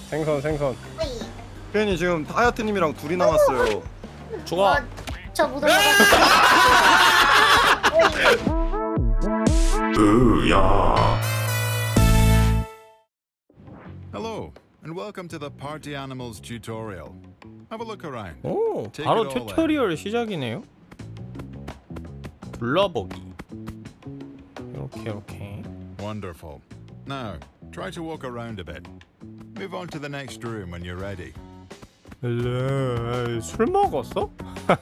생선. 괜히 지금 하야트님이랑 둘이 남았어요. 죽어. 저 무덤에 Hello, and welcome to the Party Animals tutorial. Have a look around. 오, 바로 튜토리얼 시작이네요. 둘러보기. 이렇게. Wonderful. Now, try to walk around a bit. Move on to the next room when you're ready. 술 먹었어?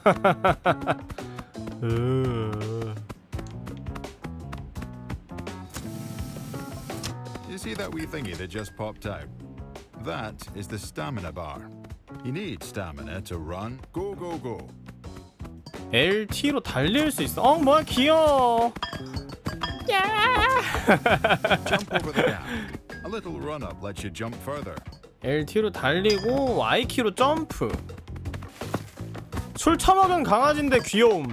You see that wee thingy that just popped out? That is the stamina bar. You need stamina to run. Go, go, go. LT로 달릴 수 있어. 뭐야 귀여워. Jump over the gap. A little run up lets you jump further. LT로 달리고 Y키로 점프. 술 처먹은 강아지인데 귀여움.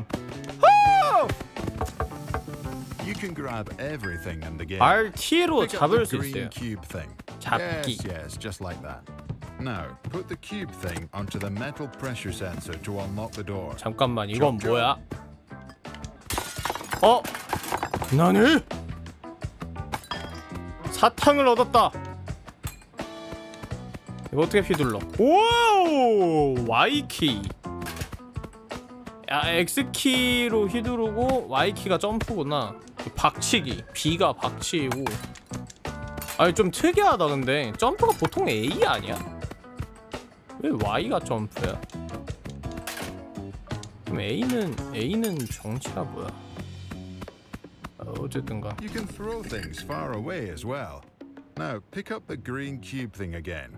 You can grab everything in the game. RT로 Pick up the 잡을 수 green 있어요. cube thing. 잡기. Yes, just like that. Now, put the cube thing onto the metal pressure sensor to unlock the door. 잠깐만, 이건 뭐야? 나는 사탕을 얻었다. 이거 어떻게 휘둘러? 오! Y키. X키로 휘두르고 Y키가 점프구나. 박치기. B가 박치고. 아니 좀 특이하다. 근데 점프가 보통 A 아니야? 왜 Y가 점프야? 그럼 A는 정치가 뭐야? 어쨌든가. You can throw things far away as well. Now, pick up the green cube thing again.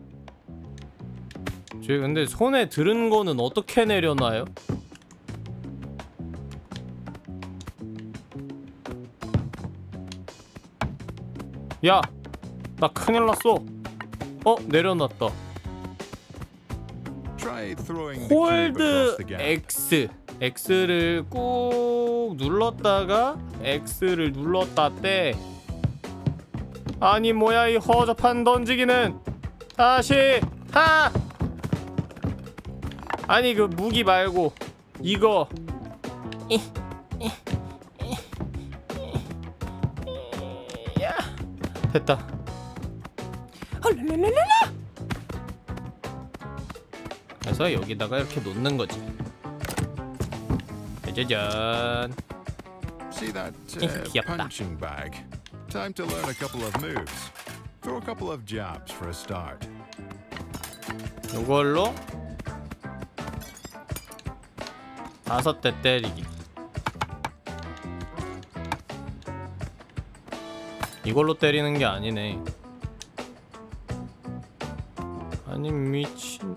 저 근데 손에 들은 거는 어떻게 내려놔요? 야! 나 큰일 났어. 내려놨다. Try throwing the cube across 홀드 the gap. X를 꾹 눌렀다가 X를 눌렀다 때. 아니 뭐야 이 허접한 던지기는. 다시 아니 그 무기 말고 이거. 됐다. 그래서 여기다가 이렇게 놓는 거지. 짜잔. See that 귀엽다. punching bag? Time to learn a couple of moves. Throw a couple of jabs for a start. 이걸로 5대 때리기. 이걸로 때리는 게 아니네. 아니 미친.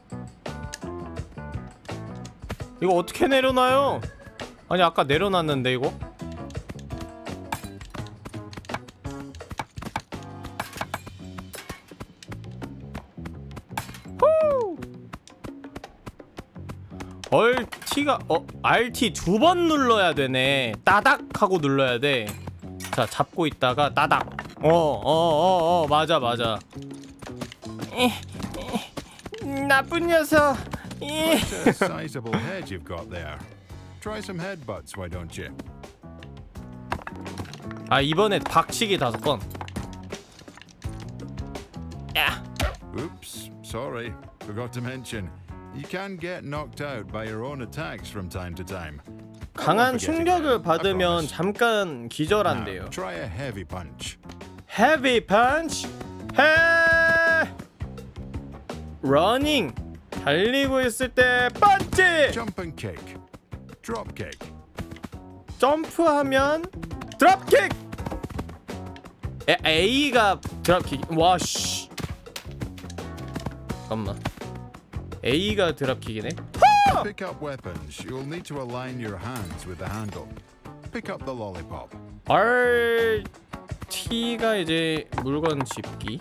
이거 어떻게 내려놔요? 아니 아까 내려놨는데 이거? RT 2번 눌러야 되네. 따닥 하고 눌러야 돼. 자, 잡고 있다가 따닥. 맞아. 나쁜 녀석. Quite a sizable head you've got there. Try some headbutts, why don't you? 이번에 박치기 5번. 야. Oops, sorry. Forgot to mention. You can get knocked out by your own attacks from time to time. 강한 충격을 받으면 잠깐 기절한대요. Now, try a heavy punch. Heavy punch. 러닝. 달리고 있을 때 펀치. Jump and kick. Drop kick. 점프하면 드롭킥. A가 드롭킥. 와 씨. 잠깐만. A가 드롭킥이네. Pick up weapons. You'll need to align your hands with the handle. Pick up the lollipop. T가 이제 물건 집기.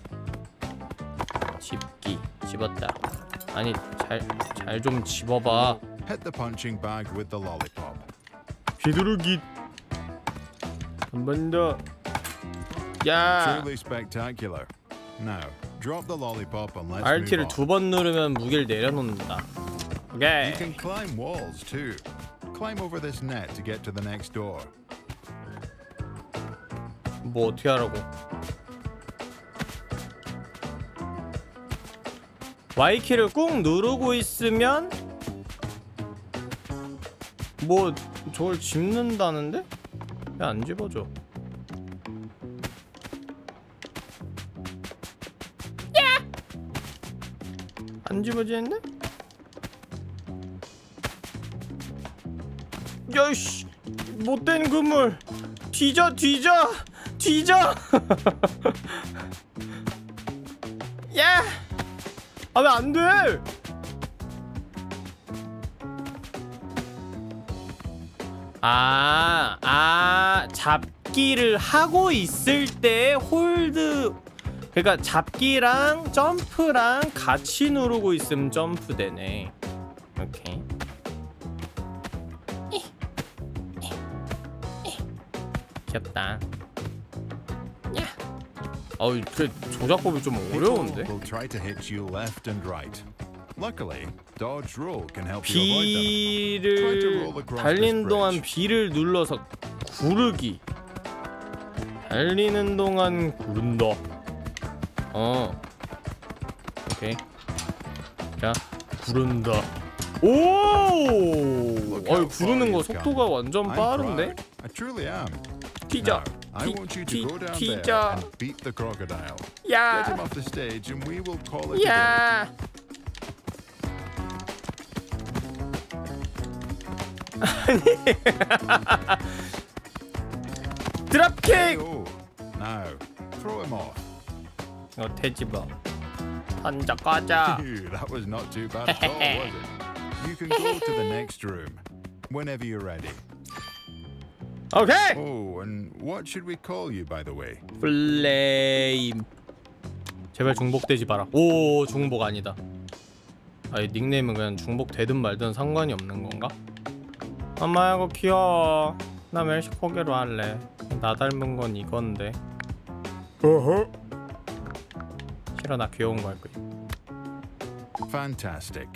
집었다. 아니 잘 좀 집어봐. Hit the punching bag with the lollipop. 휘두르기. 한 번 더. 야. Truly spectacular. Now, drop the lollipop and let's RT를 move on. 2번 누르면 무기를 내려놓는다. 오케이. You can climb walls too. Climb over this net to get to the next door. 뭐 어떻게 하라고? Y키를 꾹 누르고 있으면 뭐 저걸 집는다는데? 왜 안 집어줘? 야! 안 집어지는데? 야이씨 못된 그물 뒤져 뒤져 뒤져 야! 아 왜 안 돼? 잡기를 하고 있을 때 홀드 그러니까 잡기랑 점프랑 같이 누르고 있으면 점프 되네. 오케이. 귀엽다. 야. 어이, 그 조작법이 좀 어려운데? People will try to hit you left and right. Luckily, dodge roll can help you avoid them. B를 달리는 동안 B를 눌러서 구르기. 달리는 동안 구른다. 오케이. 자, 구른다. 오! 어이, 구르는 거 속도가 완전 I'm 빠른데? proud. I truly am. 튀자. Now, I want you to go down there 튀자. and beat the crocodile. 야. Get him off the stage and we will call it a day. 야. 드랍킥. Oh, now throw him off. 돼지봐. 앉아 가자. Phew, that was not too bad at all, was it? You can go to the next room whenever you're ready. 오케이. Oh, and what should we call you, by the way? 플레임. 제발 중복되지 마라. 오, 중복 아니다. 아이 닉네임은 그냥 중복되든 말든 상관이 없는 건가? 엄마 이거 귀여워. 나 멜시코게로 할래. 나 닮은 건 이건데. 어허. 싫어, 나 귀여운 거 할 거야. Fantastic.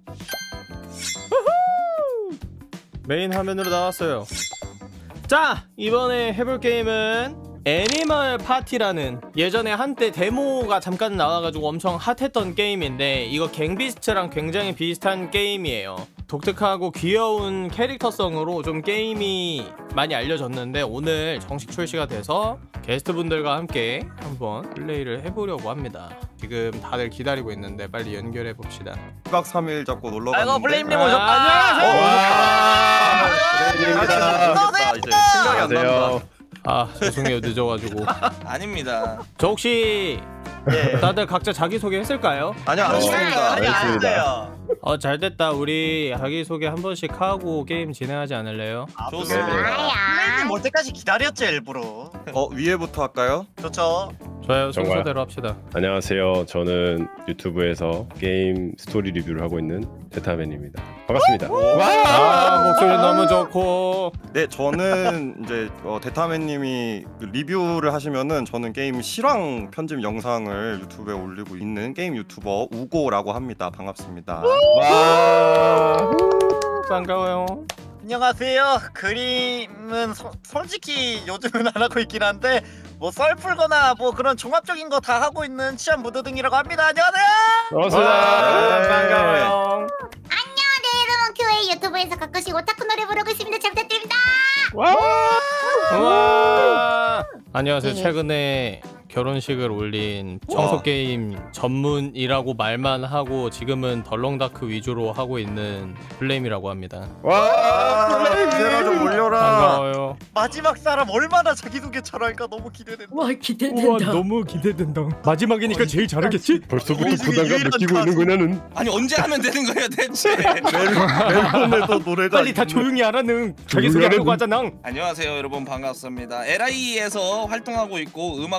메인 화면으로 나왔어요. 자, 이번에 해볼 게임은 애니멀 파티라는 예전에 한때 데모가 잠깐 나와가지고 엄청 핫했던 게임인데 이거 갱비스트랑 굉장히 비슷한 게임이에요. 독특하고 귀여운 캐릭터성으로 좀 게임이 많이 알려졌는데 오늘 정식 출시가 돼서 게스트분들과 함께 한번 플레이를 해보려고 합니다. 지금 다들 기다리고 있는데 빨리 연결해 봅시다. 2박 3일 잡고 놀러 갔는데. 아이고 블레임님 오셨다. 안녕하세요. 이제 생각이 안 난다. 아 죄송해요 늦어가지고. 아닙니다. 저 혹시 다들 각자 자기소개 했을까요? 아니요 안 했습니다. 아니 안 돼요. 잘됐다. 우리 자기소개 한 번씩 하고 게임 진행하지 않을래요? 좋습니다. 블레임님 올 때까지 기다렸죠 일부러. 위에부터 할까요? 좋죠. 좋아요. 정말? 순서대로 합시다. 안녕하세요. 저는 유튜브에서 게임 스토리 리뷰를 하고 있는 데타맨입니다. 반갑습니다. 목소리 너무 좋고. 네, 저는 이제 데타맨님이 리뷰를 하시면은 저는 게임 실황 편집 영상을 유튜브에 올리고 있는 게임 유튜버 우고라고 합니다. 반갑습니다. 반가워요. 안녕하세요. 그림은 솔직히 요즘은 안 하고 있긴 한데 뭐 썰 풀거나 뭐 그런 종합적인 거 다 하고 있는 치안 무드등이라고 합니다. 안녕하세요. 반갑습니다. 반가워요. 여러분 교회 유튜브에서 가끔씩 오타쿠 노래 부르고 있습니다. 잘 부탁드립니다. 와. 안녕하세요. 최근에 결혼식을 올린 청소게임 전문이라고 말만 하고 지금은 덜렁다크 위주로 하고 있는 플레임이라고 합니다. 제가 좀 올려라. 반가워요. 마지막 사람 얼마나 자기소개처럼 할까 너무 기대된다. 와 기대된다. 너무 기대된다. 마지막이니까 제일 잘하겠지? 벌써부터 부담감 느끼고 있는구나 는. 아니 언제 하면 되는 거야 대체? 멜론에서 노래가 빨리 다 조용히 하라는. 자기소개 하려고 하잖아. 안녕하세요 여러분 반갑습니다. LI에서 활동하고 있고 음악 활동도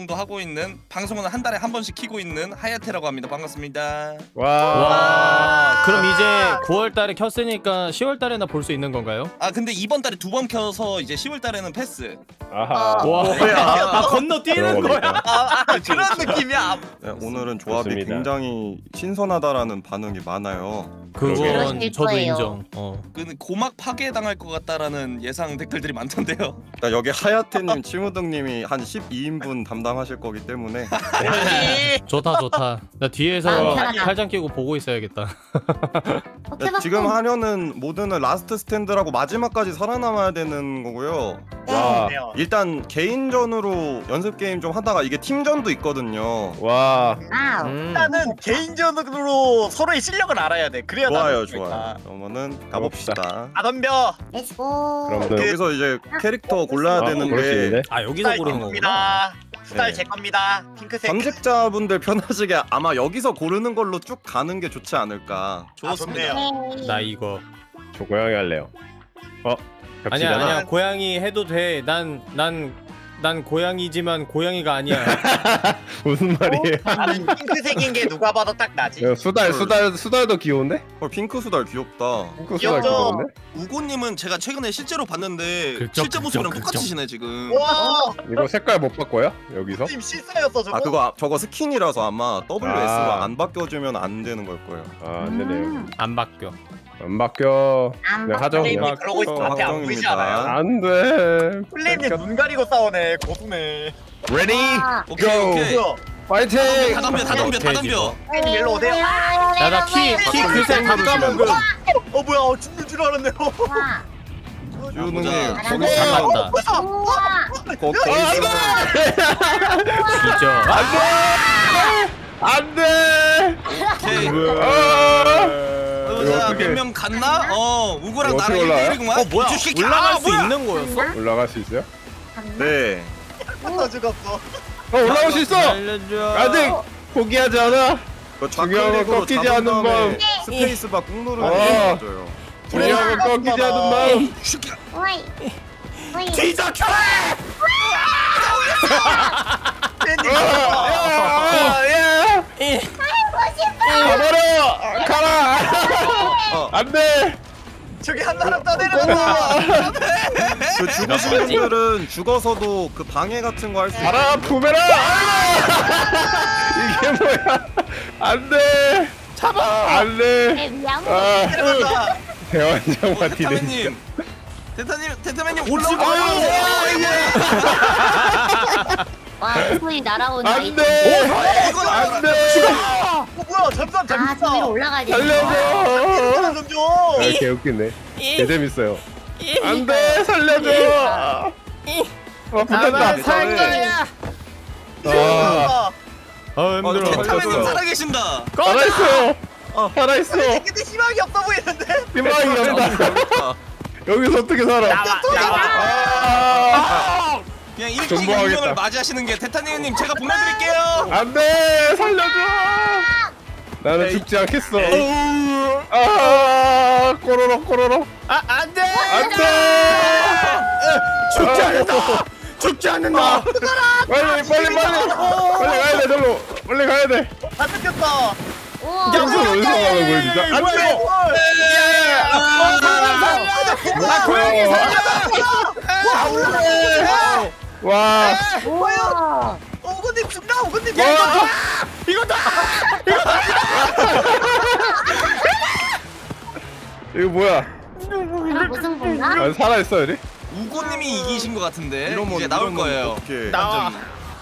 방송도 하고 있는 방송은 한 달에 한 번씩 키고 있는 하야테라고 합니다. 반갑습니다. 와. 그럼 이제 9월달에 켰으니까 10월달에나 볼 수 있는 건가요? 아 근데 이번 달에 2번 켜서 이제 10월달에는 패스. 아하. 와. 아, 건너뛰는 거야. 그런 느낌이야. 네, 오늘은 조합이 좋습니다. 굉장히 신선하다라는 반응이 많아요. 그건 그러실 저도 거예요. 인정. 그 고막 파괴당할 것 같다라는 예상 댓글들이 많던데요. 그러니까 여기 하야테님, 치무등님이 한 12인분 담당하실 거기 때문에 좋다. 나 뒤에서 편하다. 팔짱 끼고 보고 있어야겠다. 오케이, 지금 바꿈. 하려는 모드는 라스트 스탠드라고 마지막까지 살아남아야 되는 거고요. 와. 일단 개인전으로 연습 게임 좀 하다가 이게 팀전도 있거든요. 와. 와우. 일단은 개인전으로 서로의 실력을 알아야 돼. 그래야 좋아요, 나는 좋아요. 그러면은 가봅시다. 아 덤벼. 렛츠고. 그럼 여기서 이제 캐릭터 골라야 그럴 수 되는데 있네. 아 여기서 스타일 고르는 제 거구나. 겁니다. 스타일 네. 제 겁니다. 핑크색. 전직자분들 편하시게 아마 여기서 고르는 걸로 쭉 가는 게 좋지 않을까. 좋습니다. 네. 나 이거. 저 고양이 할래요. 아니야 겹치잖아. 아니야 고양이 해도 돼. 난 고양이지만 고양이가 아니야. 무슨 말이에요? 나는 핑크색인 게 누가 봐도 딱 나지. 야, 수달도 귀여운데? 핑크 수달 귀엽다. 핑크 수달 귀엽죠? 귀여운데? 우고님은 제가 최근에 실제로 봤는데 글쩍, 실제 모습이랑 글쩍, 똑같으시네 지금. 와, 이거 색깔 못 바꿔요? 여기서? 팀 실사였어 저거. 아 그거 저거 스킨이라서 아마 WS가 아. 안 바뀌어주면 안 되는 걸 거예요. 아, 안 되네요. 안 바뀌어. 안 바뀌어. 안 그냥 하죠. 플레임이 그냥. 그러고 있으면 앞에 안 보이지 않아요? 안 돼. 플레임이 눈 가리고 싸우네. 고수네. Ready? 와. 오케이 Go. 오케이. 뭐야? 파이팅! 다 덤벼 다 덤벼 다 덤벼. 플레임 일로 오세요. 야나키 글색 바꿔먹음. 뭐야? 죽는 줄 알았네. 와. 주우능님 보자. 거기 잘 있으면 맞다. 우와. 거기 있으면 진짜. 안 돼! 오케이. 이거 자, 어떻게- 몇 명 갔나? 우고랑 이거 나랑 어떻게 올라와요? 1대1이구만. 뭐야? 올라갈 수 있는 거였어? 올라갈 수 있어요? 네. 또 죽었어. 올라올 수 있어! 알려줘. 아직 포기하지 않아! 그 중요한 건 좌클릭으로 꺾이지 잡은 않는 다음에 법. 스페이스바 꾹 누르는 어. 게 맞아요. 중요한 건 꺾이지 않는 마음! 오이. 오이. 뒤적혀! 야! 가봐라! 가라! 안 돼! 저기 한 사람 떠내려간다. 그 죽으신 분들은 죽어서도 그 방해 같은 거 할 수 있어요. 가라! 부메라! 이게 뭐야! 안 돼! 잡아! 안 돼! 내 위험. 아, 내려간다. 대환장 파티는 테타맨님. 테타맨님 오지 올라오고. 와, 소리 날아오나. 안 돼! 안 돼! 뭐야? 잠깐 아, 저 위로 잠깐. 올라가야 돼. 살려줘! 좀 줘. 아, 개웃기네. 개 재밌어요. 안 돼! 살려줘! 붙었다! 나만 살 거야. 아, 힘들어. 테타맨님 살아계신다. 살아있어! 살아있어! 근데 희망이 없어 보이는데? 희망이 없다! 여기서 어떻게 살아? 아! 그냥 일찍 존버하겠다. 운명을 맞이하시는 게 테타님님 제가 보내드릴게요. 안 돼! 살려줘! 나는 죽지 않겠어. 아! 꼬로로. 안 돼. 안 돼! 죽지 않는다. 죽지 않는다. 빨리 가야 돼, 절로. 빨리 가야 돼. 다 뜯겼다. 우와. 무슨 어디서 가는 거야, 진짜? 안 돼! 아 고양이 살려봐. 와! 우와. 오근님 죽나? 오근님 와! 이거다. 이거 뭐야? 이거 무슨 건가? 아, 살아있어, 여기? 우고님이 이기신 것 같은데 이러면 이제 나올 이러면 거예요. 어떡해. 나와.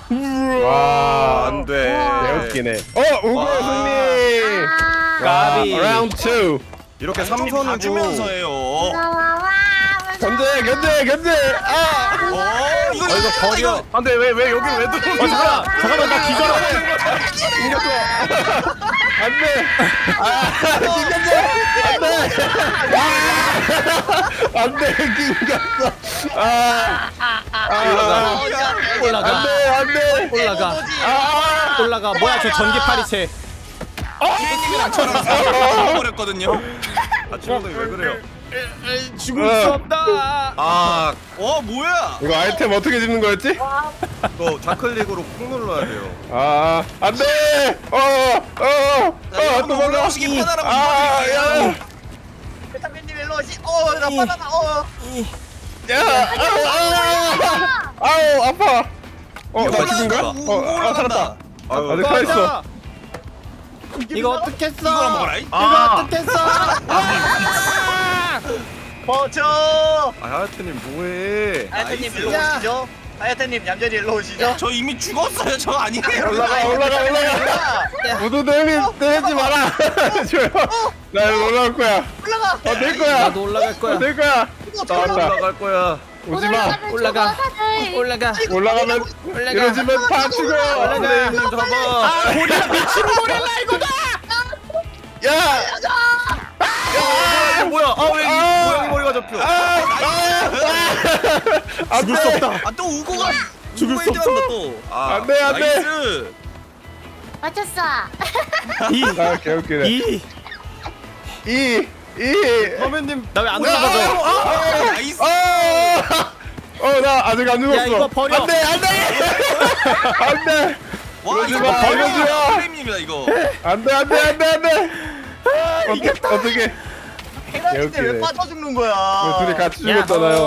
와, 안 돼. 개웃기네. 우고 승리! 까비. 라운드 2. 이렇게 좀 3선이고 봐주면서예요. 와와와. 견제! 아! 이거 이거 버려. 안돼 왜 여기 왜 들어오는 거야? 잠깐만 나 기절. 이겼어! 안 돼! 이겼어! 안 돼! 이겼어! 올라가. 안 돼! 올라가. 뭐야 저 전기 파리채. 기회님이랑 저랑 싸워버렸거든요. 아 친구들 왜 그래요? 죽을 수 없다. 아 뭐야? 이거 아이템 어떻게 집는 거였지? 이거 좌클릭으로 꾹 눌러야 돼요. 안돼. 올라오시기 편하라고. 야. 대타맨님 일로 오시. 나 바나나. 아우 아파. 올라간다. 올라간다. 아직 살아있어. 이거 어떻게 했어? 이거랑 먹어라. 이거 어떻게 했어? 버텨. 하야테님 뭐해? 하야테님 일로 야. 오시죠. 하야테님 얌전히 일로 오시죠. 저 이미 죽었어요. 저 아니에요. 올라가. 모두 내리지 마라. 줘요. 나 올라갈 거야. 올라가. 내 거야. 나도 올라갈 거야. 내 거야. 나왔다. 올라갈 거야. 오지 마. 올라가. 올라가. 올라가면 이러지면 다 죽어. 올라가. 잡아. 고릴라 미친 고릴라 이거다. 야. 뭐야? 왜 고양이 머리가 잡혀? 죽을 수 없다. 또 우고가 죽을 수 없어. 또. 안돼. 나이스. 맞췄어. 개웃기네. 이 선배님 나 왜 안 올라가죠? 나이스. 나 아직 안 죽었어. 야 이거 버려. 안돼. 와 그러지 이거 마, 버려줘요. 프레임님이다 이거. 안돼. 어떻게? 헤라인데 왜 개웃기네. 빠져 죽는 거야? 둘이 같이 죽었잖아요.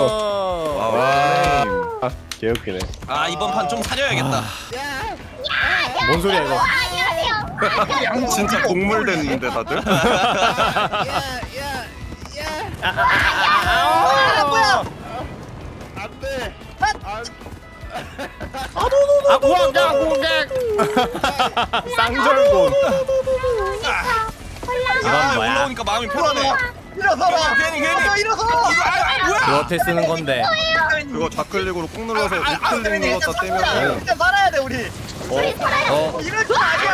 야호. 개웃기네. 이번 판 좀 사려야겠다. 뭔 소리야 이거? 안녕하세요. 진짜 동물 됐는데 다들? 뭐야? 안돼. 고객 고객. 쌍절곤. 이건 뭐야? 올라오니까 마음이 편하네. 일어서라. 괜히. 일어서. 이거 어떻게 쓰는 건데? 그거 좌클릭으로 꾹 눌러서 우클릭 일단 눌렀다 살아야 돼. 떼면 일단 살아야 돼 우리. 이럴 줄 아니야.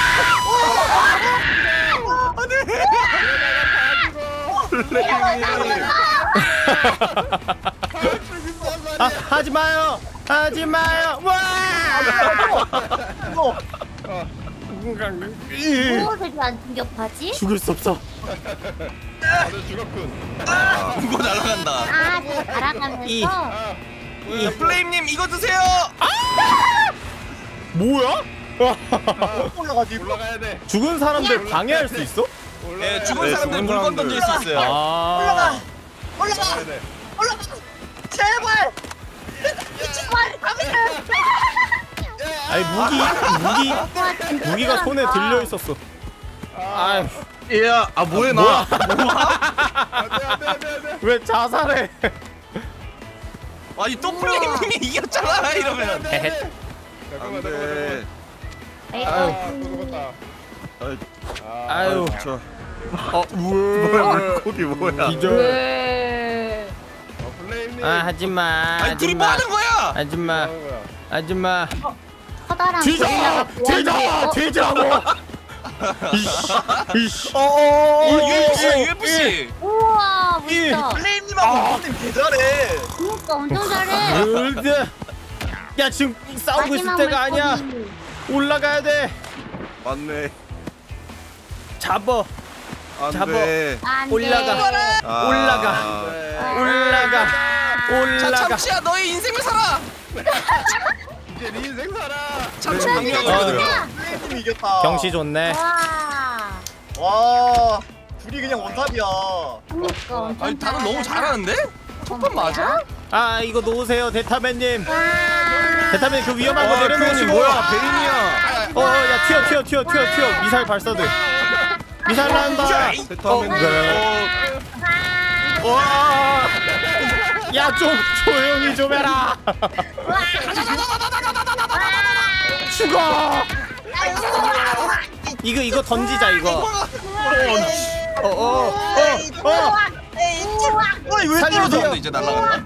하지 마요. 하지 마요. 와! 무엇을 안 충격하지? 죽을 수 없어. 다들 죽었군. 우고 날아간다. 제가 날아가면서 이 플레임님 이거 드세요. 뭐야? 올라가지. 올라가야 돼. 죽은 사람들 방해할 수 있어? 예, 죽은 네, 사람들 죽은 물건 사람들. 던질 수 있어요. 아. 올라가. 제발. 아니 무기가 손에 들려 있었어. 아, 야, 뭐해 나? 안돼. 왜 자살해? 아니 또 플레임님이 이겼잖아 이러면. 안돼. 죽었다. 아유. 저 뭐야? 물고기 뭐야? 기절. 플레임님. 하지마. 아니 둘이 뭐 하는 거야? 하지마. 커다란 뒤져! 고릴라가 뒤지라고! UFC. 우와 멋있다. 플레임님하고 플레임 개 잘해. 그러니까 엄청 잘해. 야 지금 싸우고 있을 때가 아니야. 올라가야 돼. 맞네. 잡어. 안돼. 올라가. 자 참치야 너의 인생을 살아. 이제 네 인생 살아. 참치 어. 방향이거든요. 플레임님이 이겼다. 경치 좋네. 와. 둘이 그냥 원탑이야. 그러니까 엄청 아니 다들 너무 잘해. 잘하는데? 첫판 맞아? 이거 놓으세요 대타맨님. 대타맨 그 위험한 거 내려놓으시고. 뭐야? 베인이야. 야 튀어. 미사일 발사돼. 미사일 나온다. 야 좀 조용히 좀 해라. 죽어. 이거 던지자 이거. 왜 살려주세요. 이제 날아간다.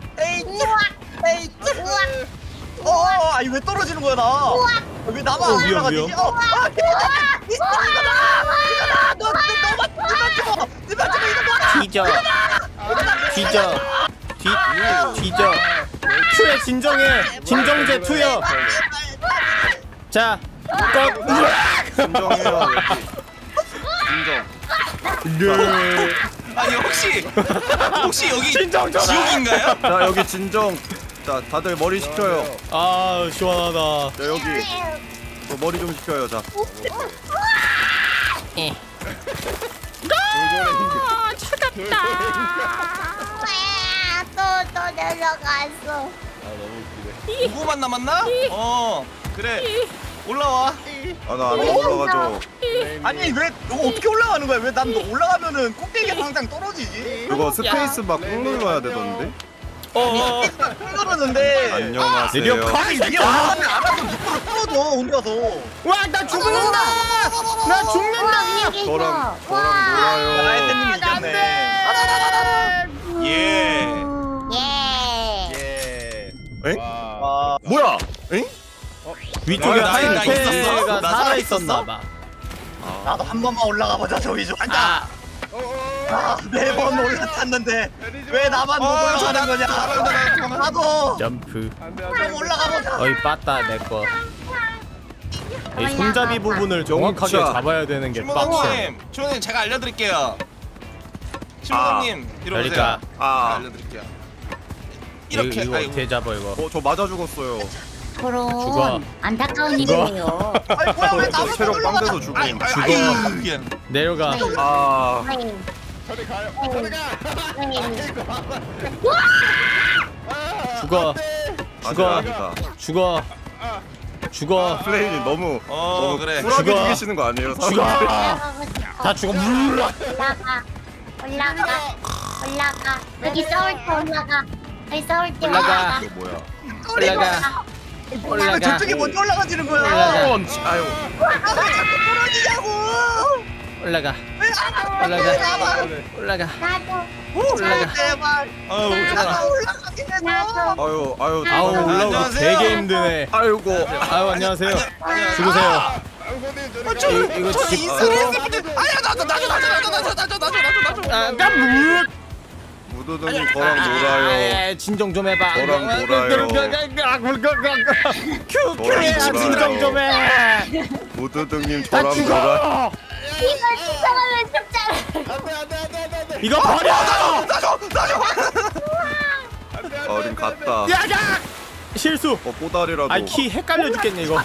아니 왜 떨어지는 거야 나? 왜 나만 안 위험. 올라가지? 뒤져. 투여 진정제 투여. 자, 진정해요. 진정. 아니 혹시 여기 진정 전화. 지옥인가요? 자 여기 진정. 자 다들 머리 식혀요. 아 시원하다. 자 여기 저 머리 좀 식혀요. 자. 또 내려갔어. 누구만 남았나? 그래. 올라와. 아나 안 올라가죠. 아니 왜 너 어떻게 올라가는 거야? 왜 난 너 올라가면은 꼭대기가 항상 떨어지지? 그거 스페이스 막 꾹 눌러야 되던데. 떨어졌는데. 안녕하세요. 내려가. 아니 이게 올라가면 알아서 밑으로 떨어져 혼자서. 와 나 죽는다. 나 죽는다. 위에 계셔. 저랑 놀아요. 라이트님이 이겼네. 예. 예. 엥? 와. 뭐야? 엥? 위쪽에 나 하얀 있었어? 개가 나 살아 있었나봐. 나도 한 번만 올라가 보자 저기 좀. 앉아. 매번 올라탔는데 왜 나만 못 올라가는 거냐? 나도 점프. 좀 올라가 보자. 어이 빠따 내 거. 이 손잡이 부분을 정확하게 영차. 잡아야 되는 게 빡쳐. 주모님 제가 알려드릴게요. 주모님 이리 오세요. 그러니까. 제가 알려드릴게요. 이렇게 이거 아이고. 어떻게 잡아 이거? 저 맞아 죽었어요. 그런 죽어. 안타까운 죽어. 일이에요. 아니 뭐야 왜 저 나만 체력 올라가? 빵돼서 죽음. 아이고. 내려가. 아 저리 가요. 죽어. 죽어. 아니다. 죽어. 죽어. 플레이님 너무 너무 그래. 쿨하게 죽어. 죽이시는 거 아니에요? 죽어. 다 죽어. 올라가. 여기 싸울 때 올라가. 여기 싸울 때 올라가. 올라가. 이거 뭐야? 올라가. 왜 올라가. 저쪽이 먼저 올라가지는 거야? 올라가. 아유. 왜 자꾸 떨어지냐고? 올라가. 올라가. 올라가. 나도. 올라가. 제발. 아우 나도 올라가게 해줘. 나도. 아유 아우 아유. 올라오기 안녕하세요. 되게 힘드네. 아이고. 아유 안녕하세요. 죽으세요. 이거 저 집. 인스타그램 아야 나도 무도등이 저랑 놀아요. 진정 좀 해봐. 저랑 놀아요. 큐큐야 진정 좀 해. 무도등님 나 저랑 놀아. 죽어. 이거 진정하면 죽잖아. 이거 버려. 어린 갔다. 야야. 실수. 꼬다리라도. 아이 키 헷갈려 죽겠네 이거.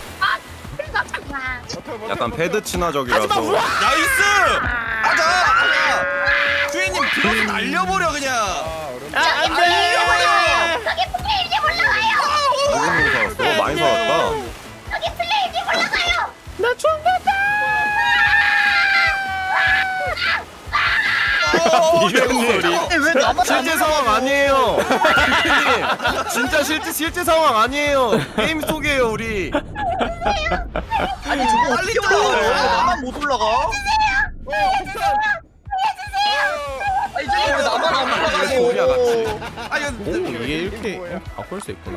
약간 패드 친화적이라서. 나이스. 아자. 주인님 들어서 날려버려 그냥. 안돼. 여기 플레이님 올라가요. 누군 살았어? 많이 살았다. 여기 플레이님 올라가요. 나 죽는다. 이런 소리. 왜 나만 실제 상황 아니에요. 진짜 실제 상황 아니에요. 게임 속이에요 우리. 아니 저거 어떻게 올라가요? 나만 못 올라가? 아니 저기 왜 나만 안 이게 우리야 올라가고? 같이. 오 이게 이렇게 바꿀 수 있구나.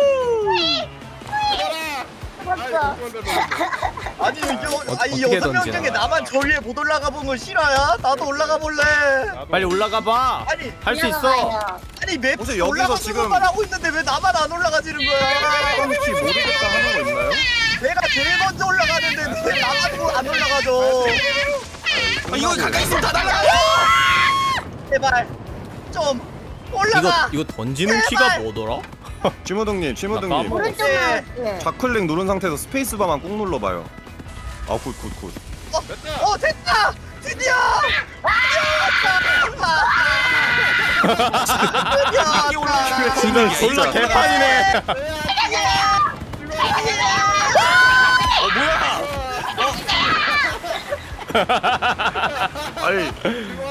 죽었어. 아니 이거 아니 어떻게 6명 던지나? 중에 나만 저 위에 못 올라가 본 건 실화야? 나도 올라가 볼래. 빨리 올라가 봐. 아니 할 수 있어. 올라가요. 아니 맵 혹시 여기서 올라가는 지금- 것만 하고 있는데 왜 나만 안 올라가지는 거야? 혹시 모르겠다 하는 거 있나요? 내가 제일 먼저 올라가는데 왜 나만 안 올라가죠? 이거 가까이 있으면 다 날라가. 제발 좀 올라가. 이거 던지는 키가 뭐더라? 취무등님, 취무등님. 까먹었어. 오른쪽 마우스. 좌클릭 누른 상태에서 스페이스바만 꾹 눌러봐요. 아, 굿. 됐다 드디어. 이게 올라가. 진짜 졸라 개판이네. 뭐야? 아니,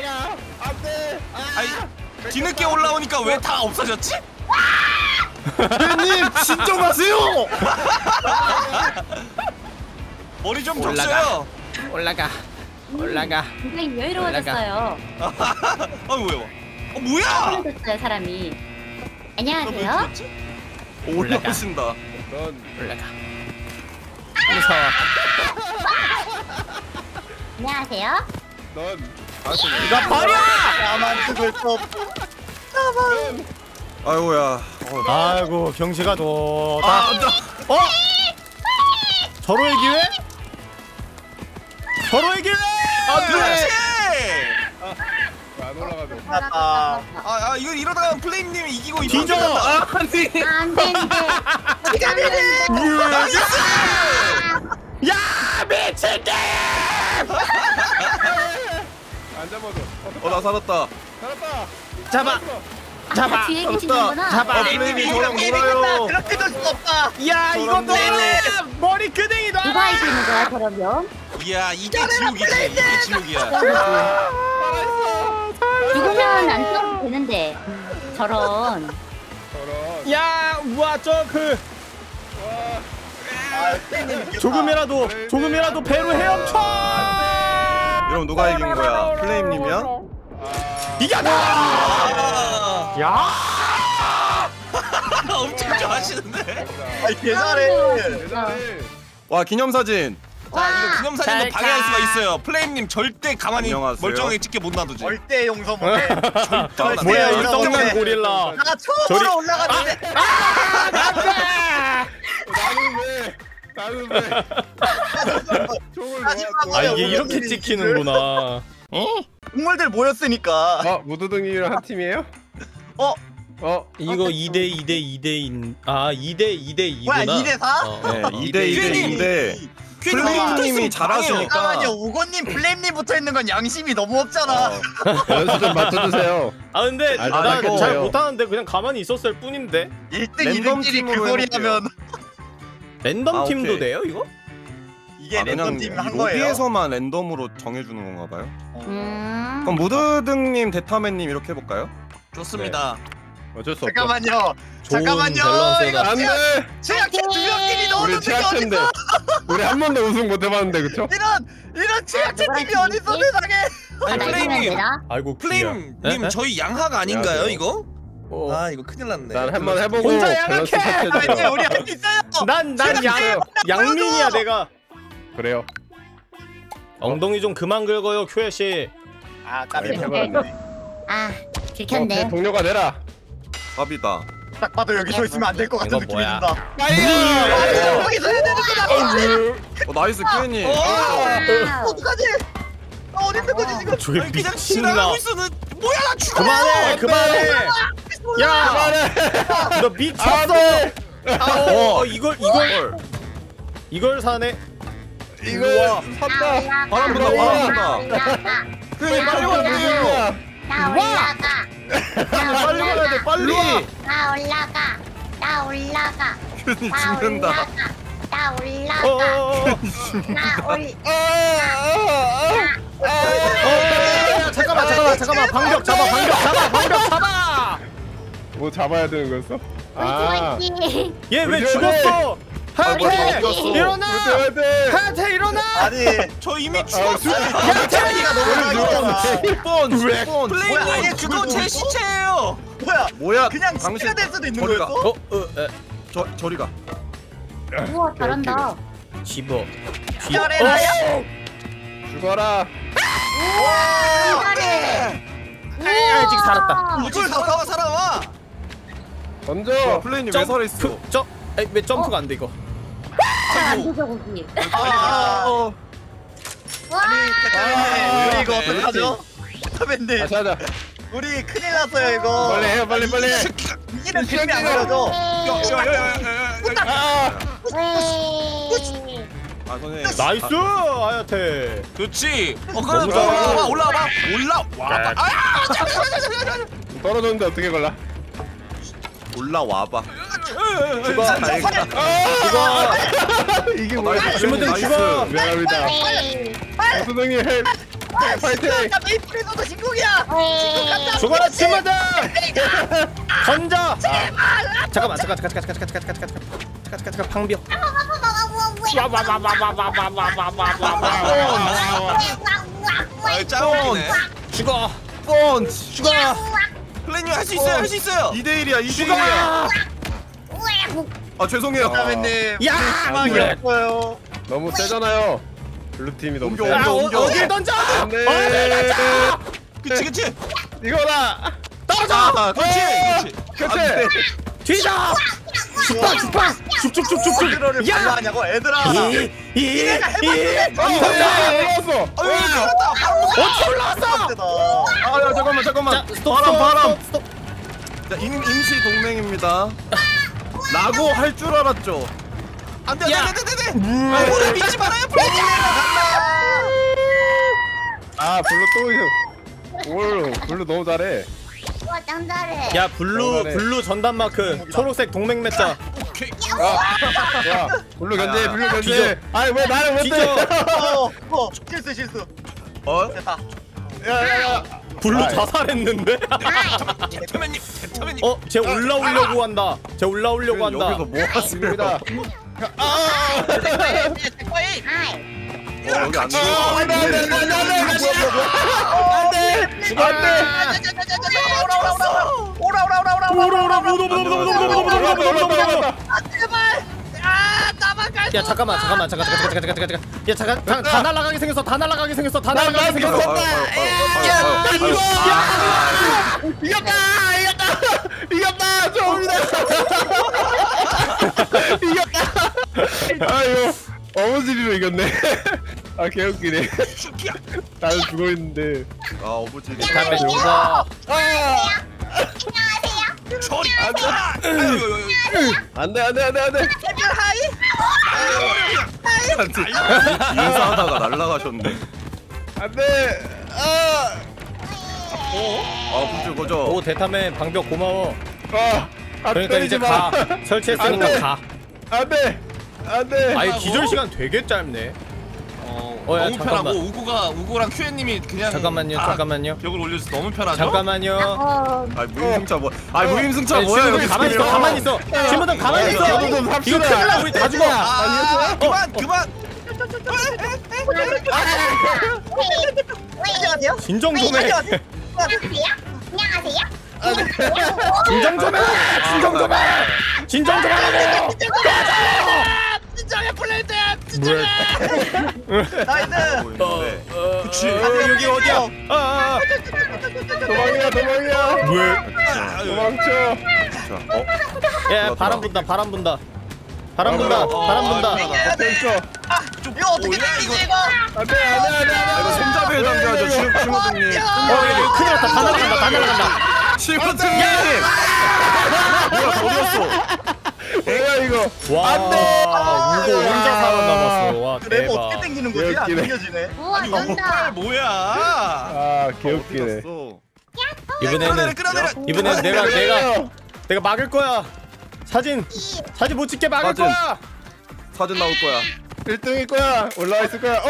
아니 뒤늦게 올라오니까 왜 다 없어졌지? 님 진정하세요. 머리 좀 올라가. 줬어요. 올라가. 굉장히 여유로워졌어요. 뭐야? 여유로워졌어요 사람이. 안녕하세요. 올라오신다. 올라가. 무서워. 안녕하세요. 이거 버려. 나만 죽을 수 없어. 아이고야. 아이고 경치가 좋다. 서로의 기회? 서로의 기회. 그렇지. 안 올라가죠. 아 이거 이러다가 플레임님이 이기고 있는 뒤져. 아니. 안 된대. 야 미친데. 안 잡아줘. 나 살았다. 살았다. 잡아. 잡아. 뒤에 계시는구나. 잡아. 플레임이 저랑 놀아요. 그렇게 될 수 없다. 야 이거 너 머리 끄댕이 놔. 누가 해주는 거야 그러면? 이야 이게 지옥이지. 이게 지옥이야. 죽으면 안 써도 되는데. 저런. 야 우와 점프. 조금이라도 배로 헤엄쳐. 이러면 누가 이긴 거야? 플레임님이야? 이겼다. 야. 엄청 좋아하시는데. 개잘해. 와 기념사진. 자 이거 기념사진도 잘 방해할 가. 수가 있어요. 플레임님 절대 가만히 안녕하세요. 멀쩡하게 찍게 못 놔두지. 절대 용서 못해. 뭐야 이 절대 썩난 못해. 고릴라. 나 처음으로 올라갔는데. 나는 왜? 총을 아 이게 이렇게 찍히는구나. 동물들 모였으니까. 무드등이랑 한 팀이에요? 어? 이거 2대 2대 2대 2대 뭐야 2구나. 2대 4? 네, 2대 2인데 플레임님이 잘하시니까. 잠깐만요. 우건님, 플레임님 붙어 있는 건 양심이 너무 없잖아. 연수 좀 맞춰주세요. 아 근데 아, 나 나 잘 그거예요. 못하는데 그냥 가만히 있었을 뿐인데. 1등, 랜덤 2등끼리 팀으로 그 소리 해볼게요. 하면 랜덤 아, 팀도 오케이. 돼요 이거? 이게 그냥 랜덤 팀 한 거예요. 로비에서만 랜덤으로 정해주는 건가 봐요. 음. 그럼 무드등님, 데타맨님 이렇게 해볼까요? 좋습니다. 어쩔 수 없어. 잠깐만요. 좋은 잠깐만요. 밸런스가. 이거 안 돼. 최악의 두 명끼리 우리 넣어놓는 게 최악체인데. 어딨어? 우리 한 번도 우승 못 해봤는데 그쵸? 이런 최악의 팀이 어딨어 세상에? 아니 플레임님, 되나? 아이고 플레임님 저희 양학 아닌가요 안녕하세요. 이거? 어. 아 이거 큰일 났네. 난 한 번 해보고 혼자 밸런스 양악해! 아니 터치해주세요. 우리 할 수 있어요. 난 양민이야 내가. 그래요. 엉덩이 좀 그만 긁어요 큐에 씨. 아 까비. 해버렸네. 아 들켰네. 동료가 내라. 밥이다. 딱 봐도 여기 서 있으면 안 될 것 같은 이거 느낌이 뭐야? 든다. 파이어! 여기서 해야 되는구나. 나이스 큐님. 어떡하지? 어디 있는 거지 지금? 저게 아니, 그냥 미친나. 지나가고 있었는 뭐야 나 죽어. 그만해. 야, 너 미쳤어. 이걸 사네. 이거 샀다. 바람 불어, 바람 불어. 큐님 빨리 와주세요. 나 올라가. 빨리 와야 돼, 빨리. 나 올라가. 나 올라가. 큐님 나 죽는다. 올라가. 나 올라가. 나 올. 잠깐만. 방벽 잡아. 뭐 잡아야 되는 거였어? 아. 화이팅. 얘 왜 우리 죽었어? 뭐야, 하야테 어디갔어? 일어나. 화이팅! 하야테 일어나. 아니 저 이미 죽었어요. 야채기가 너무 나있잖아. 번. 플레임님 그거 제 시체예요. 뭐야? 그냥 그냥 시체가 될 수도 있는 저리가. 거였어? 저리 가. 우와 잘한다. 집어. 잘해라. 죽어라. 잘해. 아직 살았다. 어떻게 살아와. 던져. 플레이님 왜 살아있어? 왜 점프가 안 돼 이거? 안 되죠 거기. 와. 우리 이거 어떡하죠? 타밴드 다시 하자. 우리 큰일 났어요 이거. 빨리 해요, 빨리. 이기는 그림이 안 그려져. 아 선생님. 나이스 하야테. 그렇지. 너무 그래 잘하네. 올라와봐. 아 떨어졌는데 어떻게 걸라? 올라와봐. 이게 뭐야? 신분들 죽어. 미안합니다. 선생님 헬. 파이팅. 야 메이플에서도 신곡이야. 죽어라 친구들. 던져. 잠깐만 방벽. 짱이네. 죽어. 펀치. 죽어. 플레임님 할 수 있어요. 2대1이야. 죽어. 아 죄송해요. 타밴님. 야. 희망이 없어요. 너무 세잖아요. 블루 팀이 너무 옮겨, 세. 옮겨. 어딜 던져? 안돼. 그치. 이거다. 떨어져. 그렇지. 그치. 뒤져. 죽죽죽죽죽. 어디로를 야! 발로 하냐고 얘들아. 올라왔어. 어떻게 올라왔어? 아야 잠깐만. 자, 스톱, 바람. 스톱. 자, 임시 동맹입니다. 라고 할 줄 알았죠. 안돼 야. 안돼. 오래 믿지 말아요 플레이. 아 블루 또 이거. 올 블루 너무 잘해. 와, 짱 잘해. 야, 블루 전담 마크. 초록색 동맹 맺자. 오케이. 야 블루 견제 야, 블루 뒤져. 견제. 아니 왜 나를 못 뒤져. 때? 실수. 어? 됐다. 야야야. 블루 아이. 자살했는데? 대표맨님. 쟤 올라오려고 한다. 쟤 올라오려고 한다. 여기서 뭐 하세요? 입니다. 하이. 여기 안 야, 잠깐만. 야, 잠깐. 다 날아가게 생겼어. 다 날아가게 생겼어. 이겼다 좋습니다. 이겼다. 아유 어부지리로 이겼네. 아 개웃기네. 나는 죽어 있는데. 아 어부지리. 다음에 죽어. 저리. 안돼. 인사하다가 날라가셨네. 안돼. 아 부지 거죠. 오, 대탐의 방벽 고마워. 그러니까 때리지 이제 마. 가. 설치했으니까 안 돼. 가. 안돼. 아니, 기절 시간 되게 짧네. 야, 너무 편하고 잠깐만. 우구랑 큐엔님이 그냥 잠깐만요. 벽을 올려줘서 너무 편하죠. 잠깐만요. 아 무임승차 뭐? 아 무임승차 뭐야? 친구들 여기 가만히 있어. 가만히 있어. 친구들 가만히 있어. 저도 좀 이거 합시다. 큰일 나. 우리 다 죽어. 그만. 안녕하세요. 진정 좀 해. 안녕하세요. 진정 좀 해. 진정 좀 하라고. 진정해 플레이트야. 뭘? 나이스. 그치. 여기 어디야? 도망이야. 왜? 도망쳐. 야, 바람 분다. 바람 분다. 땡쳐. 이거 어떻게 되지 이거? 안돼. 이거 손잡이에 당겨야죠, 친구분님. 이거 큰일 났다. 다 날아간다. 친구분님. 뭐야 버렸어. 뭐야 이거. 와, 안돼. 우고 혼자 살아남았어. 와, 그래 뭐 어떻게 대박. 당기는 거지? 안 웃기네. 당겨지네. 우와, 쩐다. 뭐야? 아 개웃기네. 이번에는 내가 막을 거야. 사진 못 찍게 막을 사진. 거야. 사진 나올 거야. 1등일 거야. 올라와 있을 거야.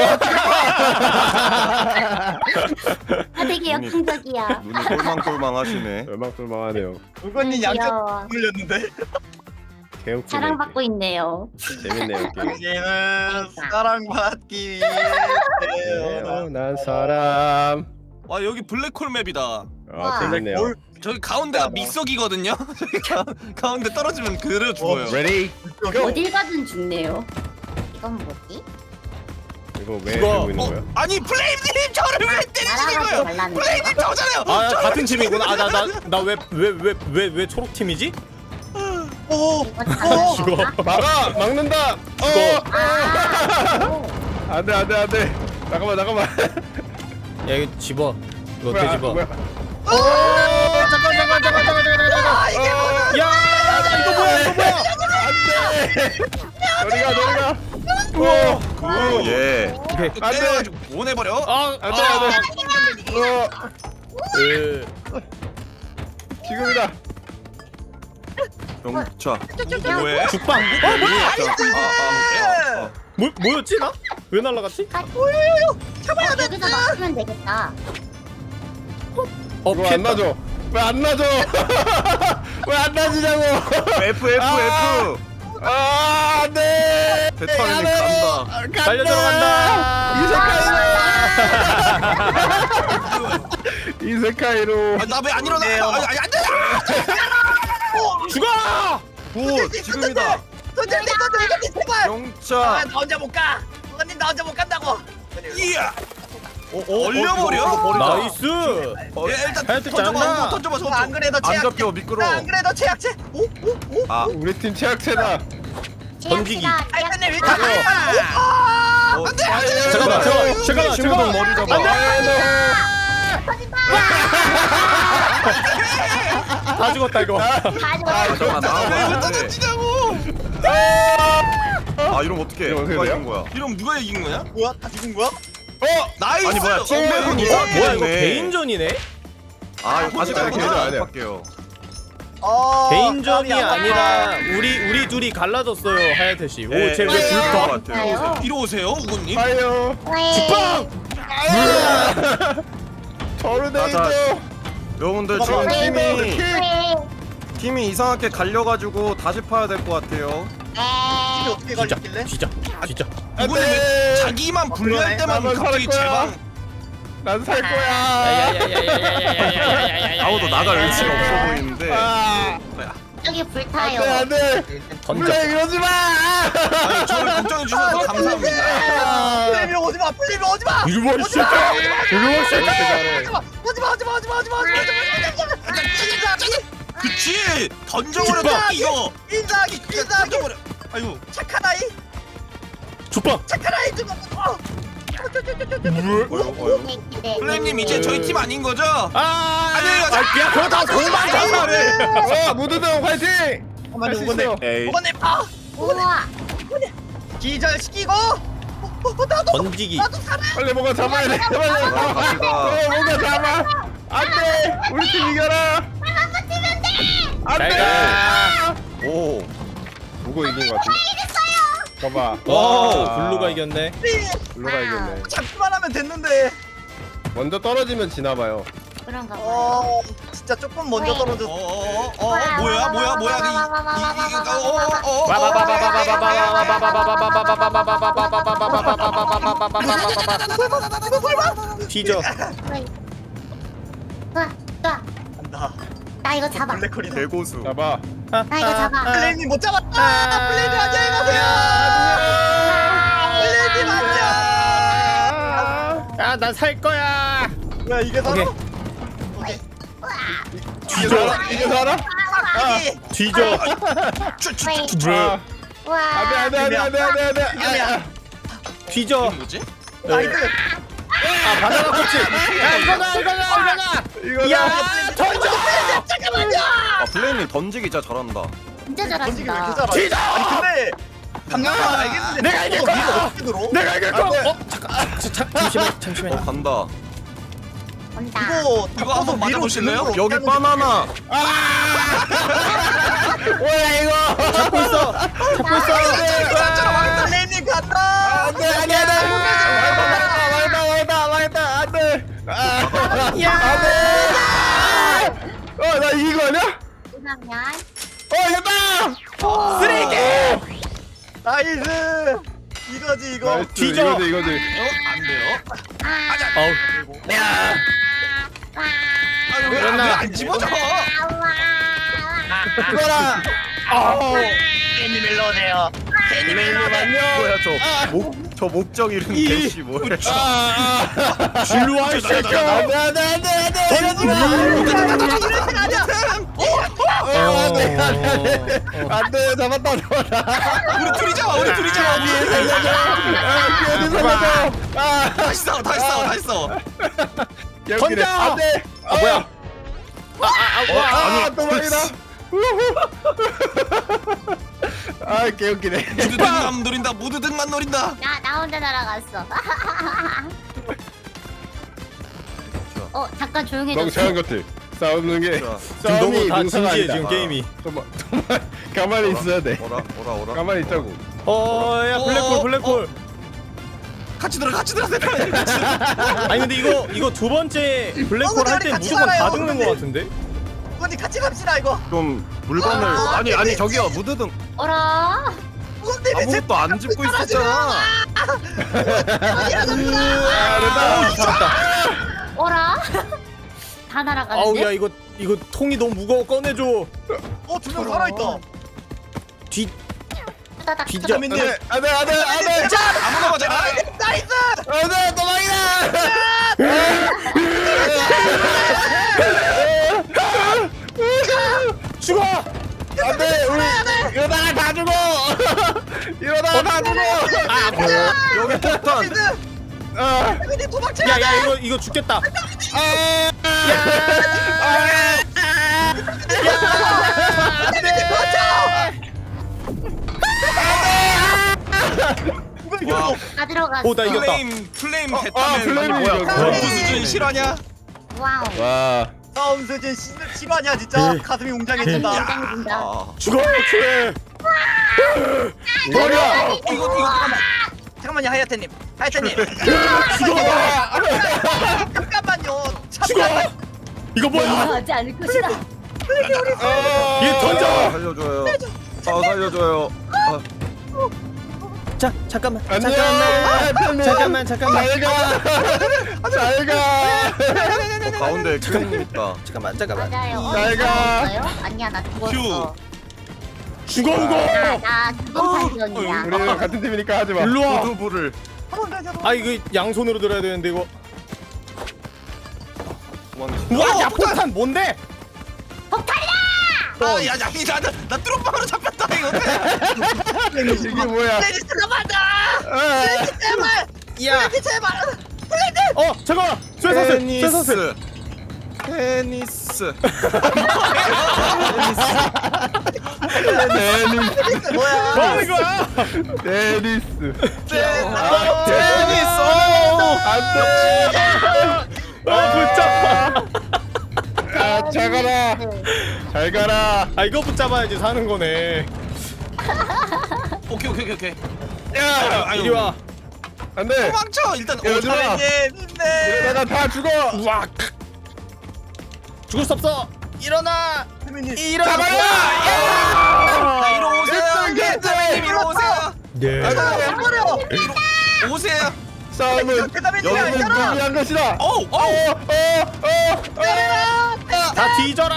되게 역동적이야. 눈이 똘망똘망하시네. 얼망똘망하네요. 우건님 양쪽 귀여워. 물렸는데. 개웃기네. 사랑받고 있네요. 재밌네요 게임. 여기는 사랑받기 위해 태어난 사람. 와 여기 블랙홀 맵이다. 아 재밌네요. 저기 가운데가 믹서기거든요. 저기 가운데 떨어지면 그대로 죽어요. Ready? 어딜 가든 죽네요. 이건 뭐지? 이거 왜 이거- 들고 있는 거야? 아니 플레임님 저를 왜 때리시는 날아가지 거예요? 말라는 플레임님 거. 저잖아요. 아, 같은 팀이구나. 아, 나 왜 초록 팀이지? 오. 이거 다 죽어. 막는다. 죽어. 안돼. 잠깐만. 야, 이거 집어. 이거 어떻게 집어? 잠깐. 야, 이거 뭐야? 너리가. 오 예. 오케이. 때려가지고 보내버려. 안돼. 지금이다. 영차. 뭐해? 죽방. 뭐였지 나? 왜 날라갔지? 잡아야 돼. 여기서 맞추면 되겠다. 이거 안 나죠? 왜 안 나죠? 왜 안 나지냐고? F. 안돼. 대타님 간다. 달려 들어간다. 이세카이로. 나 왜 안 일어나? 아니 안 돼. 죽어! 오 지금이다. 손잡이 제발. 영차. 나 혼자 못 가. 언니 나 혼자 못 간다고. 이야. 얼려버려? 나이스. 일단 하여튼 던져봐. 짱나. 던져봐. 안 그래도 안 최악. 잡혀 미끄러. 안 그래도 최악체. 오오오. 아 우리 팀 최악체다. 던지기. 알겠네 왜 잠깐만. 신호등 머리 잡아. 다 죽었다 이거. 다 죽었어. 잠깐만 나와봐. 던지냐고. 아 이러면 어떡해? 이거 어떻게 누가 돼요? 이긴 거야? 이러면 누가 이긴 거야? 뭐야? 다 죽은 거야? 나이스. 아니 뭐야? 팀맵은 이상하게 뭐야 이거 됐네. 개인전이네? 아 이거 다시 개인전 가야겠다. 아니야. 할게요. 개인전이 아니라 우리 둘이 갈라졌어요 하야테 씨. 오, 예, 쟤왜 예, 불타? 것 같아요. 이리 오세요, 우고님. 파이어. 죽방! 토르네이도. 여러분들 지금 팀이 이상하게 갈려가지고 다시 파야 될 것 같아요. 이게 어떻게 걸렸길래? 진짜. 우고님 왜 자기만 분리할 때만 나만 갑자기 살 거야. 제방. 난 살 거야. 아무도 나갈 의지가 없어 보이는데. 여기 불타요. 안돼. 던져. 플레이 이러지 마. 아니, 저를 걱정해 주셔서 감사합니다. 플레이미 오지마 플레이미 오지마. 이리 와 이 새끼야. 이리 와 이 새끼야. 오지마. 그치. 던져버려 죽방. 이거. 인사하기 던져버려. 아이고. 착한 아이 죽방. 착한 아이 좀. 플레임님 이제 저희 팀 아닌 거죠? 아니에요. 야 그러다 공방 자살을. 무드등 화이팅. 잠깐만요 할수 우건님. 있어요. 에이. 우건님 우와. 기절시키고. 나도 던지기. 살아. 빨리 뭔가 잡아야 돼. 갑시다. 뭔가 잡아. 안돼. 우리 팀 이겨라. 잘 가. 오. 누구 이긴 거 같아? 봐봐. 와 블루가 이겼네. 블루가 이겼네. 잡기만 하면 됐는데. 먼저 떨어지면 지나봐요. 그런가 봐요. 진짜 조금 먼저 떨어졌어. 뭐야? 뒤져. 간다. 나 이거 잡아. 블랙홀이다. 대고수. 잡아. 나 이거 잡아. 플레이님 못 잡았다. 플레이님 안녕히 가세요. 플레이님 안녕. 야난 살 거야. 야 이게 살아? 오케이. 뒤져. 이게 살아? 뒤져. 아. 와. 안돼. 뒤져. 뭐지? 나이스. 아 바나나 코치. 야 이거다. 이거 야 던져. 아 플레이님 던지기 진짜 잘한다. 진짜 던지기 왜 이렇게 잘하신다. 잘하지? 아니 근데 감각은 알겠는데 내가 이길 거야. 위로 어떻게 들어? 내가 이길 거. 잠시만. 간다. 온다. 이거 한번 맞아보실래요? 여기 바나나. 뭐야 이거? 잡고 있어. 플레이님 간다. 안돼. 안돼. 나 이거 아니야? 그러면 이겼다. 쓰레기. 나이스. 이거지 이거. 뒤져. 이거지. 안 돼요. 어우. 야. 왜안 집어져? 이거라. 게임 일로 오세요. 플레이님 안녕. 뭐야 저 목적 이름 대시 뭐야? 줄로와 이 새끼야. 안돼. 잡았다. 우리 둘이 잡아. 다시 싸워. 던져! 안돼. 뭐야? 또망이다. 개웃기네. 무드등만 노린다. 무드등만 노린다. 나 혼자 날아갔어. 잠깐 너무 조용해졌어. 잘한 것 같아. 싸우는 게 지금 너무 다 능사가 진지해 아니다. 지금 게임이. 좀 가만히 있어야 돼. 오라. 가만히 있자고. 야 블랙홀. 같이 들어. 아니 근데 이거 두 번째 블랙홀 할 때 같이 무조건 다 살아요, 죽는 근데. 거 같은데? 우건님 같이 갑시다 이거. 좀 물건을 아니 저기요 무드등 어라? 우건님 아무것도 안 짚고 있었잖아. 잡았다. 어라? 다 날아가는데? 아우 야 이거 통이 너무 무거워 꺼내줘. 두 명 살아있다. 뒤 따닥, 뒤져. 따닥. 안돼. 아무나 맞아. 나이스. 안돼. 도망이다. 여기 폭탄. 태민님 도망쳐야 돼. 야야 이거 죽겠다. 와, 다 들어갔어. 오 나 이겼다. 플레임 대타면 플레임이 뭐야? 이겼다. 공부 수준 실화냐? 와우. 와. 싸움 수준 실화냐 진짜. 가슴이 웅장해진다. 웅장해진다. 아, 죽어. 그래. 뭐야? 이거 잠깐만요 하야테님. 하야테님. 잠깐만요. 죽어. 이거 뭐야? 하지 않을 것이다. 얘 던져. 살려줘요. 살려줘요. 자 잠깐만. 안녕. 잠깐만. 잘 가. 가운데 큰 있다. 잠깐만. 맞아요. 잘 가. 죽었어요? 아니야 나 죽었어. 죽어. 나 죽은 판정이야. 우리 같은 팀이니까 하지 마. 일로 와. 후두부를. 아 이거 양손으로 들어야 되는데 이거. 도망치. 우와 야 폭탄 뭔데? 나 뚜루빵으로 잡혔다 이거. 이게 뭐야? 테니스가 맞아. 제발. 야. 제발. 잠깐만. 쇠사슬. 테니스. 테니스. 뭐야? 뭐 하는 거야? 테니스. 테니스. 붙잡아. 잘 가라. 잘 가라. 아 이거 붙잡아야지 사는 거네. 오케이. 야, 이리 와. 안돼. 도망쳐 일단. 얘들아. 힘내. 내가 다 죽어. 우와. 죽을 수 없어. 일어나. 일어나. 자, 이리 오세요. 대타맨님 이리 오세요. 네. 버려. 오세요. 싸움은 대타맨님이 여기는 아니잖아. 무리한 것이다. 어우. 다 뒤져라.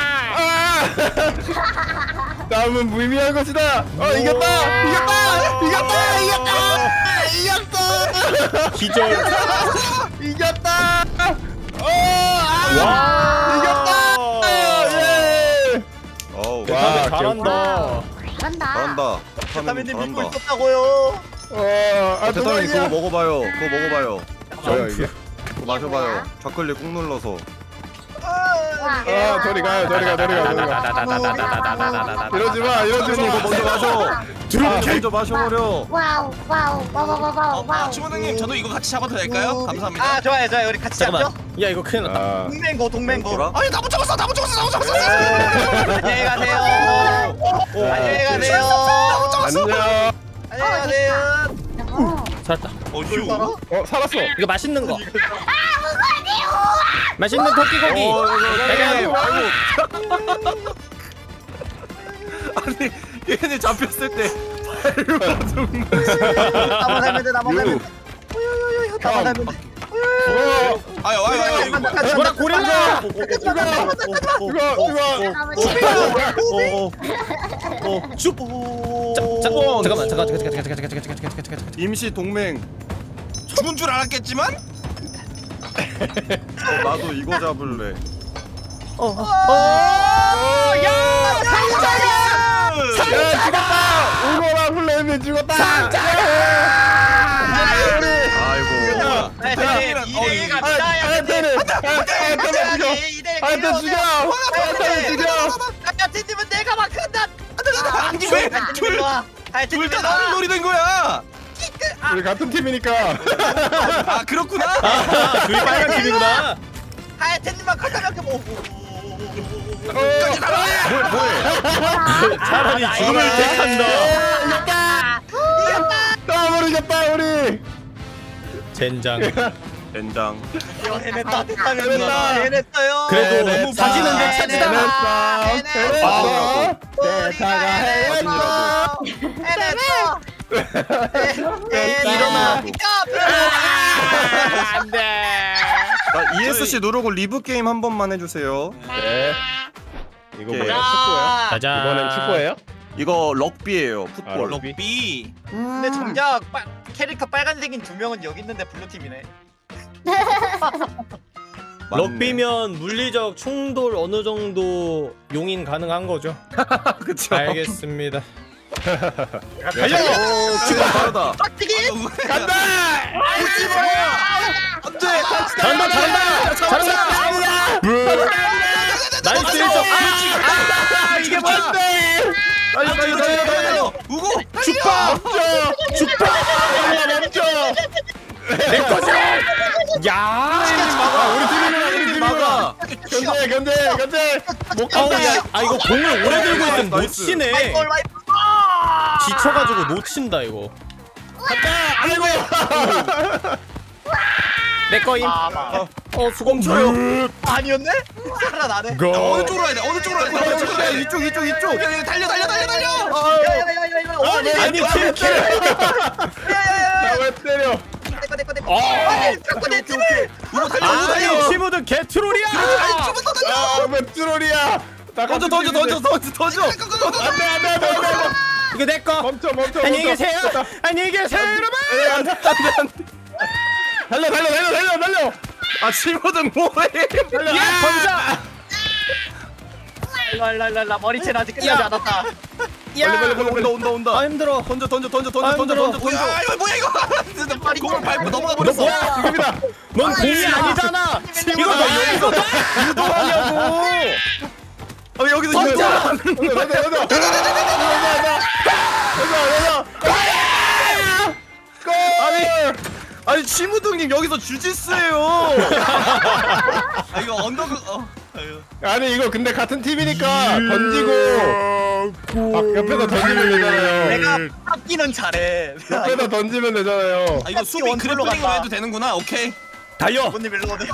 싸움은 무의미한 것이다. 이겼다. 기절. 이겼다. 와. 예. 어우. 대타맨 잘한다. 잘한다. 잘한다. 대타맨님 믿고 잘한다. 있었다고요. 대타맨 그거 도망이야. 먹어봐요. 뭐야 이게? 그거 마셔봐요. 좌클릭 꾹 눌러서. 저리 가. 이러지 마. 이거 먼저 마셔. 먼저 마셔버려. 와우. 주무등님 저도 이거 같이 잡아도 될까요? 감사합니다. 좋아요. 우리 같이 잠깐만. 잡죠. 야 이거 큰일 났다. 동맹고. 뭐라? 아니 나무 잡았어. 안녕히 가세요. 안녕히 가세요. 안녕. 안녕히 가세요. 살았다. 휴. 살았어. 이거 맛있는 거. 맛있는 토끼고기. 아니 얘네 잡혔을 때 나만 살면 돼. 나만 살면 돼. 아유. 뭐라 고릴라. 잠깐만. 임시 동맹. 죽은 줄 알았겠지만. 나도 이거 잡을래. 죽었다. 우거라 플레임이 죽었다. 아이고. 이대희 갑니다. 하야테님은 내가 막 한다. 둘다 나를 노리는 거야. 우리 같은 팀이니까. 아 그렇구나. 둘이 빨간 팀이구나. 하야테님만 가자면 차라리 죽음을 택한다. 떠버리겠다 우리. 젠장. 된장. 해냈다. 해냈어요. 그래도 해냈다. 사진은 내 차지다. 해냈어. 대타가 해냈어. 일어나. 안돼. ESC 누르고 리브 게임 한 번만 해주세요. 네. 이거 오케이. 뭐야? 축구야? 짜잔. 이번엔 축구예요? 이거 럭비예요. 풋볼. 럭비. 근데 정작 캐릭터 빨간색인 2명은 여기 있는데 블루팀이네. 럭비면 물리적 충돌 어느 정도 용인 가능한 거죠? 그쵸. 알겠습니다. 달려. 오 지금 다르다. 간다. 안돼. 잘한다. 나이스 1점. 이게 뭐야? 달려. 우고. 죽파. 멈춰. 내 거지. 야. 우리 팀이 막아. 견제. 이거 공을 오래 들고 있으면 못 나이스. 치네. 지쳐가지고 놓친다 이거. 간다. 아이고. 내 거임. 수검초요. 아니었네? 살아나네. 어느 쪽으로 가야 돼? 어느 쪽으로 가야 돼? 이쪽. 달려. 아니 킬. 나왜 때려? 우고 달려. 아니 치무든 개트롤이야. 왜 트롤이야? 던져. 안돼. 이거 내 거. 멈춰. 안녕히 계세요 여러분. 달려. 아 치모든 뭐해? 야 건져. 랄랄랄라 머리채 아직 끝나지 않았다. 빨리 온다. 아 힘들어. 던져. 이거 뭐야 이거? 공을 밟고 넘어가 버렸어. 지금이다. 넌 공이 아니잖아. 이거 너 여기서 유도하냐고. 여기서 던져. 아니 치무등님 여기서 주짓수예요. 이거 언더그 아니 이거 근데 같은 팀이니까 던지고 옆에서 던지면 되잖아요. 내가 깎기는 잘해. 옆에서 던지면 되잖아요. 이거 수비 원툴로 그래플링으로 간다. 해도 되는구나. 오케이. 달려. 부모님 일로 오세요.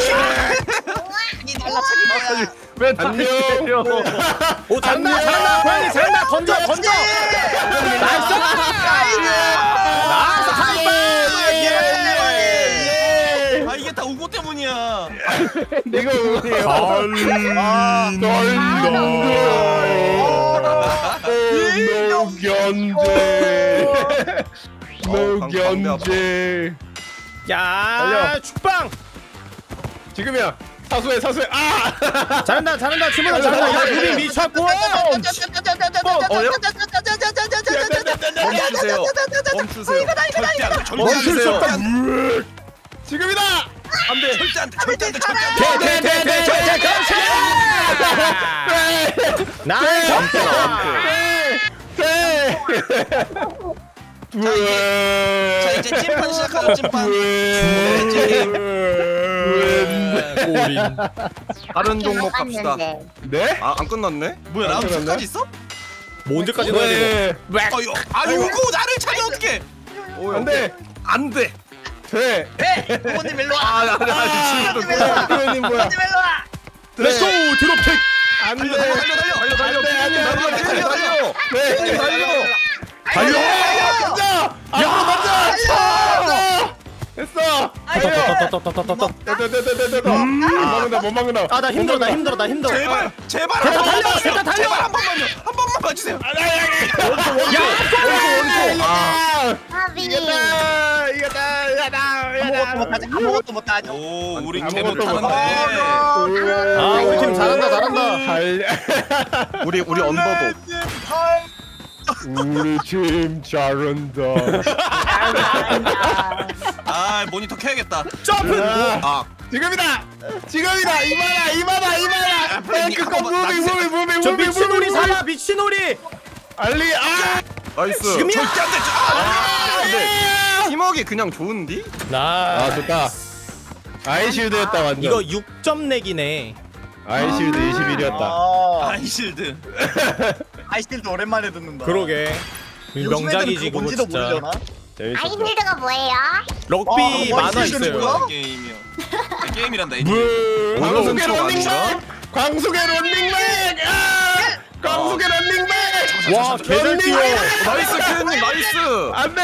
왜 안녕. 오 잘한다. 고양이 잘한다. 던져. 나이스. 이게 다 우고 때문이야. 이거 뭐예요? 노견제. 야 축방. 지금이야. 사수해. 잘한다. 치무든 잘한다. 야 우리 미쳤고. 멈추세요. 멈출 수 없다. 지금이다. 안돼. 절대 안 돼. 나이스. 자 이제 찐판 시작하죠. 찐판. 꼬린. 다른 종목 갑시다. 네? 안 끝났네? 뭐야 라운드 4까지 있어? 뭐 언제까지 넣어야 돼? 아니 우고 나를 차면 어떡해? 안 돼. 돼. 부모님 일로 와. 아니 지금 뭐야? 부모님 일로 와. 렛츠고 드롭킥. 안 돼. 달려. 됐어. 못 막는다. 아 나 힘들어. 제발. 달려. 한 번만 봐주세요. 아무것도 못하죠. 오 우리 아무것도 개못 하는데. 우리 팀 잘한다. 우리 언더도. 우리 팀 잘한다. 아 모니터 켜야겠다. 점프. 지금이다. 이마다. 탱크가 무빙. 저 미친오리 살아. 미친오리. 알리. 나이스. 지금이야. 절대 안 돼. 팀워크 그냥 좋은디? 좋다. 아이실드였다 완전. 이거 6점 내기네. 아이실드 21이었다. 아이실드. 아이실드 오랜만에 듣는다. 그러게. 명작이지 그거 뭔지도 진짜. 모르잖아. 아이실드가 뭐예요? 럭비 만화 아이실드는 있어요. 뭐야? 게임이요. 게임이란다 이제. 광속의 런닝맨. 광속의 런닝맨. 와 개잘 뛰어. 나이스 큐님 나이스. 안돼.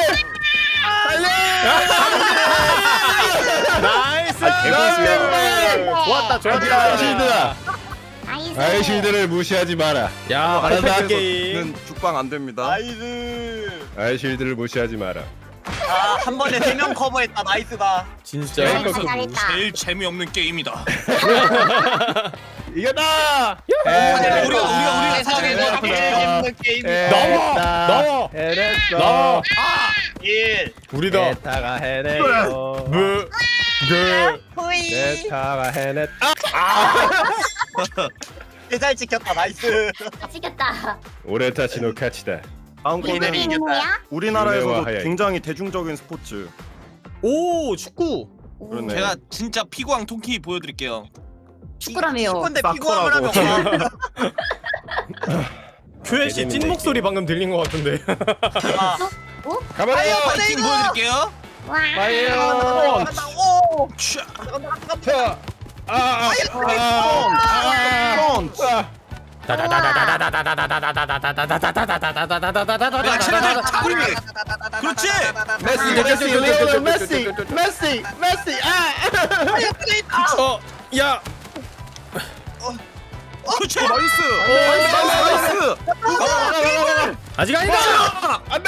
나이스. 좋았다. 아이실드다. 아이스. 아이실드를 무시하지 마라. 야 발표 게임. 죽방 안 됩니다. 아이실드를 무시하지 마라. 한 번에 3명 커버했다. 나이스다. 진짜. 잘했다. 제일 재미없는 게임이다. 이겼다. 우리가 사정해 나와. 해냈어. 나와. 1 우리다. 네타가 해냈어. 후이 네타가 해냈다. 잘 지켰다. 나이스. 아시겠다. 오레타치노 카치다. 다음 거는 이들이 이겼다. 뭐야? 우리나라에서도 유명한 하야이. 굉장히 대중적인 스포츠. 오 축구. 그러네. 제가 진짜 피구왕 통키 보여드릴게요. 축구라며요. 축구인데 사커라고. 피구함을 하면 큐엘 씨 찐 목소리 방금 들린 것 같은데. 가만히요. 파이팅 보여드릴게요. 와. 가만히요. 오. 자. 내가 체력을 잡으리. 그렇지. 메시. 야. 그렇지. 나이스. 아직 아니다. 안돼.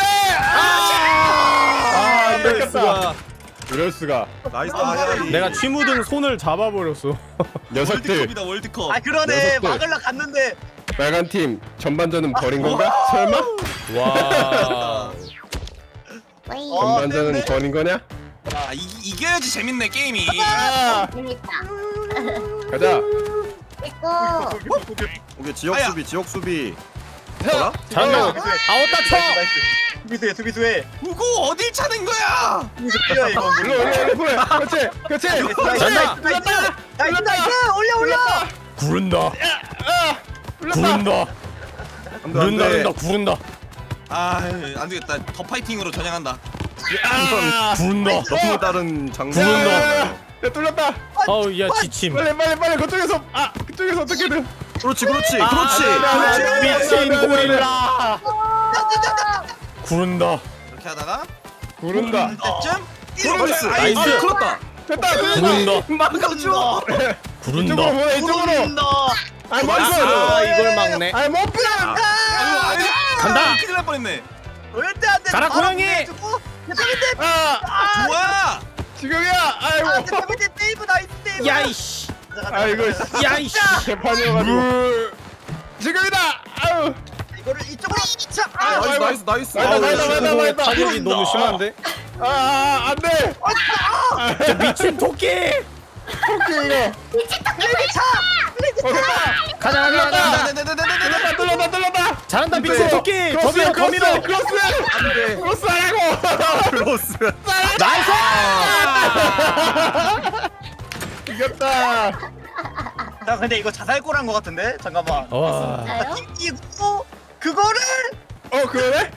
이럴 수가. 나이스 하야이. 내가 쥐 묻은 손을 잡아버렸어. 녀석들 월드컵이다 월드컵. 아 그러네. 녀석들. 막으려 갔는데 빨간 팀 전반전은 버린 건가? 설마? 와. 웨이. 전반전은 네. 버린 거냐? 아 이겨야지 재밌네 게임이. 재밌다. 가자. 됐고. 오케이 지역 하야. 수비 지역 수비. 뭐라? 잘한다. 아웃다 쳐. 수비수해 수비수해. 누구 어딜 차는 거야? 수비수야 이거. 그렇지. 잔다. 나이스 올려. 구른다. 구른다. 구른다. 구른다. 아 안되겠다. 더 파이팅으로 전향한다. 구른다. 너무 다른 장르. 구른다. 야 뚫렸다. 아우 야 지침. 빨리 그쪽에서 그쪽에서 어떻게든. 그렇지. 미친 고릴라. 구른다. 이렇게 하다가 구른다. 때쯤 나이스. 나이스. 클렀다. 됐다. 구른다. 막아줘. 구른다. 이쪽으로 보내 이쪽으로. 아 아 이걸 막네. 아이 못 빼. 간다. 큰일 날 뻔했네. 절대 안 돼. 가라, 고양이! 좋아. 지금이야. 아이고. 세이브 나이스 세이브. 야이씨. 아이고. 야이씨. 개판이어가지고. 지금이다. 아유. 이거를 이쪽으로 차. 나이스. 나이다. 타격이 너무 심한데? 안돼. 저 미친 토끼. 이거. 가자. 뚫렸다. 잘한다 미친 토끼. 더 밀어. 크로스 하라고. 클로스. 나이스. 이겼다. 야 근데 이거 자살골 한거 같은데? 잠깐만. 와. 이거 그거를 그러네?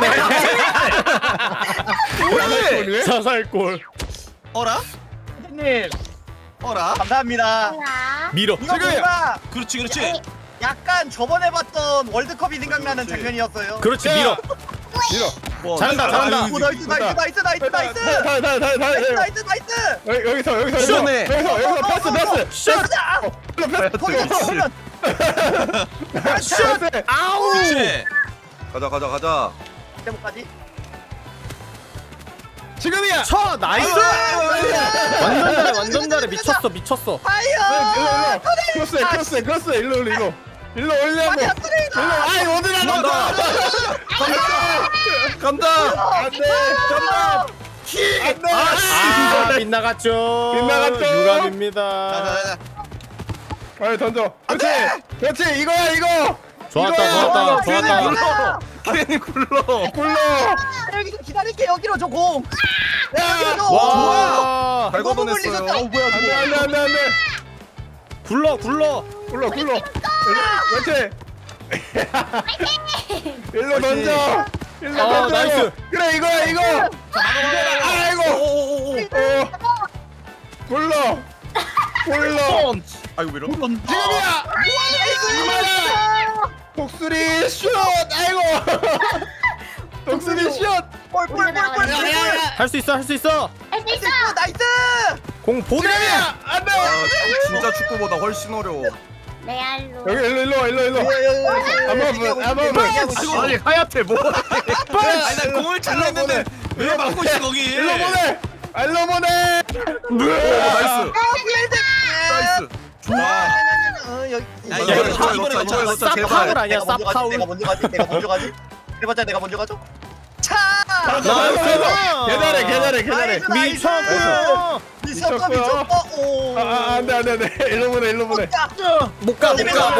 그러네. 자살골. 어라? 선생님 어라? 감사합니다. 밀어. 이거 뭔가 그렇지. 약간 저번에 봤던 월드컵이 생각나는 장면이었어요. 그렇지 밀어. 잘한다. 오, 나이스. 여기서 시원해. 패스. 슛! 아우. 그렇지. 가자. 대목까지. 지금이야. 쳐 나이스. 완전 잘해. 미쳤어. 파이어! 크로스. 일로 올려고. 아이 어디라 간다. 안돼. 아 빗나갔죠. 유감입니다. 자. 빨리 던져. 그렇지. 이거야. 좋았다. 괜히 굴러. 여기서 기다릴게. 여기로 저 공. 와. 잘 걷어냈어요. 안돼. 굴러. 그렇지. 일로 던져. 나이스. 그래 이거야. 아이고. 굴러. 아이고 밀어. 지금이야. 독수리 슛. 아이고. 독수리 슛. 할 수 있어. 나이스! 공 보내. 지금이야. 안돼. 진짜 축구보다 훨씬 어려워. 레알로. 여기 일로. 아니 하얗테 뭐? 아니 나 공을 잘랐는데 왜 막고 있어 거기? 일로 보내. 나이스. 블레이드! 나이스. 좋아. 여기 이번에 넣자 제발. 쌉파울 아니야 내가 먼저 가지. 쌉파울. 내가 먼저 가지. 내가 먼저 가지. 해봤자 내가 먼저 가죠. 차. 계단에. 미쳤어. 미쳤다. 오. 안돼. 일로 보내. 못가.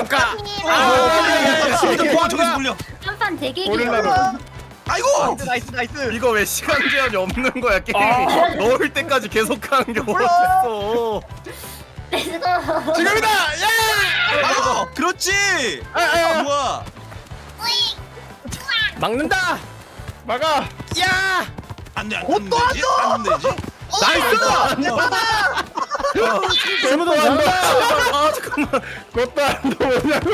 저기서 몰려. 한판 되게 오릴라로. 아이고. 나이스. 이거 왜 시간 제한이 없는 거야 게임이? 넣을 때까지 계속하는 게 어딨어? 렛츠고. 지금이다. 아이고. 그렇지. 뭐야? 막는다. 막아. 야. 안돼 안 되지. 나이스. 주무도 잘한다. 아 잠깐만. 곧도 안도 뭐냐고.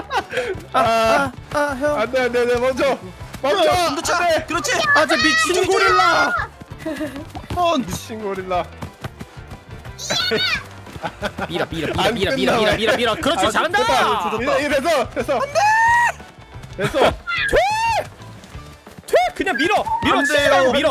형. 안돼 멈춰. 차. 그렇지. 저 미친 고릴라. 미친 고릴라. 밀어. 그렇지 잘한다. 이거 됐어. 됐어. 그냥 밀어. 치고 밀어.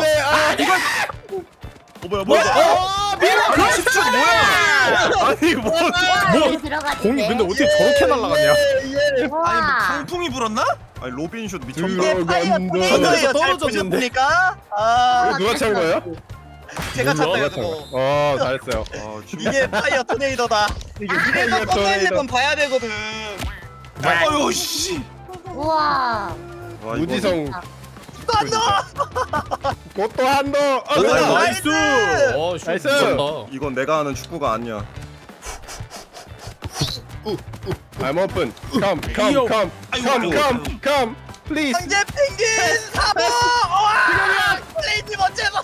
뭐야? 밀어. 그렇지. 아니 뭐? 들어가지. 공이 근데 어떻게 저렇게 날아가냐? 아니 뭐 와. 강풍이 불었나? 아니 로빈슛 미쳤다. 이게 파이어 토네이도예요. 잘 떨어졌는데. 보셨습니까? 누가 찬 거예요? 제가 찼어요. 그거. 잘했어요. 이게 파이어 토네이도다. 이래서 썸네일만 봐야 되거든. 아유 씨. 우와. 우지성 딴다. 곧도 한도. 나이스. 나이스. 이건 내가 하는 축구가 아니야. I'm open. Come. Please. 황제 펭귄 3호. 와! 플레이님 언제고?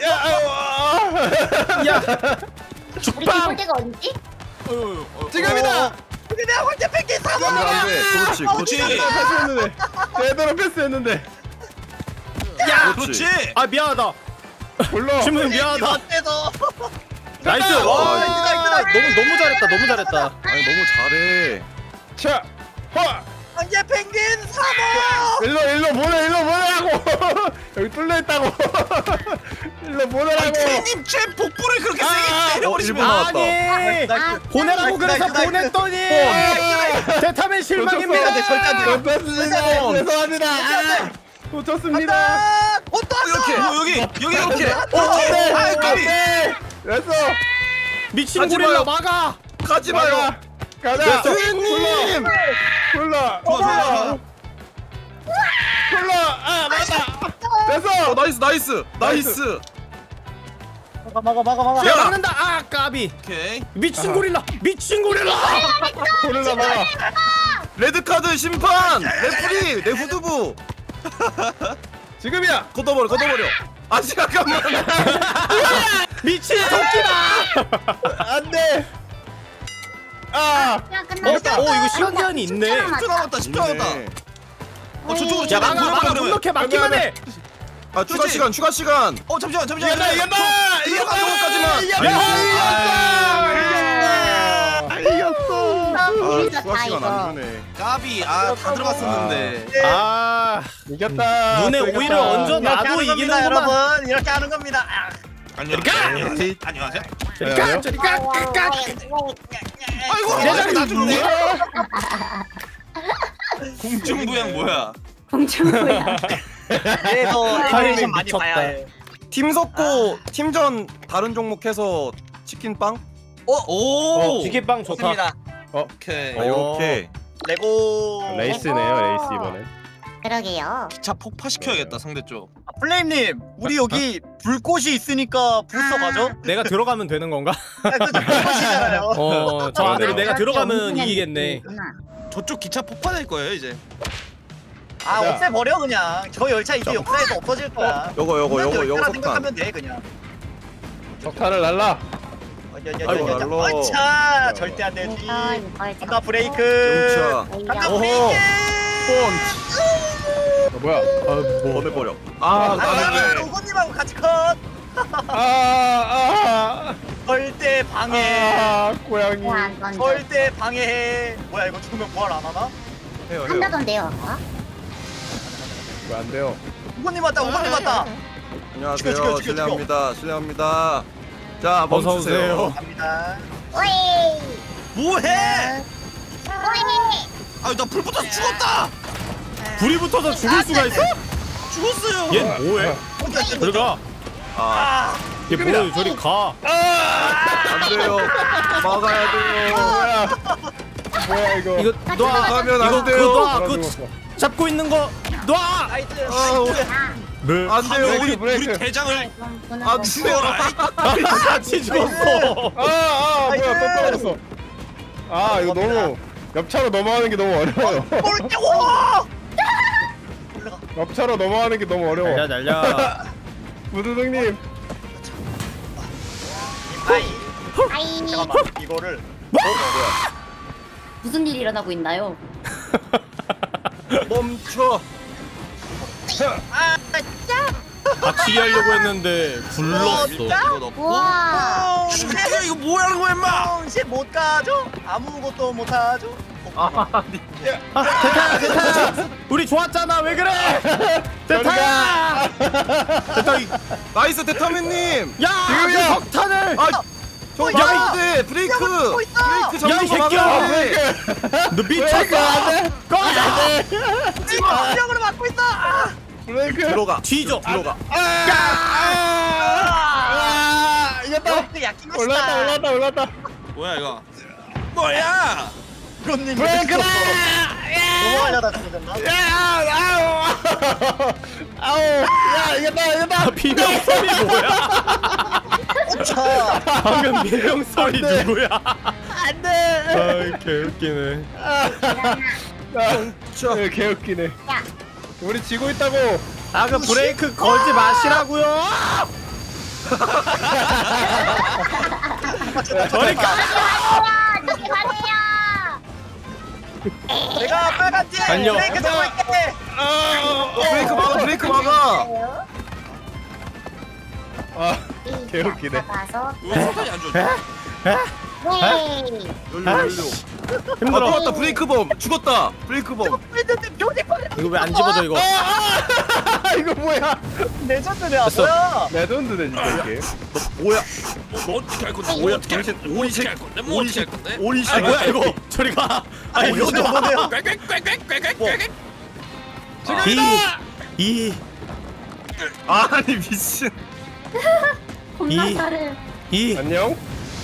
야. 우리 죽방. 골대가 어디지? 지금이다. 그냥 황제 펭귄 3호. 안돼. 그렇지. 제대로 패스했는데. 야. 그렇지. 아 미안하다. 불러. 주문 미안하다. 어때서? 나이스. 너무 잘했다. 아니 너무 잘해. 차. 화. 황제 펭귄 3호. 일로 보내라고. 여기 뚫려 있다고. 일로 보내라고. 님 제 복부를 그렇게 세게 일본 때려버리시면 나왔다. 아니. 보내라고 그래서 보냈더니 대타면 실망입니다. 절대 안 돼. 놓쳤습니다. 죄송합니다. 놓쳤습니다. 이렇게 여기 이렇게. 아, 까비. 됐어. 미친 하지 고릴라 마요. 막아. 가지 마요. 가자. 주인님. 불러. 맞다. 됐어. 나이스. 막아. 야 막는다. 까비. 오케이. 미친 고릴라. 고릴라 막아. 레드 카드 심판. 레프리 내 후두부. 지금이야. 걷어버려. 아 잠깐만. 미친 토끼다. 안돼. 야 끝났어. 이거 신기한이 있네. 10초 남았다. 10초 남았다. 저쪽으로 야 막아. 넉넉해 막기만 해. 아 추가 시간. 잠시만. 이겼다. 이겼어. 추가 시간 안 주네. 까비. 다 들어갔었는데. 이겼다. 눈에 오히려 얹어 놔도 이기는구만. 여러분. 이렇게 하는 겁니다. 안녕하세요. 저리가. 아이고 내 자리 놔주네. 공중부양 뭐야? 공중부야. 그래서 타이밍 애니메이션 많이 미쳤다. 봐야 해. 팀 섞고 팀전 다른 종목 해서 치킨 빵? 오. 기계빵 좋다. 좋습니다. 오케이. 이렇게. 레고. 레이스 이번엔. 그러게요. 차 폭파시켜야겠다 상대 쪽. 플레임님, 우리 여기 불꽃이 있으니까 불써 가죠? 내가 들어가면 되는 건가? 그죠? 불꽃이잖아요. 저 안으로 아, 내가 들어가면 이기겠네. 저쪽 기차 폭파될 거예요 이제. 아, 없애버려 그냥. 저 열차 이제 역사에서 없어질 거야. 요거 열차라 석탄. 생각하면 돼 그냥. 석탄을 날라. 아이고, 날로. 차 절대 안 되지. 아까 브레이크. 용차. 아까 오호. 브레이크. 뭐야? 보내버려. 오건님하고 같이 컷. 절대 방해. 고양이. 절대 방해해. 뭐야 이거 죽으면 부활 안 하나? 해요. 한다던데요. 왜 안 돼요? 오건님 왔다. 오건님 왔다. 안녕하세요. 죽여. 실례합니다. 자, 어서 멈추세요. 오세요. 갑니다. 오이. 뭐해? 아나 불 붙어서 죽었다. 불이 붙어서 죽을 수가 있어? 죽었어요. 얘 뭐해? 들어가. 얘 뭐해? 저리 가. 안 돼요. 막아야 돼요. 뭐야 이거? 이거 놔. 가면 안 이거 돼요. 그거 놔. 그거 잡고 있는 거 놔. 네. 안 돼요. 우리 대장을 안 돼요. 같이 죽었어. 뭐야 또 떨어졌어. 아 이거 너무 옆차로 넘어가는 게 너무 어려워요. 옆차로 넘어가는 게 너무 어려워. 날려 날려. 무드등님. 아이 잠깐만 이거를 무슨 일이 일어나고 있나요? 멈춰. 같이 하려고 했는데 굴렀어. 이거 넣고. 우와 이거 뭐하는 거야 임마? 못 가죠? 아무것도 못 하죠? 대타야 대타야. 우리 좋았잖아. 왜 그래? 대타야. 대타. 나이스 대타맨님. 야, 그 석탄을. 저 야, 막는데 브레이크. 브레이크 야, 이 잡는 거 새끼야. 막는데. 너 미쳤어. 꺼져. 력으로 막고 있어. 브레이크. 들어가. 뒤져. 들어가. 이겼다. 약긴 것이다. 올랐다. 뭐야 이거? 뭐야? 그런님 브레이크다. 넘어가려다 죽었나? 아우. 야 이겼다. 비명 소리 뭐야? 자, 방금 비명 소리 누구야? 안돼. 아, 개웃기네. 이거 개웃기네. 야. 우리 지고 있다고. 아, 그 브레이크 걸지 마시라고요. 저리 가. 저기 가세요. 내가 빨간지 달려. 브레이크 잡을게. 브레이크 막아. 브레이크 막아. 아 개웃기네. 잡아서 왜 소리 안 좋지? 네. 열려. 힘들어. 맞다. 브레이크범. 죽었다. 브레이크범. 이거 왜 안 집어져 이거? 이거 뭐야? 레전드야 됐어. 뭐야? 레전드네 진짜 이게. 뭐야? 뭐 어떻게 할 건데? 뭐야? 어떻게 할 건데? 뭐 어떻게 할 건데? 뭐 어떻게 할 건데? 오리 아, 뭐야 이거? 저리 가. 아니 이거 이거 뭐네요? 꽥꽥꽥꽥꽥꽥. 이 아니 미친. 겁나사를. 안녕.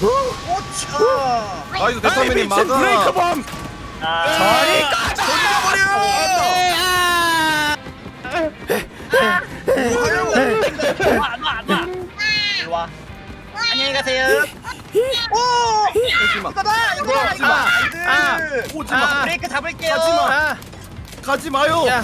오차. 나이스 대타맨님 미친 막아. 브레이크범. 저리 가. 일로 와. 안녕히 가세요. 오지마. 이거다 이거다 이거. 나이스. 오지마. 브레이크 잡을게요. 아, 가지 마요. 야.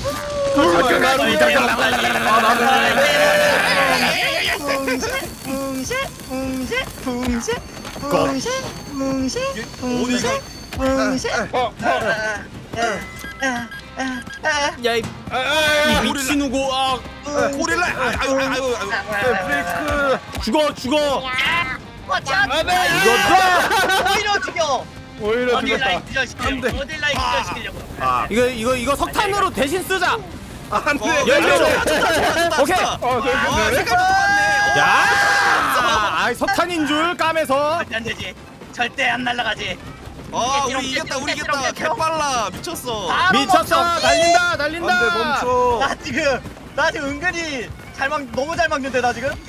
야, 이 미친우고. 아, 고릴라. 아유. 브레이크. 죽어. 이거 오히려 죽여. 오히려 어딜 죽었다. 라인 기절시키려고. 어딜 라인 기절시키려고. 이거 석탄으로 대신 쓰자. 안 돼. 연료로. 오케이. 되네. 색깔도 똑같네. 야! 아, 석탄인 줄 까매서. 안 되지. 절대 안 날아가지. 우리 이겼다. 개빨라. 미쳤어. 미쳤어. 달린다. 안돼 멈춰. 나 지금 은근히 너무 잘 막는데 나 지금.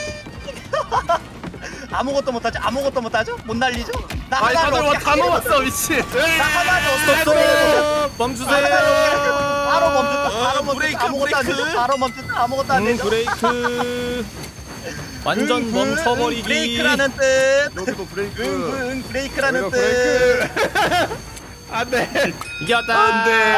아무것도 못하죠? 못 날리죠? 나 아니 하나로 다들 어떻게 다 하려고 먹었어 미친. 나 하나로 어떻게 스톱. 하려고 멈추세요. 바로 멈췄다. 바로 멈췄다. 브레이크, 아무것도 안 브레이크. 되죠? 바로 멈췄다. 아무것도 안 되죠? 브레이크. 완전 멈춰버리기. 브레이크라는 뜻. 여기도 브레이크. 브레이크라는 이거 뜻. 브레이크. 안돼. 이겼다. 안돼.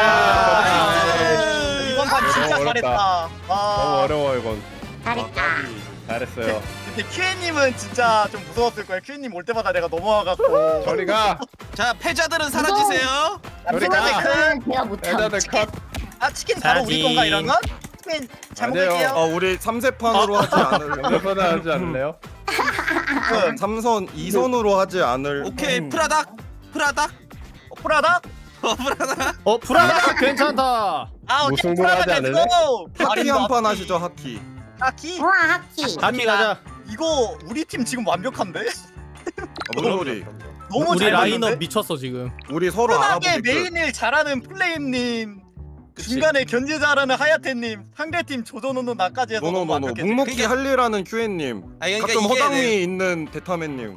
이번 판 진짜 어렵다. 잘했다. 너무 어려워 이건. 잘했다. 잘했어요. 근데 큐엔님은 진짜 좀 무서웠을 거예요. 큐엔님 올 때마다 내가 넘어와갖고. 저리가. 자 패자들은 사라지세요. 저리가. 내가 못함. 애다들 컷. 아 치킨 바로 우리 건가 이런 건? 치킨 잘 아니에요. 먹을게요. 우리 3세판으로 하지 않을래? 몇번 하지 않을래요? 3선 2선으로 하지 않을. 오케이 프라닥. 프라다? 프라닥. 프라다 괜찮다. 아 오케이 무슨 프라다 걸 하지 렛츠고. 하키 한 판 하시죠 하키. 하키? 우와 하키. 하키 가자. 이거 우리 팀 지금 완벽한데? 무슨 소리? 너무 우리 잘 라인업 맞는데? 미쳤어 지금. 우리 서로 편하게 알아보기 끝. 메인을 잘하는 플레임님, 그치. 중간에 견제 잘하는 하야테님, 상대팀 조조노노 나까지 해서 너무 노노노노 완벽해. 묵묵히 할 일하는 큐엔님. 아니, 그러니까 가끔 이게 허당미 내- 있는 데타맨님.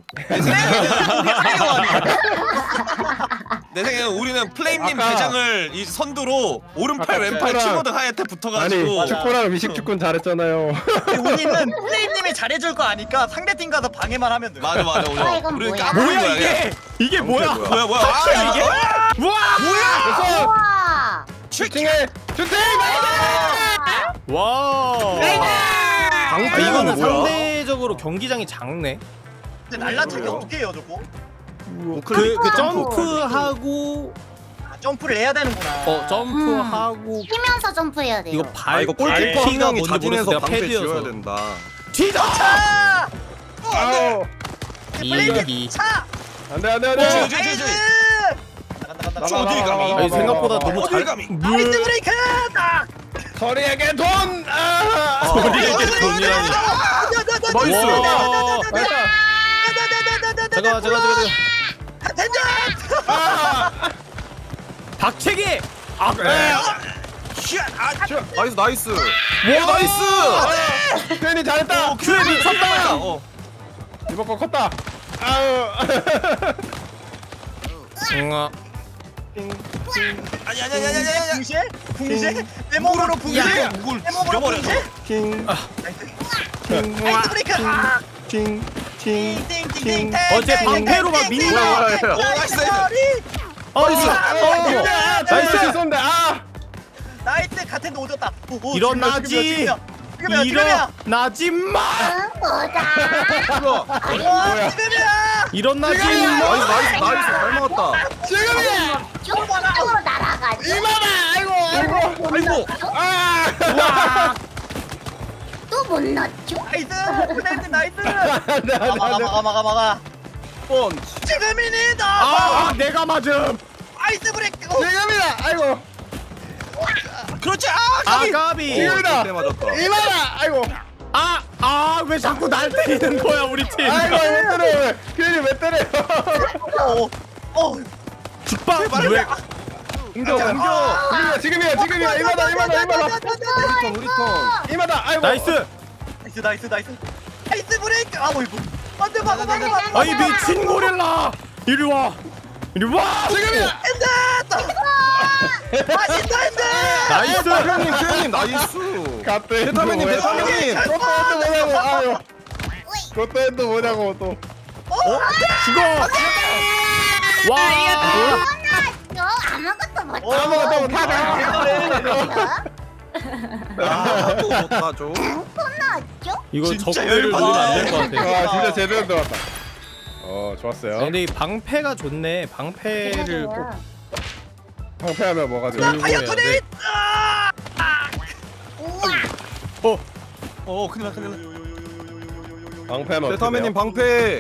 내 생각에 우리는 플레임님 아까- 대장을 이 선두로 오른팔 아까 왼팔 축구랑- 키보드 하얗게 붙어가지고 아니 축구랑 미식축구는 잘했잖아요. 우리는 플레임님이 잘해줄 거 아니까 상대팀 가서 방해만 하면 돼. 맞아 아, 오자. 이건 우리는 뭐야? 까부는 뭐야 거야. 이게? 이게 뭐야? 뭐야? 파티야 아, 이게? 와! 그래서 우와. 슈팅해 슈팅. 와! 아, 방패는 이거는 뭐야? 상대적으로 경기장이 작네. 근데 날라차기 어떻게 해요 저거? 그 점프하고 점프를 해야 되는구나. 점프하고 쉬면서 점프해야 돼요. 이거 발 이거 골키퍼 한 핑가 명이 뭔지 모르겠어. 자진해서 내가 방패 지어야 패드여서. 된다. 뒤져! 차! 아우 이기. 차! 안돼 안돼 저, 안돼. 저, 저. 간다. 저 어디 감히? 아니 생각보다 너무 어딜 잘. 감히? 나이스 브레이크! 딱! 서리에게 돈. 아. 우리에게 돈이라니. 나이스. 와. 잠깐만. 텐전! 박채기. 아, 나이스 나이스. 와 나이스. 괜히 잘했다. 큐에 미쳤다. 이번 거 컸다. 아우. 응아. 아니. 붕쉐? 붕쉐? 내 몸으로 붕쉐? 야, 이걸 내 몸으로 죽여버려. 붕쉐? 킹. 나이스 브레이크! 아! 킹. 킹. 띵띵띵띵 어제 방패로 막 민다. 나이스. 나이스 쏜다. 아. 나이스 같은 오졌다. 일어나지. 일어나지 마. 뭐야? 지금이야. 일어나지 나이스 마. 나이스 잘 먹었다. 지금이야. 쪽으로 날아가지. 아이고. 아. 또 못 넣죠? 나이스. 플레임님 나이스. 안돼 안돼. 막아. 펀치. 지금이니다. 아 내가 맞음. 아이스 브레이크. 지금이다. 아이고. 그렇지. 아가비. 지금이다. 그때 맞았다. 이마다. 아이고. 왜 자꾸 날 때리는 거야 우리 팀. 아이고 왜 때려? 괜히 왜 때려? 죽방 왜? 옮겨. 지금이야. 이마다. 우리 턴. 이마다. 아이고. 나이스. 나이스 브레이크. 아 이거. 안돼 막아. 아이 미친 고릴라. 이리 와. 지금이야. 맛있다 했네. 나이스. 큐엔님 나이스. 갔대. 대타맨님 대타맨님. 그것도 뭐냐고 또. 죽어. 와. 아무것도 못 아무것도 못하네. 또 좋다 좀. 넣었죠? 이거 진짜 적대를 열받네. 누르면 안 될 것 같아. 와 진짜 제대로 들어왔다. 좋았어요. 근데 이 방패가 좋네. 방패를 꼭 방패하면 뭐가 돼? 들고 해야 돼. 우와. 큰일 나. 방패하면 대타맨님 방패.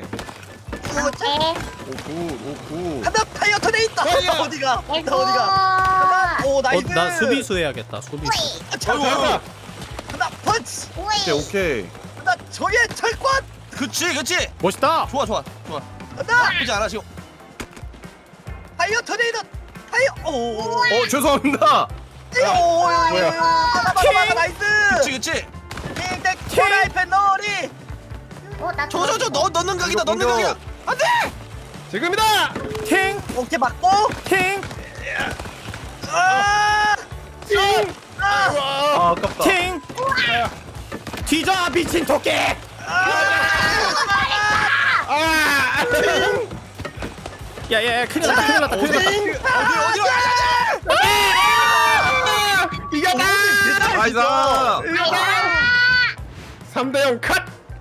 오케이. 간다 파이어 토네이터. 어디가? 아이고. 오 나이스. 나 수비수 해야겠다. 수비수. 잘한다. 간다 펀치. 오케이. 간다 저의 철권. 그렇지. 멋있다. 좋아. 간다 나쁘지 않아 지금. 파이어 토네이터. 파이어. 오. 죄송합니다. 뭐야? 막아 나이스. 그렇지. 띵땡 프라이팬 놀이. 저 넣는 각이다. 넣는 각이다. 안돼. 지금이다. 팅. 오케이 맞고. 팅. 아깝다. 팅. 뒤져 미친 토끼. 야야야 큰일 났다. 이겼다. 나이스. 3대0 컷.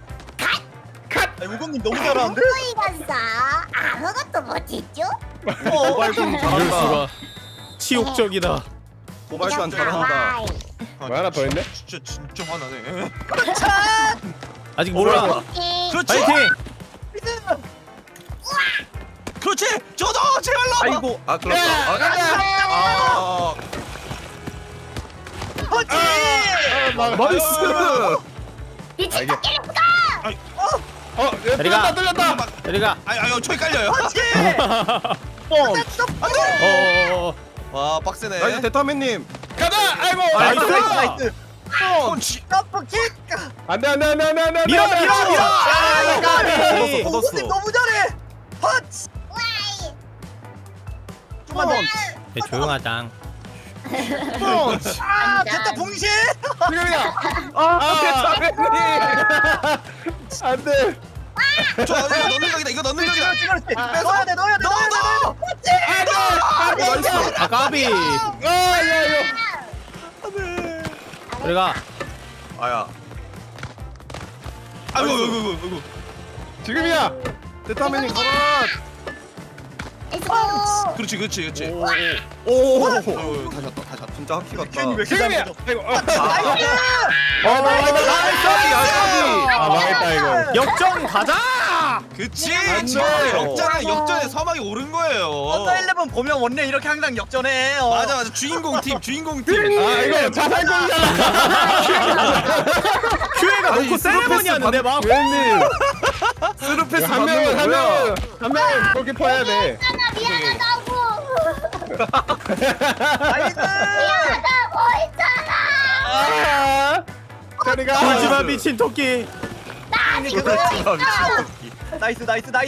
우공님 너무 잘하는데? 이겼어. 아무것도 못했죠? 고발공 이럴 잘한다. 수가. 치욕적이다. 고발관 잘한다. 뭐 하나 더 있네? 진짜 화나네. 아직 몰라. 오케이. 그렇지. 파이팅. 그렇지. 저도 제발로. 아이고. 그렇다. 펀치. 나이스. 미친 토끼를 자리가. 뚫렸다. 저리가. 아유 저기 깔려요. 와 빡세네. 나이스 대타맨님. 가자. 아이고. 나이스. 펀치. 떡볶이. 안돼. 밀어. 얻었어. 너무 잘해. 펀치. 좀만 더. 네, 조용하장. 됐다 봉신. 지금이야. 대타맨님. 안돼. 저 이거 넣는 각이다. 이거 넣는 각이다. 넣어야 돼. 넣어. 아 까비. 저리가. 아야. 아이고. 지금이야. 대타맨님 가라. 그렇지. 오. 다시 왔다. 진짜 하키 같다. 지금이야. 아이고. 나이스. 망했다 이거. 역전 가자. 그치. 맞죠. 역전에 서막이 오른 거예요. 썬더11 보면 원래 이렇게 항상 역전해. 맞아. 주인공 팀. 아 이거 자살공이잖아. 큐에가 놓고 세레머니 하는데 막. 웬님. 스루패스 한 명은 골키퍼 해야 돼. 미안하다고. 나이스. 미안하다고 했잖아. 저리가. 울지마 미친 토끼. 나 아직 그거 있어. 나이스.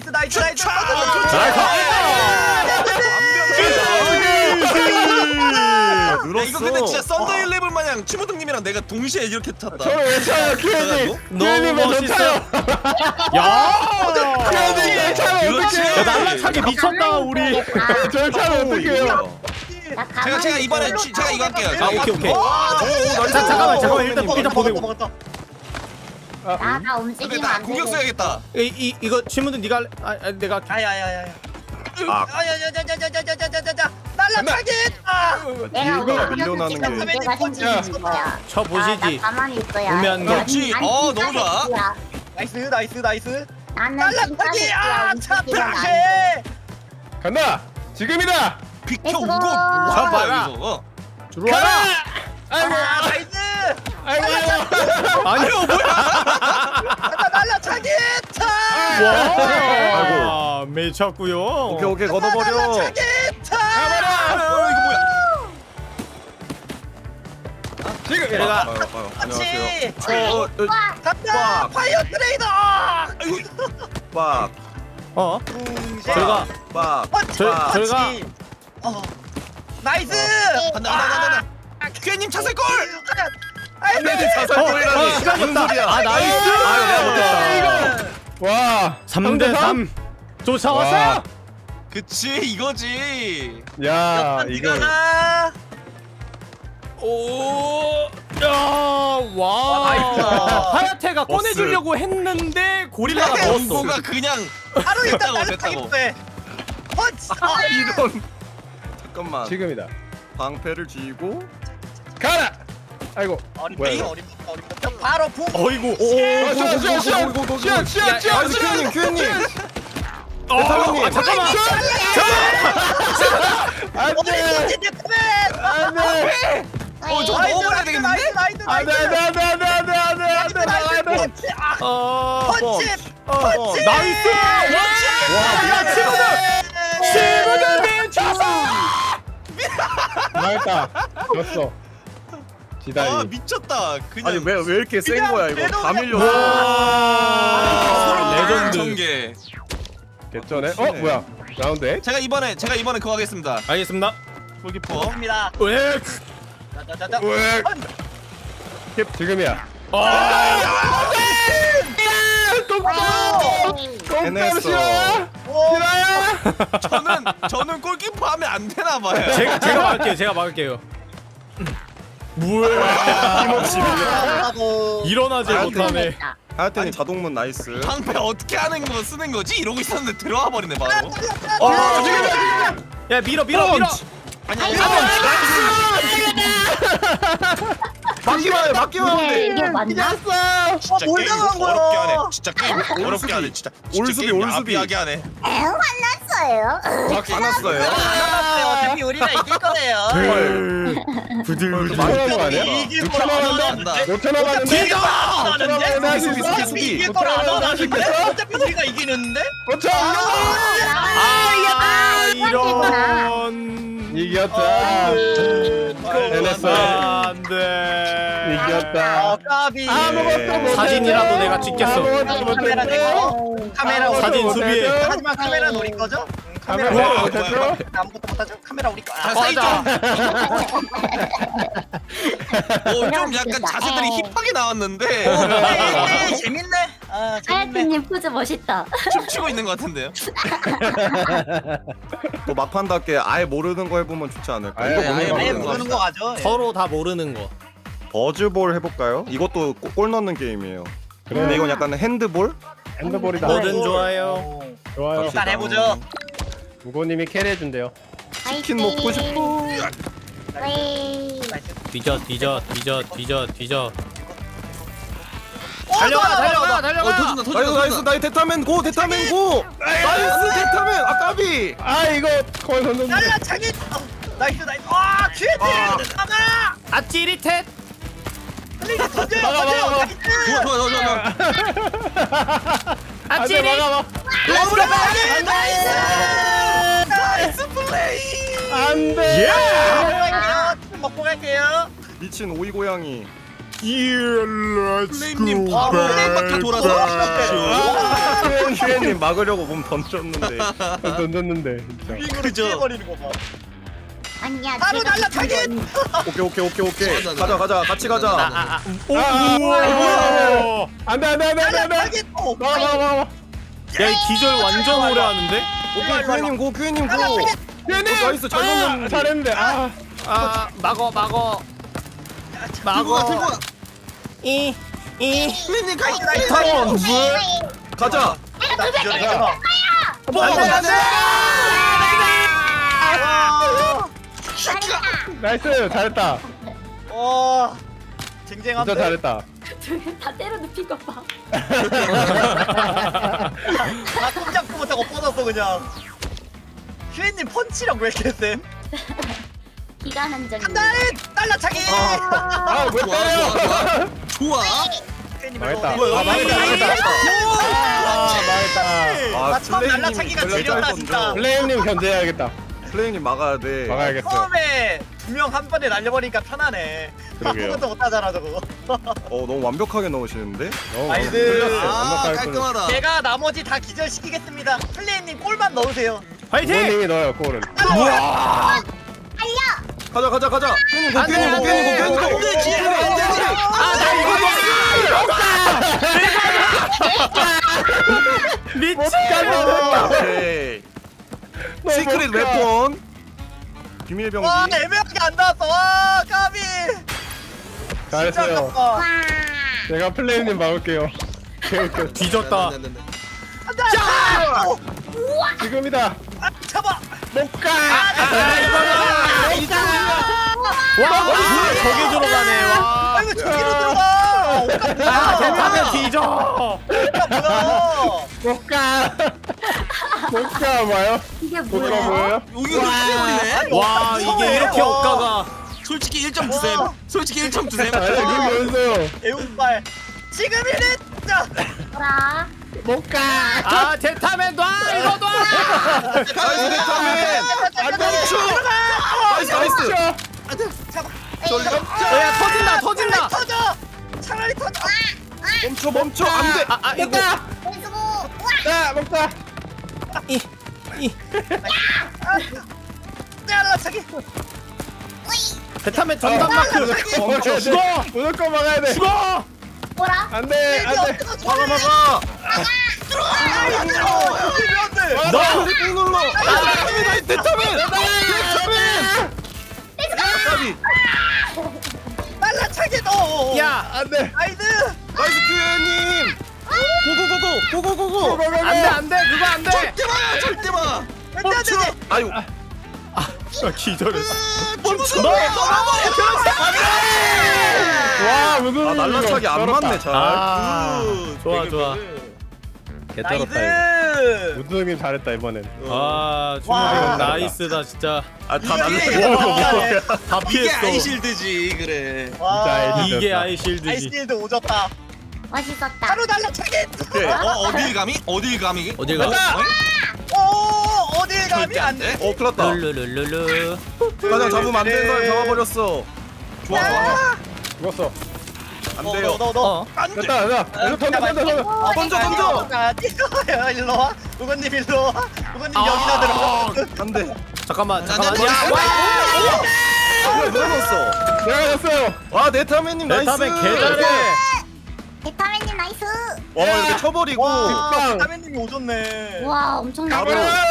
야, 이거 근데 진짜 썬더11 마냥 치무등님이랑 내가 동시에 이렇게 탔다. 저를 왜 차요, 큐님? 너무 멋있어. 야. 큐님 차요 그렇지. 어떡해? 야 날라차게 미쳤다 우리. 저 차를 어떡해요? 제가 이번에 제가 이거 할게요. 아 오케이. 잠깐만 일단 보내고. 나 움직이면 나 안 돼. 공격 써야겠다. 이거 질문은 네가 내가 아야야야야. 아. 아야야야야야야야야야. 날라차기. 내가 이거 오늘 밀려나는 게. 내가 생기는 거야. 쳐 보시지. 나 가만히 있어야. 보면 내가 그렇지. 안 너무 찐따 좋아. 새끼야. 나이스. 나는 날라차기. 찐따 새끼야. 움직이면 안 돼. 차프라해. 간다. 지금이다. 비켜오고. 렛츠고. 잡아라. 들어와라. 아이고. 나이스. 아이고. 아니요 뭐야. 날라차기. 차. 와. 미쳤고요. 오케이 걷어버려. 날라차기. 차. 이거 뭐야? 지금. 내가 안녕하세요. 그렇지. 간다. 파이어 트레이더. 빡. 저희가 빡. 저희가 나이스. 간다. 큐님 차세골. 시간이 없다. 아 나이스. 와. 3대3 쫓아왔어요. 그치 이거지. 야 이거. 오. 야, 와. 나이스. 하야테가 꺼내주려고 했는데 고릴라가 넣었어. 연보가 그냥 바로 일단 됐다고, 날라차기 됐다고. 돼. 펀치. 이런. 잠깐만. 지금이다. 방패를 쥐고. 가라. 아이고. 뭐야 이거? 어림없다. 바로 붕. 어이구. 시원. 큐님. 아, 잠깐만. 안돼. 안돼. 저 넣어버려야 되겠는데? 펀치. 나이스. 와, 친구들 미쳤어. 망했다. 졌어. 지다이. 미쳤다. 그냥 아니 왜 이렇게 센 거야 이거? 다 밀려. 레전드. 전개. 개쩌네. 뭐야? 라운드? 제가 이번에 그거 하겠습니다. 알겠습니다. 골키퍼. 입니다. 왜? 자자자자. 왜? 지금이야. 해냈어. 저는 골키퍼 하면 안 되나 봐요. 제가 막을게요. 뭐야? 힘없이 밀려. 일어나지 못하네. 하여튼 자동문 나이스. 방패 어떻게 하는 거 쓰는 거지? 이러고 있었는데 들어와 버리네 바로. 야 밀어. 막기만 해. 이게 맞나? 진짜 뭘 게임 당한 거야? 어렵게 하네. 진짜 게임 어렵게 하네. 진짜 올수비, 게임 올수비. 야비하게 하네. 화났어. 거예요? 화났어요. 안 어차피 우리가 이길 거예요. 부들부들. 많은 거 아니야? 이길 거안 하는데. 5천 남았는데? 어차피 이길 거안 하는데. 어차피 우리가 이기는데. 5천! 이런. 이겼다. 해냈어요. 안돼. 이겼다. 까비. 아무것도 못해. 사진이라도 내가 찍겠어. 아무것도 카메라 못해. 대고 카메라 사진 우리 수비해. 거. 하지만 카메라 우리 거죠? 카메라 카메라 우리 거죠? 아무것도 못하죠? 카메라 우리 거. 자, 사이 맞아. 좀 약간 자세들이 힙하게 나왔는데 재밌네. 아 재밌네. 하야트님 포즈 멋있다. 춤추고 있는 것 같은데요. 또 막판답게 아예 모르는 거 해보면 좋지 않을까? 아예 이거 아예 아예 모르는 모르는 거 가죠. 예. 서로 다 모르는 거. 버즈볼 해볼까요? 이것도 골 넣는 게임이에요. 근데 이건 약간 핸드볼? 핸드볼이다. 뭐든 좋아요. 오. 좋아요. 일단 해보죠. 우고님이 캐리해준대요. 치킨 먹고 싶어. 네. 뒤져. 달려가 달려가. 터진다 터진다. 나이스 나이 대타맨 고 대타맨 고. 나이스 대타맨 아까비. 아 이거 거의 던졌는데. 날라 자기. 나이스. 와 퀴즈. 가자. 아 찌릿해. 흘리게 던져요. 막아. 좋아. 아 안돼 찌릿. 막아봐. 나이스 플레이. 안돼. 먹고 갈게요. 미친 오이 고양이. 플레임님 바로 한 바퀴 돌아서. 슈엔님 막으려고 몸 던졌는데. 던졌는데 진짜. 빙으로 그죠? 피해버리는 거 봐. 아니야. 바로 제가 날라 타겟. 오케이. 가자 같이 가자. 안돼. 날라 타겟. 막아. 야 이 기절 완전 오래 하는데? 오케이 큐엔님 고. 나이스 잘 넣었는데. 잘했는데. 아 막어. 들고 가. 플레이님 가이드 가자. 나 기절했잖아. 나이스 잘했다. 쟁쟁한데. 진짜 잘했다. 다 때려 눕힌 것 봐. 나 꼼짝도 못하고 뻗었어 그냥. 휘인님 펀치랑 왜 이렇게 쌤? 기간 한정이. 날라차기. 아왜 때려? 좋아. 망했다. 휘인님 망했다. 아 처음 날라차기가 지렸다 진짜. 플레임님 견제해야겠다. 플레이님 막아야 돼. 막아야겠어. 처음에 두 명 한 번에 날려버리니까 편하네. 그러게요. 아무것도 못하잖아 저거. 너무 완벽하게 넣으시는데? 나이스. 깔끔하다. 제가 나머지 다 기절시키겠습니다. 플레이님 골만 넣으세요. 화이팅! 우고님이 넣어요 골은. 우와. 가자. 큐엔님 고. 아나 이거 미친! 오케이. 시크릿 웨폰. 비밀 병기. 와 애매하게 안 나왔어. 와 까비. 진짜 잘했어요. 아깝다. 와. 제가 플레임님 막을게요. 뒤졌다. 지금이다. 잡아. 못가. 와 저기 들어가네. 와. 아이고 저기로 들어가. 아 대타면 뒤져. 못가. 못가 뭐요? 이게 못가 뭐야? 뭐예요? 여기 끝내버리네. 와 이게 이렇게 억가가. 솔직히 1점 주셈. 솔직히 1점 주셈. 아니 그게 뭐였어요? 애운발. 지금이네. 자. 뭐라? 못가. 아 대타면 놔 이거 놔. 나이스 대타맨. 나이스. 잡아. 야 터진다. 터져. 차라리 터져. 멈춰. 안 돼. 아 이거 그래서 자 먹자. 날라차기. 대타면 전담 마크. 멈춰. 죽어. 무조건 막아야 돼. 죽어. 뭐라? 안돼. 막아. 너. 꾹 눌러. 대타맨. 날라차기 너. 야 안돼. 나이스. 나이스 큐엔님. 고고고고. 안돼 그거 안돼. 절대 마. 아유. 기절했어. 와 무슨 날라차기 안 맞네 잘. 아 좋아. 개쩔었다 이거. 나이스. 우드님 잘했다 이번엔. 아 와. 준호 나이스다 진짜. 다 이게 날려. 다 이게 피했어. 아이실드지 그래. 와. 진짜 이게 아이실드지. 아이실드 오졌다. 멋있었다. 바로 날라차기. 어딜 감히? 어딜 감히? 어딜 가? 오 어딜 감이 절대 안 안 돼. 돼. 클났다. 룰루루루루. 가장 잡으면 안 되는 사람 잡아버렸어. 좋아 좋아. 죽었어. 안 돼요. 너. 안 돼. 됐다 됐다. 이거 던져. 던져. 일로 와. 우건님 일로 와. 우건님 여기다 들어. 안 돼. 잠깐만. 안 돼. 야, 와! 누가 넣었어? 내가 졌어요. 와 네타맨님 나이스. 네타맨 개잘해. 베타맨님 나이스. 와 이렇게 쳐버리고. 빵. 타맨님이 오졌네. 와 엄청 바로.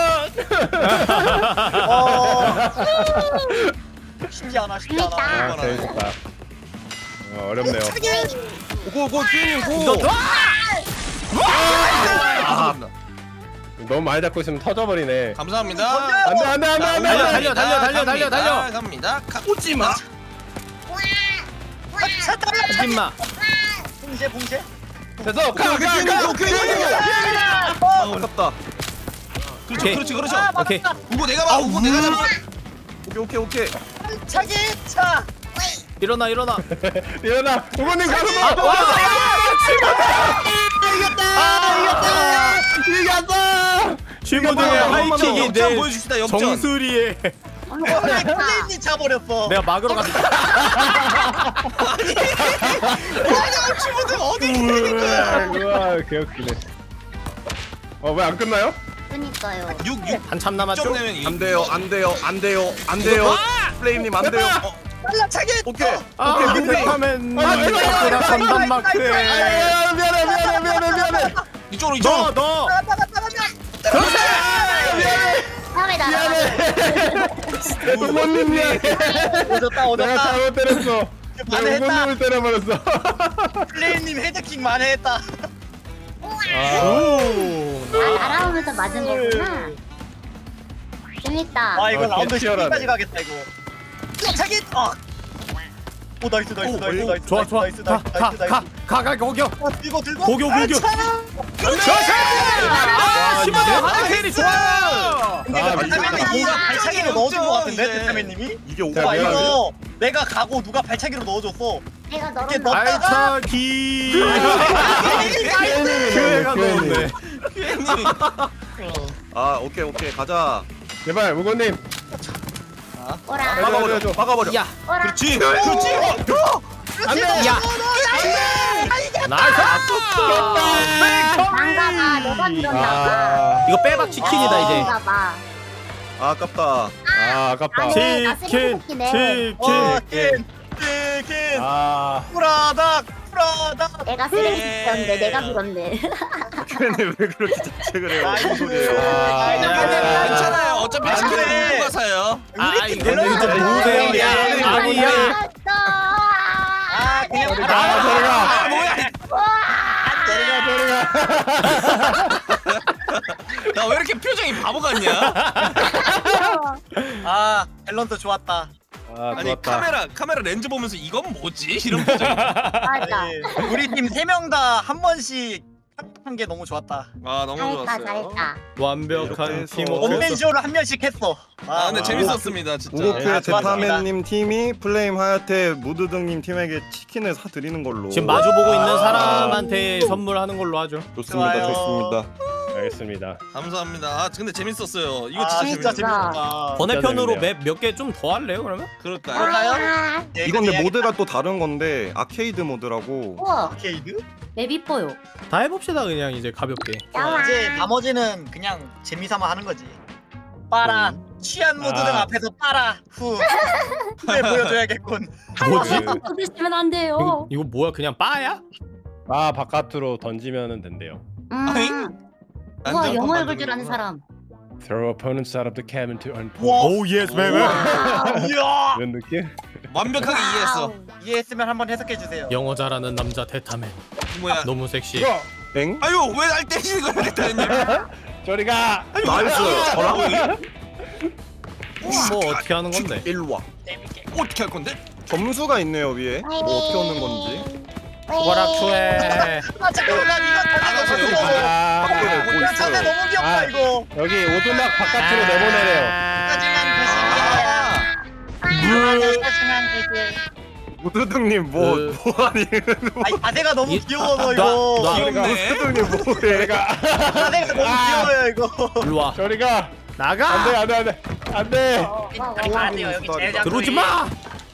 쉽지 않아. 쉽지 재밌다. 않아. 아 재밌었다. 어렵네요. 고고 큐님 고. 이거 너무 많이 잡고 있으면 터져버리네. 감사합니다. 안돼. 달려. 갑니다. 오지 마. 하지 마. 봉쇄. 됐어. 아깝다. 그렇죠. 오케이. 우고 내가 봐. 우고 내가 잡아. 오케이. 차기 차. 일어나. 일어나. 부모님 가서 이겼다. 친구들의 하이킥이 역전 내 보여줍시다. 역전. 정수리에 폴레인이 차버렸어. 내가 막으러 갔다. 친구들 어디 있는 거야? 우와 개웃기네. 왜 안 끝나요? 그니까요. 6 한참 남았죠? 점 내면 이. 안 돼요. 플레임님 안 돼요. 날라차기. 오케이. 아, 베타맨 전담 마크에 미안해. 이쪽으로. 너 다음에 나라. 부모님 미안해. 오졌다. 내가 잘못 때렸어. 내가 만회했다. 부모님을 때려버렸어. 플레임님 헤드킥 만회했다. 날아오면서 맞은 거구나. 재밌다. 와 이거 라운드 치열하네. 10까지 가겠다 이거. 차기. 오 나이스. 좋아. 가 거겨. 들고. 고교. 아, 심하네. 하이킥이 좋아. 근데 이거 발차기로 누가 발차기로 넣어준 거 같은데 대타맨님이? 이게 와 미안해. 이거 내가 가고 누가 발차기로 넣어줬어. 내가 이렇게 너를 넣었다가 발차기. 기회가 넣었네. 아 오케이 가자. 제발 우고님. 오라. 박아버려. 야, 오라. 그렇지. 안돼. 야. 나이스. 난가봐. 너가 밀었나봐. 이거 빼박 치킨이다 이제. 난가봐. 아깝다. 아깝다. 치킨. 치킨. 아. 프라닭. 내가 쓰레기였는데 내가 밀었네. 큐님 왜 그렇게 자책을 해요? 무슨 소리예요? 괜찮아요. 어차피 안 지금 돼. 누가 사요? 아, 이거는 이제 보세요. 아니야. 그냥 저리가. 뭐야? 나 왜 이렇게 표정이 바보 같냐? 밸런스 좋았다. 아니 카메라 렌즈 보면서 이건 뭐지? 이런 표정. 맞아. 우리 팀 3명 다 한 번씩 한 게 너무 좋았다. 아 너무 잘했다 좋았어요. 잘했다. 완벽한 이렇게 팀워크. 원맨쇼를 한 명씩 했어. 아 근데 재밌었습니다 진짜. 우고큐의 좋았습니다. 데타맨님 팀이 플레임 하야테 무드등님 팀에게 치킨을 사드리는 걸로. 지금 마주 보고 있는 사람한테 선물하는 걸로 하죠. 좋습니다. 좋아요. 좋습니다. 알겠습니다. 감사합니다. 아 근데 재밌었어요. 이거 진짜 진짜 재밌다. 재밌었다. 번외편으로 재밌네요. 맵 몇 개 좀 더 할래요 그러면? 그럴까요? 그럴까요? 이건 근데 모드가 또 다른 건데 아케이드 모드라고. 우와 아케이드? 맵 이뻐요. 다 해봅시다 그냥 이제 가볍게. 좋아. 이제 나머지는 그냥 재미삼아 하는 거지. 빨아. 취한 모드 등 앞에서 빨아. 후에 보여줘야겠군. 뭐지? 그러시면 안 돼요. 이거 뭐야 그냥 바야? 바깥으로 던지면 된대요. 우와 영어 읽을 줄 아는 사람. Throw opponents out of the cabin to unpause. 오 예스 베이비. 이야. 이런 느낌? 완벽하게 이해했어. 이해했으면 한번 해석해 주세요. 영어 잘하는 남자 대타맨. 뭐야? 너무 섹시. 이거 엥? 아유 왜 날 때리는 거야 대타님? 저리가. 나이스. 저라고? 뭐 어떻게 하는 건데? 일로 와. 어떻게 할 건데? 점수가 있네요 위에. 뭐 어떻게 얻는 건지. 죽어라 큐에. 아 잠깐만 이거 뭐 상대 있어요? 너무 귀엽다 이거. 여기 오두막 바깥으로 내보내래요. 하지만 그실이에요. 무드등님 뭐하니? 아니 자세가 너무 이- 귀여워서 놔, 이거. 놔. 귀엽네. 무드등님 뭐해? 자세가 너무 귀여워요 이거. 일로 와. 저리가. 나가. 안돼. 아니요 여기 제일 들어오지 마.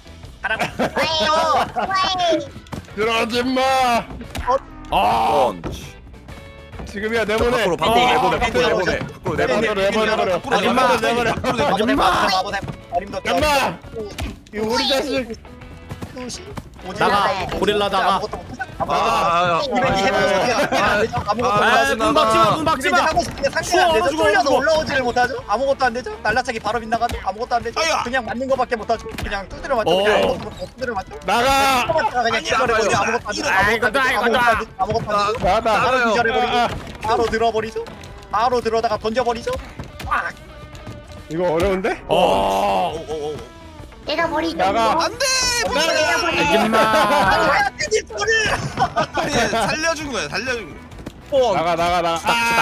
들어오지 마. 아. 지금이야 내보내. 밖으로 내보내. 밖으로 내보내. 내보내. 아줌마. 엄마. 이거 우리 자식. 나가. 고릴라 나가. 눈 박지 마. 눈 박지 마. 하고 싶은데 상대가 추워, 안 되죠. 죽어, 뚫려서 죽어. 올라오지를 못하죠. 아무것도 안 되죠. 날라차기 바로 빗나가죠. 아무것도 안 되죠. 아야. 그냥 맞는 거밖에 못하죠. 그냥 두드려 맞죠. 어. 그냥 두드려 맞죠. 나가. 그냥 기절해버리죠. 아무것도 안 되죠. 아이고, 아무것도 안 되죠. 나가. 바로 기절해버리죠. 바로 들어버리죠. 바로 들어다가 던져버리죠. 꽉. 이거 어려운데? 내가 머리 나가. 안돼. 아줌마. 아, 띠디 소리. 아니 살려준 거야. 살려준 거. 나가.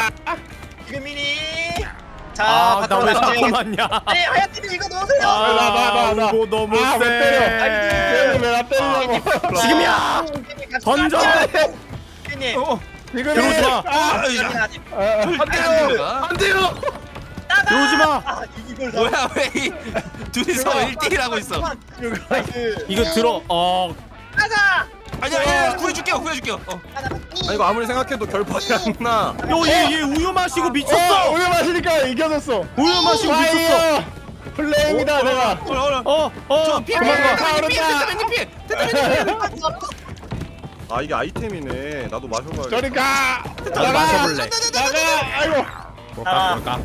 지금이니. 자, 아, 나 왜 바꿔 자꾸 맞냐? 아니 하얗팀이 이거 넣으세요. 아, 나. 이거 너무 아, 못 세. 왜나 때리냐고. 지금이야. 던져. 님 지금이. 들어오지 마. 안 돼요. 들어오지 마. 아, 이걸 다. 뭐야 왜 이 둘이서 1대1 하고 있어. 이거 들어. 가자. 아니야 구해줄게요. 아 이거 아무리 생각해도 결판이 안 나. 얘 우유 마시고 미쳤어. 우유 마시니까 이겨졌어. 우유 마시고 미쳤어. 플레이입니다 내가. 저 피해. 아 이게 아이템이네. 나도 마셔봐야겠다. 저리 가. 나도 마셔볼래. 나가. 아이고. 뭘까?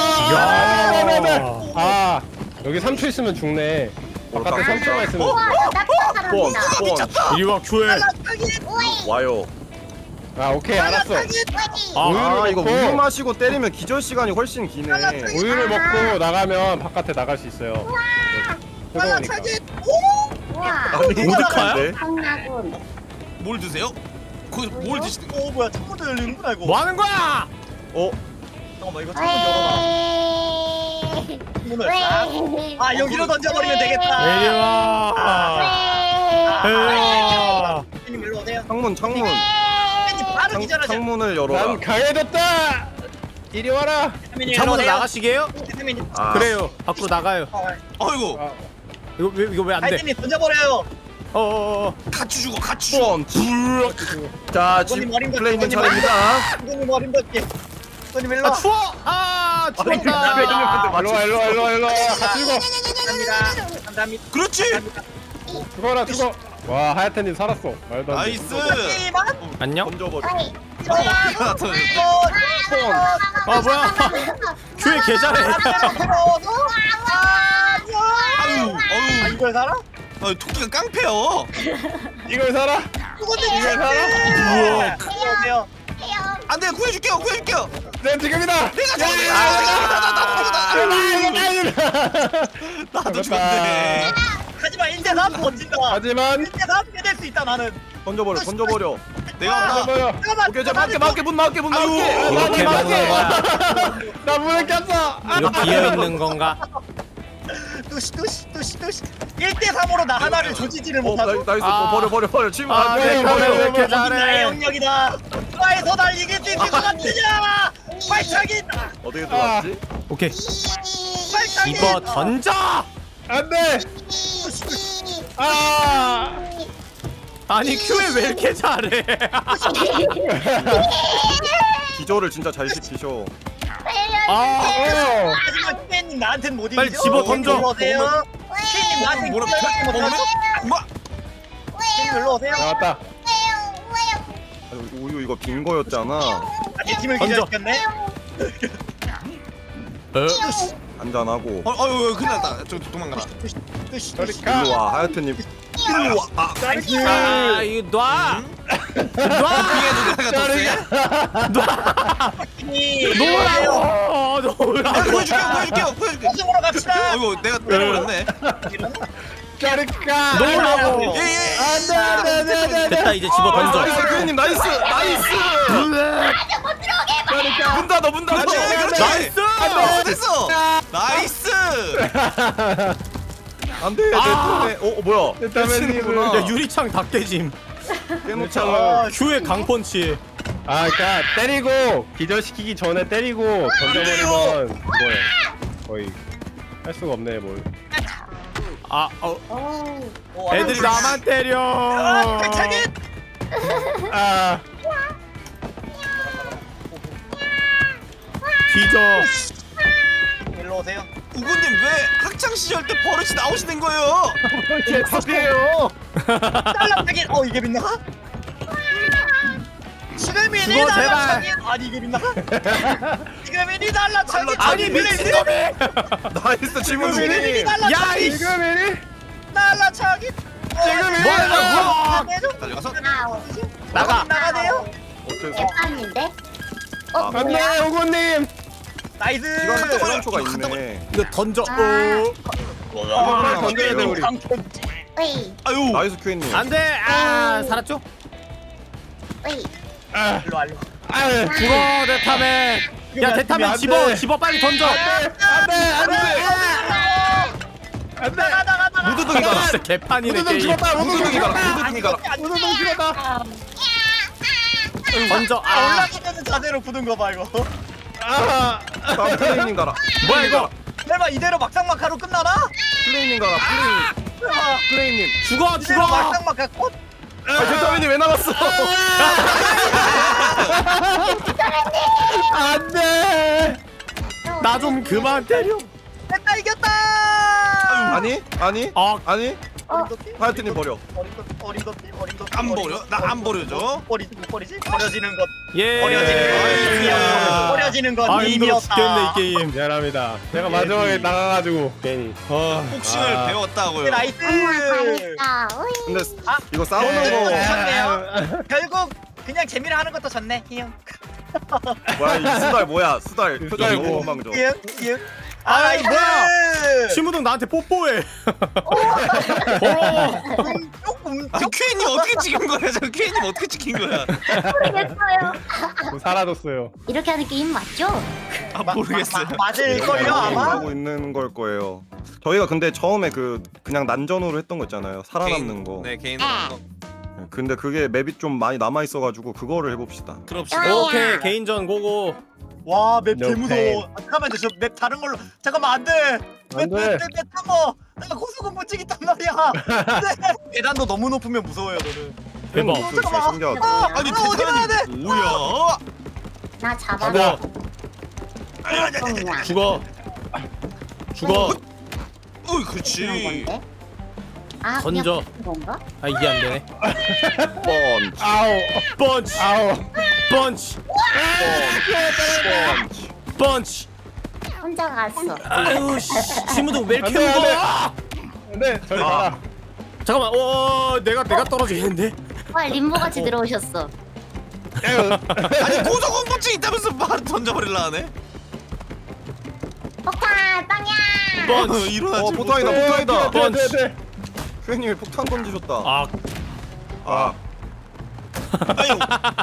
아 여기 3초 있으면 죽네. 바깥에 3초가 있으면. 우와, 낙타 뻔, 사람이다. 뻔. 이리 와 큐에. 와요. 아 오케이 알았어. 아 우유를 이거 먹고. 우유 마시고 때리면 기절 시간이 훨씬 기네. 우유를 먹고 나가면 바깥에 나갈 수 있어요. 뜨거우니까. 우와, 아니 오드카야? 오드카인데? 강나군. 뭘 드세요? 거기 뭘 드시는? 오 뭐야 창문도 열리는구나 이거. 뭐 하는 거야? 잠깐만 이거 창문 열어봐. 왜? 창문을. 아 여기로 던져버리면 되겠다. 이리 와. 님 일로 오세요. 창문. 님 바로 기절하자. 창문을 열어라. 난 강해졌다. 이리 와라. 창문으로 나가시게요? 님 그래요. 밖으로 나가요. 어이구 이거 왜 안 돼? 하이님 던져버려요. 같이 죽어 같이 죽어. 뻔. 자 지금 플레이 있는 차례입니다. 님 머리 던지. 님 일로. 아 추워. 아 추웠다. 일로 와. 같이 죽어. 감사합니다. 그렇지. 죽어라 죽어. 와 하야테님 살았어. 말도 안 돼. 나이스. 안녕. 던져버려. 아 뭐야? 큐에 개 잘해. 아유. 이걸 살아? 토끼가 깡패요. 이걸 살아? 이걸 우와. 살아? 안돼 구해줄게요. 네 지금이다. 나도 죽었네. 하지만 1대3 던진다. 하지만 1대3 깨낼 수 있다 나는. 던져버려. 내가 뭐야? 잠깐만. 오케이 자 맞게 문 막게. 이렇게 막는 거야. 나 문을 꼈어. 이거 비어 있는 건가? 뚜시 1대3으로 나 하나를 조지지를 못하고. 나이스. 아. 버려. 지금 아, 내 큐에 왜 이렇게 나의 잘해? 영역이다. 나에서 날 이길 수 있을 것 같으냐? 발차기. 어떻게 들어왔지? 오케이. 발차기. 집어 던져. 안돼. 아. 아니 큐에 왜 이렇게 잘해? 기절을 진짜 잘 시키셔. 아. 하지만 팬님 나한텐 못 이기죠? 빨리 집어 던져. 일로 오세요. 팬님 나한텐 뭐라 기절하지 못하죠? 뭐? 팬님 일로 오세요. 나왔다. 아니, 우유 이거 빈 거였잖아. 아, 제 팀을 던져. 기절시켰네. 한잔하고. 어유 큰일 났다. 저 도망가라. 저리 가. 일로 와 하야트님. 일로 와. 아, 아 이거 놔. 피해도 내가 더 세. 놓으라고. 구해줄게요. 우승으로 갑시다. 어이구 내가 때려버렸네. 짜릿까. 놓으라고. 안돼. 됐다 이제 집어 던져. 나이스 교수님 나이스. 짜릿까. 문 닫아 문 닫아. 나이스. 됐어. 나이스. 안돼 내 폰에. 뭐야? 대타맨님은 야 유리창 다 깨짐. 깨놓자. 큐의 강펀치. 그러니까 때리고 기절시키기 전에 때리고 던져버리면 뭐해? 거의 할 수가 없네 뭘. 애들이 나만 때려. 뒤져. 일로 오세요. 우구님 왜 학창 시절 때 버릇이 나오시는 거예요? 제 탑이에요. 딸랑차기. 이게 빗나가? 지금이니 죽어, 제발. 날라차기. 아니 이게 빗나가? 지금이니 날라차기. 아니 미친놈이. 나이스 지문이. 지금이니 날라차기. 야 이. 지금이니? 날라차기. 뭐야? 달려가서 나가. 나가네요. 대판인데? 안돼 오고님. 나이스. 이거 한대 소란초가 있네. 이거 던져. 던져야 돼 우리. 으이 아유. 나이스 큐님. 안돼. 살았죠? 으이 일로 와. 죽어 대타맨. 야 대타맨 집어 빨리 던져. 안돼. 나가. 무드등이 가라. 진짜 개판이네 무드등 게임. 죽었다. 무드등이 가라. 무드등이 가라. 무드등 죽었다. 던져. 올라가는 자세로 부든 거 봐 이거. 다음 플레이님 가라. 뭐야 이거? 설마 이대로 막상막하로 끝나나? 플레이님 가라. 플레이님. 죽어 이대로 막상막하 컷? 대타맨님 왜 나갔어? 안돼. 나 좀 그만 때려. 됐다 이겼다. 아니? 하여튼님 버려. 어린 것. 안 버려? 나 안 버려줘. 버리지 못 버리지? 버려지는 것. 예. 버려지는 건 힘들어 죽겠네 이 님이었다. 게임. 미안합니다. 내가 마지막에 나가가지고 괜히. 복싱을 배웠다고요. 나이스. 당황했다 으이 근데 이거 싸우는 거 좋네요. 결국 그냥 재미를 하는 것도 좋네. 희영. 뭐야 이 수달 뭐야 수달 표정이 뭐. 너무 건방져. 희영. 아이, 나이스. 뭐야? 신무동 나한테 뽀뽀해. 더러워. 퀸이 어떻게 찍은 거야? 저 퀸이 어떻게 찍힌 거야? 모르겠어요 사라졌어요. 이렇게 하는 게임 맞죠? 모르겠어요. 맞을걸요 아마? 하고 있는 걸 거예요. 저희가 근데 처음에 그냥 난전으로 했던 거 있잖아요. 살아남는 거. 네 개인으로 하는 거. 근데 그게 맵이 좀 많이 남아 있어가지고 그거를 해봅시다. 그럽시다. 오케이 개인전 고고. 와 맵 No 개무서워. pain. 잠깐만 저 맵 다른 걸로. 잠깐만 안돼. 안 돼. 맵 타고 내가 고수금 못 찍겠단 말이야. 계단도 너무 높으면 무서워요 너는. 대박. 진짜 신기하다. 아니 어디 가야 돼? 대단히 뭐야? 나 잡아 죽어. 똥이야 죽어. 죽어. 어이 그렇지. 건데? 던져. 그냥 건가? 이게 안 되네. 펀치. 아우. 펀치. 아우. 펀치. 펀치. 펀치. 혼자 갔어 아유 씨. 신무동 왜 이렇게 안 돼, 무거워? 네, 저리 가라. 잠깐만. 내가 떨어지겠는데? 와 림보같이 들어오셨어 아니 고소공포증 있다면서 바로 던져버릴라 하네. 폭탄 빵야 펀치. 일어나지. 포탄이다 포탄이다. 펀치. 큐님이 폭탄 던지셨다. 아. 아유.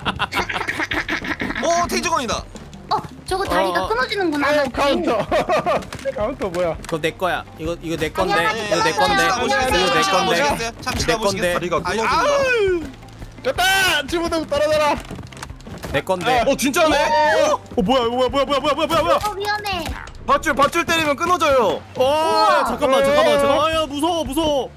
테이저건이다. 저거 다리가 끊어지는구나 나 카운터. 카운터 뭐야? 그거 내 거야. 이거 내 건데. 안녕하세요. 이거 내 건데. 안녕하세요. 이거 내 건데. 잠시 내 가보시겠어요? 건데. 다리가 아유, 끊어진다. 아유. 됐다. 지붕 떨어져라. 내 건데. 진짜네? 뭐야? 위험해 밧줄 때리면 끊어져요. 잠깐만. 야 무서워. 무서워.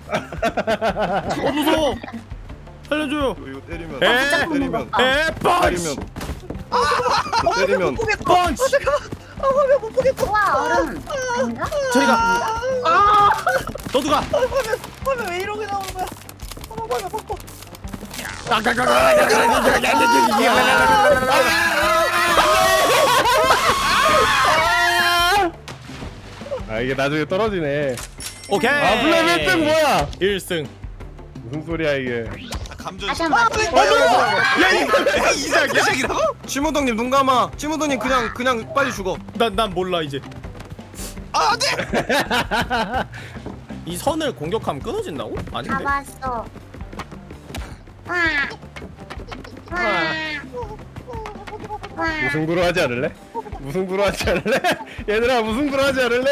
살려줘요. 이거 때리면 때리면. 펀치. 때리면 펀치. 못 보겠어. 우와 얼음 아닌가? 저리 가. 너도 가. 화면 왜 이렇게 나오는 거야? 화면 바꿔. 이게 나중에 떨어지네. 오케이. 블랙 1등 뭐야? 1승. 무슨 소리야 이게? 감전. 다시 한번 야 이삭이라고? 치무동님 눈 감아. 치무동님 그냥 빨리 죽어. 난 몰라 이제. 아 안돼. 이 선을 공격하면 끊어진다고? 아닌데? 잡았어. 와. 와. 와. 무승부로 하지 않을래? 무승부로 하지 않을래? 얘들아 무승부로 하지 않을래?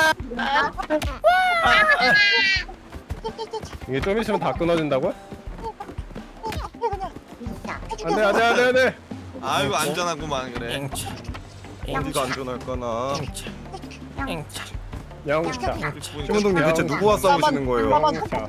이게 좀 있으면 다 끊어진다고? 안돼. 아이고 안전하구만 그래. 앵차 어디가 안전할까나. 앵차 영차. 최문동님 대체 누구와 싸우시는 거예요? 영차.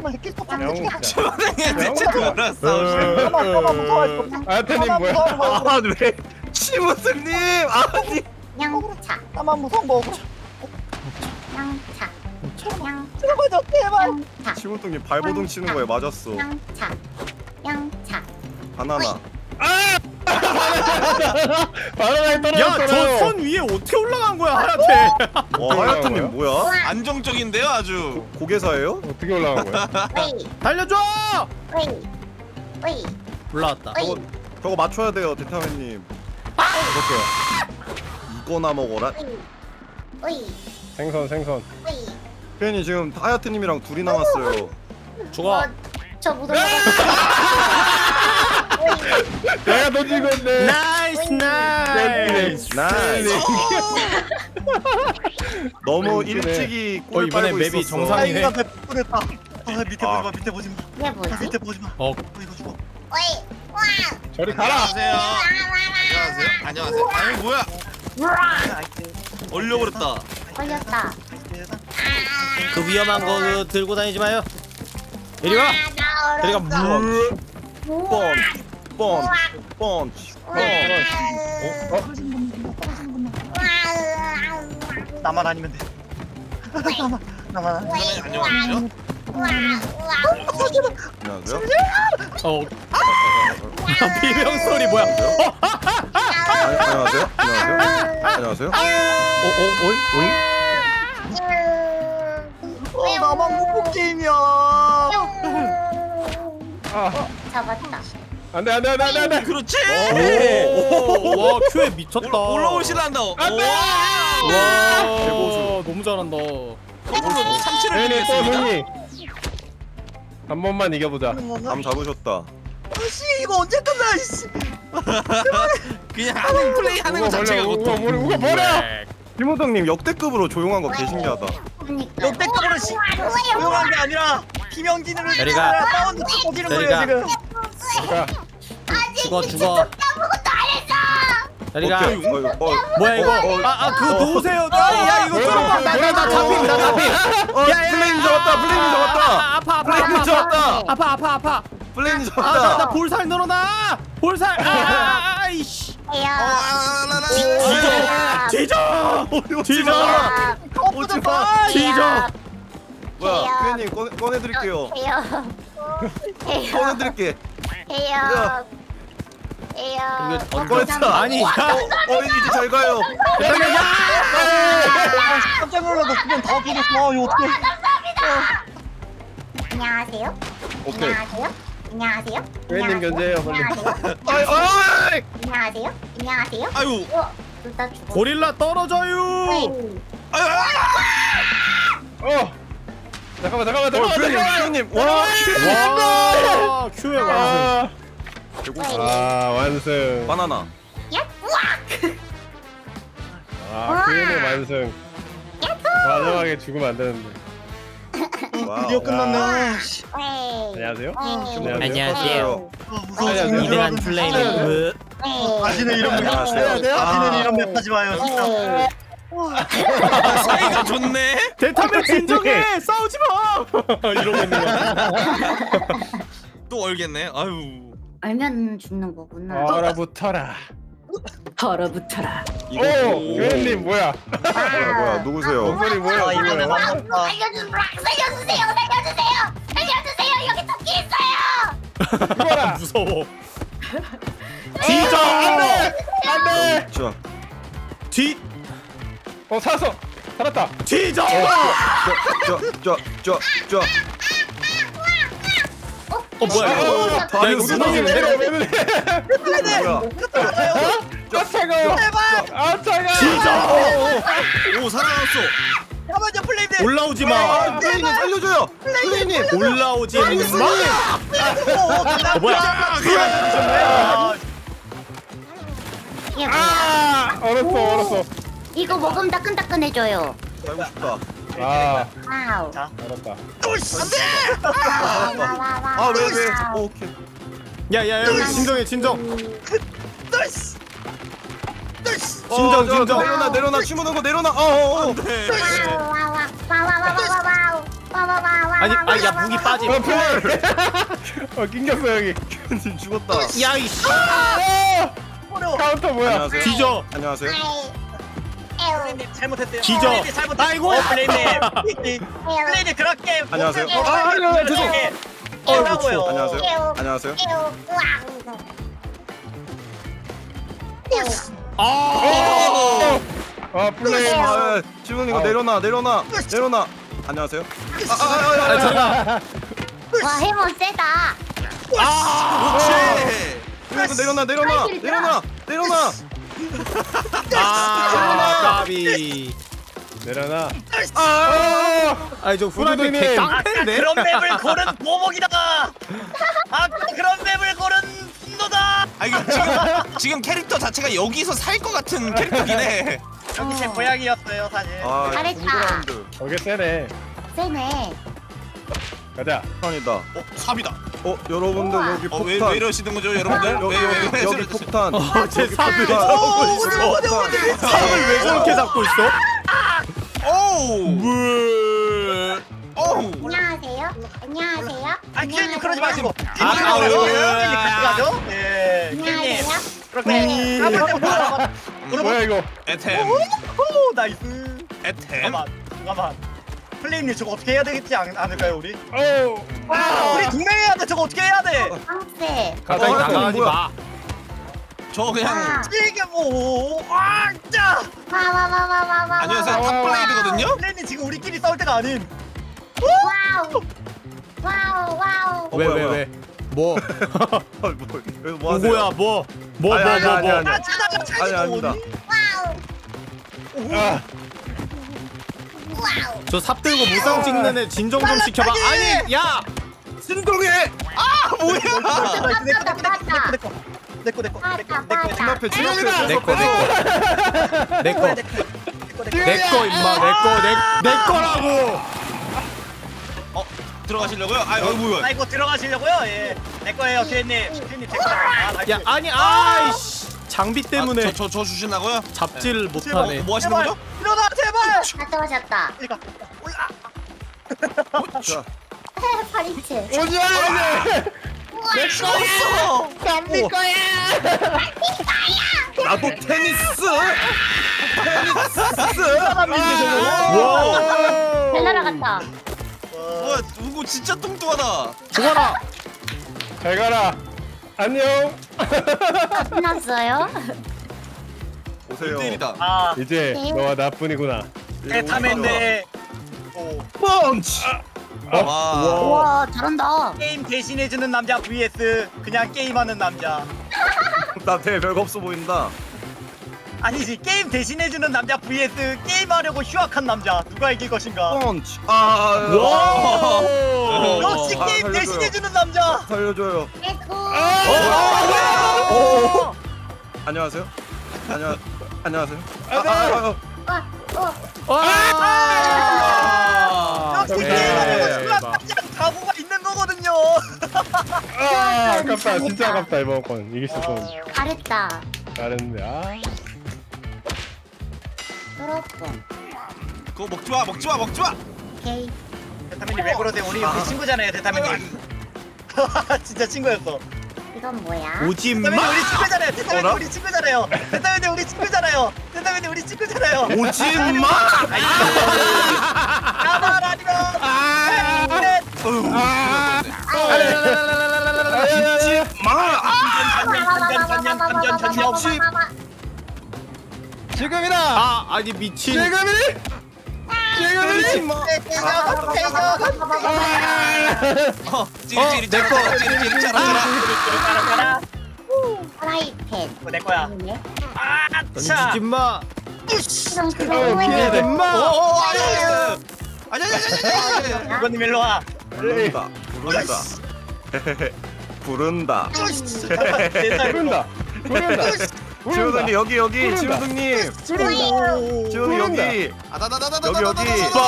대체 누구랑 싸우시는 아야테님 뭐야? 아 왜? 최문동님 아니. 양차. 나만 무서운 거 없어. 양차. 제발 제발. 양차. 최문동님 발버둥 치는 거에 맞았어. 양차. 양차. 바나나. 바나나에 떨어졌잖아요. 야저 선 위에 어떻게 올라간 거야 하얗게. 와 하야트님 뭐야? 안정적인데요 아주. 고개사예요? 어떻게 올라간 거야? 오이. 달려줘. 오이. 오이. 올라왔다. 오이. 저거 맞춰야 돼요 대타맨님. 어떡해? 이거나 먹어라. 오이. 생선. 오이. 괜히 지금 하야트님이랑 둘이 남았어요. 죽어. 저 무덤에. 내가 던진 건데. 나이스 나이스. 나이스. 너무 그래. 일찍이 어, 골 이번에 빨고 맵이 있었어. 정상이네. 아이가 배부르다. 아 밑에 아. 보지 마 밑에 보지 마. 이게 뭐지? 밑에 보지 마. 어 이거 죽어. 오이. 와. 저리 가라. 안녕하세요. 안녕하세요. 아니 뭐야? 얼려버렸다. 걸렸다. 그 위험한 거 들고 다니지 마요. 이리 와. 이리 가. 펀치. 나만 아니면 돼. 나만 아니면 돼. 안녕하세요. 안녕하세요. 비명 소리 뭐야? 안녕하세요. 안녕하세요. 오잉? 나만 공포 게임이야. 잡았다. 안돼. 그렇지. 와 큐에 미쳤다. 올라오실란다. 안돼. 와 개고수. 너무 잘한다. 거꾸로 참치를 괜히 또 드리겠습니다. 흥이. 한 번만 이겨보자. 감 잡으셨다. 씨 이거 언제 끝나? 씨. 그냥 하는 플레이 하는 거 자체가 고통. 우가 버려. 김호동님 역대급으로 조용한 거 개신기하다. 그러니까. 역대급으로 조용한 게 아니라 비명지능을 저리가. 사운드 터지는 거예요 저리가. 지금. 죽어. 아무것도 안 했어. 자리가. 뭐야 어, 이거? 그거 놓으세요. 야 이거 뚫어봐. 나 잡힘. 플레임 잡았다. 아파. 플레임 잡았다. 아파. 플레임 나 잡았다. 볼살 늘어나. 볼살. 아이씨. 뒤져. 오지 마. 뒤져. 뭐야? 괜히 꺼내드릴게요. 꺼내드릴게. 이거 꺼냈다. 아니. 이제 잘 가요. 깜짝 놀라서 그냥 다 비겼어. 이거 어떡해. 안녕하세요. 오케이. 안녕하세요. 웬님 견제해요 빨리. 안녕하세요. 안녕하세요. 아유. 둘다 죽어. 고릴라 떨어져요. 잠깐만. 님 와. 와 큐에 완승. 완승. 바나나. 야, 그의 완승. 마지막에 죽으면 안 되는데. 드디어 끝났네. 안녕하세요. 안녕하세요. 무서워. 이등한 플레이는 다시는 이런 맵 안녕하세요. 다시는 이런 맵 하지 마요. 진짜. 사이가 좋네. 대타면 진정해. 싸우지 마. 이러고 있는 거야. 또 얼겠네. 아유. 알면 죽는 거구나. 얼어붙어라. 얼어붙어라. 이거 교현님 뭐야? 뭐야? 누구세요? 목소리 뭐야? 아 이번에 지금? 만났다. 살려주세요. 여기 토끼 있어요. 죽어라. 무서워. 뒤져. 안돼. 자, 뒤. 살았다. 뒤져. 저. 뭐야 이거? 다리 이거 무너지네. 내려. 차가워. 제발. 차가. 뒤져. 오 살아났어. 잠깐만요 플레이드. 올라오지 마. 플레이님 살려줘요. 플레이님. 올라오지 마. 뭐야? 이게 뭐야? 얼었어. 이거 먹으면 따끈따끈해져요. 살고 싶다. 아, 와우. 얼었다. 아 왜? 오케이. 야야 여기 진정해 진정. 진정. 진정. 내려놔. 치무는 거 내려놔. 아니 야 무기 빠지. 낑겼어 여기. 님 죽었다. 야 이씨. 카운터 뭐야? 안녕하세요. 뒤져. 안녕하세요. 플레이님 잘못했대요. 뒤져. 플레이님 잘못했대요. 아이고. 플레이님. 플레이님 그렇게. 안녕하세요. 죄송. 뭐라고요? 안녕하세요. 안녕하세요. 아, 플레이. 치무는 이거 내려놔. 안녕하세요. 와 해머 세다. 내려놔. 까비. 내려놔. 아니 저 후라이팬 개 깡패인데. 그런 맵을 고른 모목이다. 그런 맵을 고른 분노다. 아 이거 지금 캐릭터 자체가 여기서 살 것 같은 캐릭터긴 해. 여기 제 고향이었어요 사실. 잘했다. 저게 세네. 세네. 가자. 폭탄이다. 삽이다. 여러분들 우와. 여기 왜 폭탄. 이러시는 거죠, 여러분들? 왜 여기 폭탄. 제 삽을 왜 잡고 있어? 삽을 왜 저렇게 잡고 있어? 오우. 안녕하세요. 키님 그러지 마시고. 왜? 가죠? 예. 키님 안녕하세요. 그렇게. 뭐야 이거? 에템. 오 나이스. 에템. 잠깐만. 플레임님 저거 어떻게 해야 되겠지 않을까요 우리? 오. 우리 동맹해야 돼. 저거 어떻게 해야 돼? 깡패. 가까이 다가가지 마. 저 그냥 이게 뭐? 짜. 와와와와와와. 안녕하세요. 탑블레이드거든요. 플레임님 지금 우리끼리 싸울 때가 아닌. 와우. 왜? 뭐? 뭐 하세요? 뭐야 뭐? 아니. 찾아. 아니 아닙니다. 저 삽 들고 무쌍 찍는 애 진정 좀 시켜봐. 아니 야. 진동해. 내꺼. 내꺼 임마 내꺼라고. 들어가시려고요? 뭐야? 아이고 들어가시려고요? 예. 내 거예요, 키님. 키님 제 거예요. 야 아니 아이씨 장비 때문에 저 주신다고요? 잡지를 못하네. 뭐 하시는 거죠? 일어나 제발. 다 떨어졌다. 이거 올라. 자, 파리채. 내 거야. 담비 거야. 나도 테니스. 와. 잘 날아갔다. 뭐야? 누구 진짜 뚱뚱하다. 죽어라. 잘 가라. 안녕. 끝났어요? 오세요. 1대1이다. 이제 너와 나뿐이구나. 대타맨데 펀치. 와. 와 잘한다. 게임 대신해주는 남자 vs 그냥 게임하는 남자. 나 되게 별거 없어 보인다. 아니지 게임 대신해주는 남자 vs 게임하려고 휴학한 남자. 누가 이길 것인가? 펀치. 와. 역시 게임 살려줘요. 대신해주는 남자. 살려줘요. 에고. 안녕하세요. 안녕하세요. 역시 오케이. 게임하려고 휴학하지 않은 각오가 있는 거거든요. 아깝다. 진짜 아깝다 이번 건. 이길 수 있었는데. 잘했다. 잘했는데. 그렇군. 그거 먹지 마. 오케이. 대타맨님 왜 그러세요? 우리 친구잖아요, 대타맨님. 진짜 친구였어. 이건 뭐야? 오지 대타맨님 마. 우리 친구잖아요. 대타맨님 우리 친구잖아요. 대타맨님 우리 친구잖아요. 대타맨님 우리 친구잖아요. 오지 마. 가만 아니면. 잊지 마. 지금이다. 아니 미친. 잊지 마. 찌릿 짜라. 프라이팬. 내 거야. 아니네. 자. 던지지 마. 그럼 피해야 돼. 마. 우건님 일로 와. 부른다. 부른다. 부른다. 부른다. 지호등님 여기 지호등님. 지호등 여기. 여기.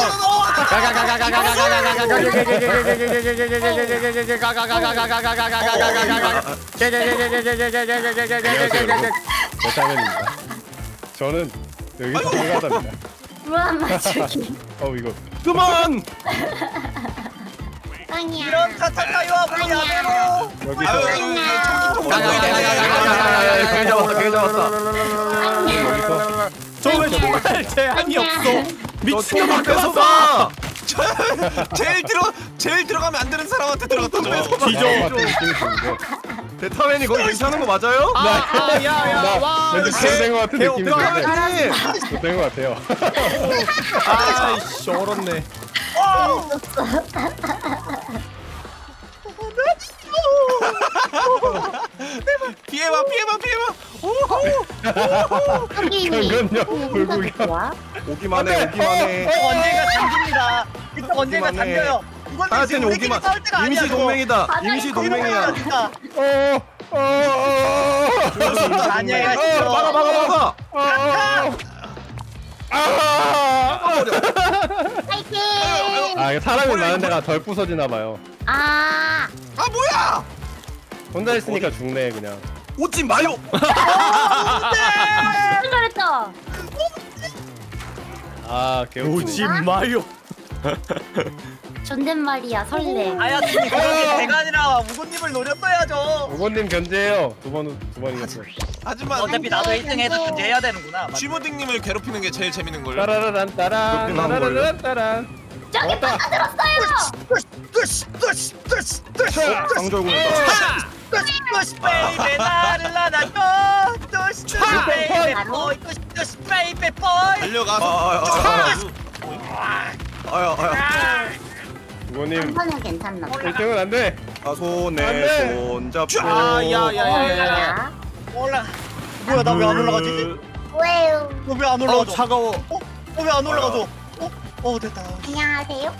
대타맨입니다. 저는 여기서 불가답니다. 무한 맞추기. 이거 그만. 꽝이야. 이런 카타카이와 우리 야매로. 여기서 되게 잡았다. 여기서 저왜 정말 제한이 없어. 미친놈아 뺏어가. 제일 들어가면 안 되는 사람한테 들어갔다 줘. 뒤져. 대타맨이 거기 괜찮은 거 맞아요? 야야 와. 된것 같은 느낌이 드는데 대타맨님. 된것 같아요. 아이씨 얼었네. 피해봐. 경건력 불구경. 오기만 해. 언젠가 잠깁니다. 이쪽 언젠가 오기만 해. 잠겨요. 이건 지금 우리끼리 오기만. 싸울 때가 아니야. 임시 동맹이다. 맞아, 임시 이거 동맹이야. 안녕히 가시죠. 막아. 파이팅. 이거 사람이 많은 데가 덜 부서지나 봐요. 아. 뭐야? 혼자 있으니까 죽네 그냥. 오지 마요. 잘했다. 개웃기네. 오지 마요. 존댓말이야 설레. 아야팀이 그렇게 대간이라 우고님을 노렸어야죠. 우건님 견제해요. 두 번 이겼어. 하지만 어차피 나도 1등 해서 존재해야 되는구나. 쥐모딩님을 괴롭히는 게 제일 재밌는 걸. 따라라란 따란 그렇게 나온 걸요? 따라라란 따란. 저기 빠져들었어요. 상절군이다. 뚜시 베이베 나를 안아줘. 뚜시 베이베 보이. 뚜시 베이베 보이. 달려가서 우건님 한번은 괜찮나? 1등은 안 돼. 손에 손 잡고. 야야야야. 올라. 뭐야 나 왜 안 올라가지? 왜요? 너 왜 안 올라가죠? 차가워. 너 왜 안 올라가죠? 됐다. 안녕하세요.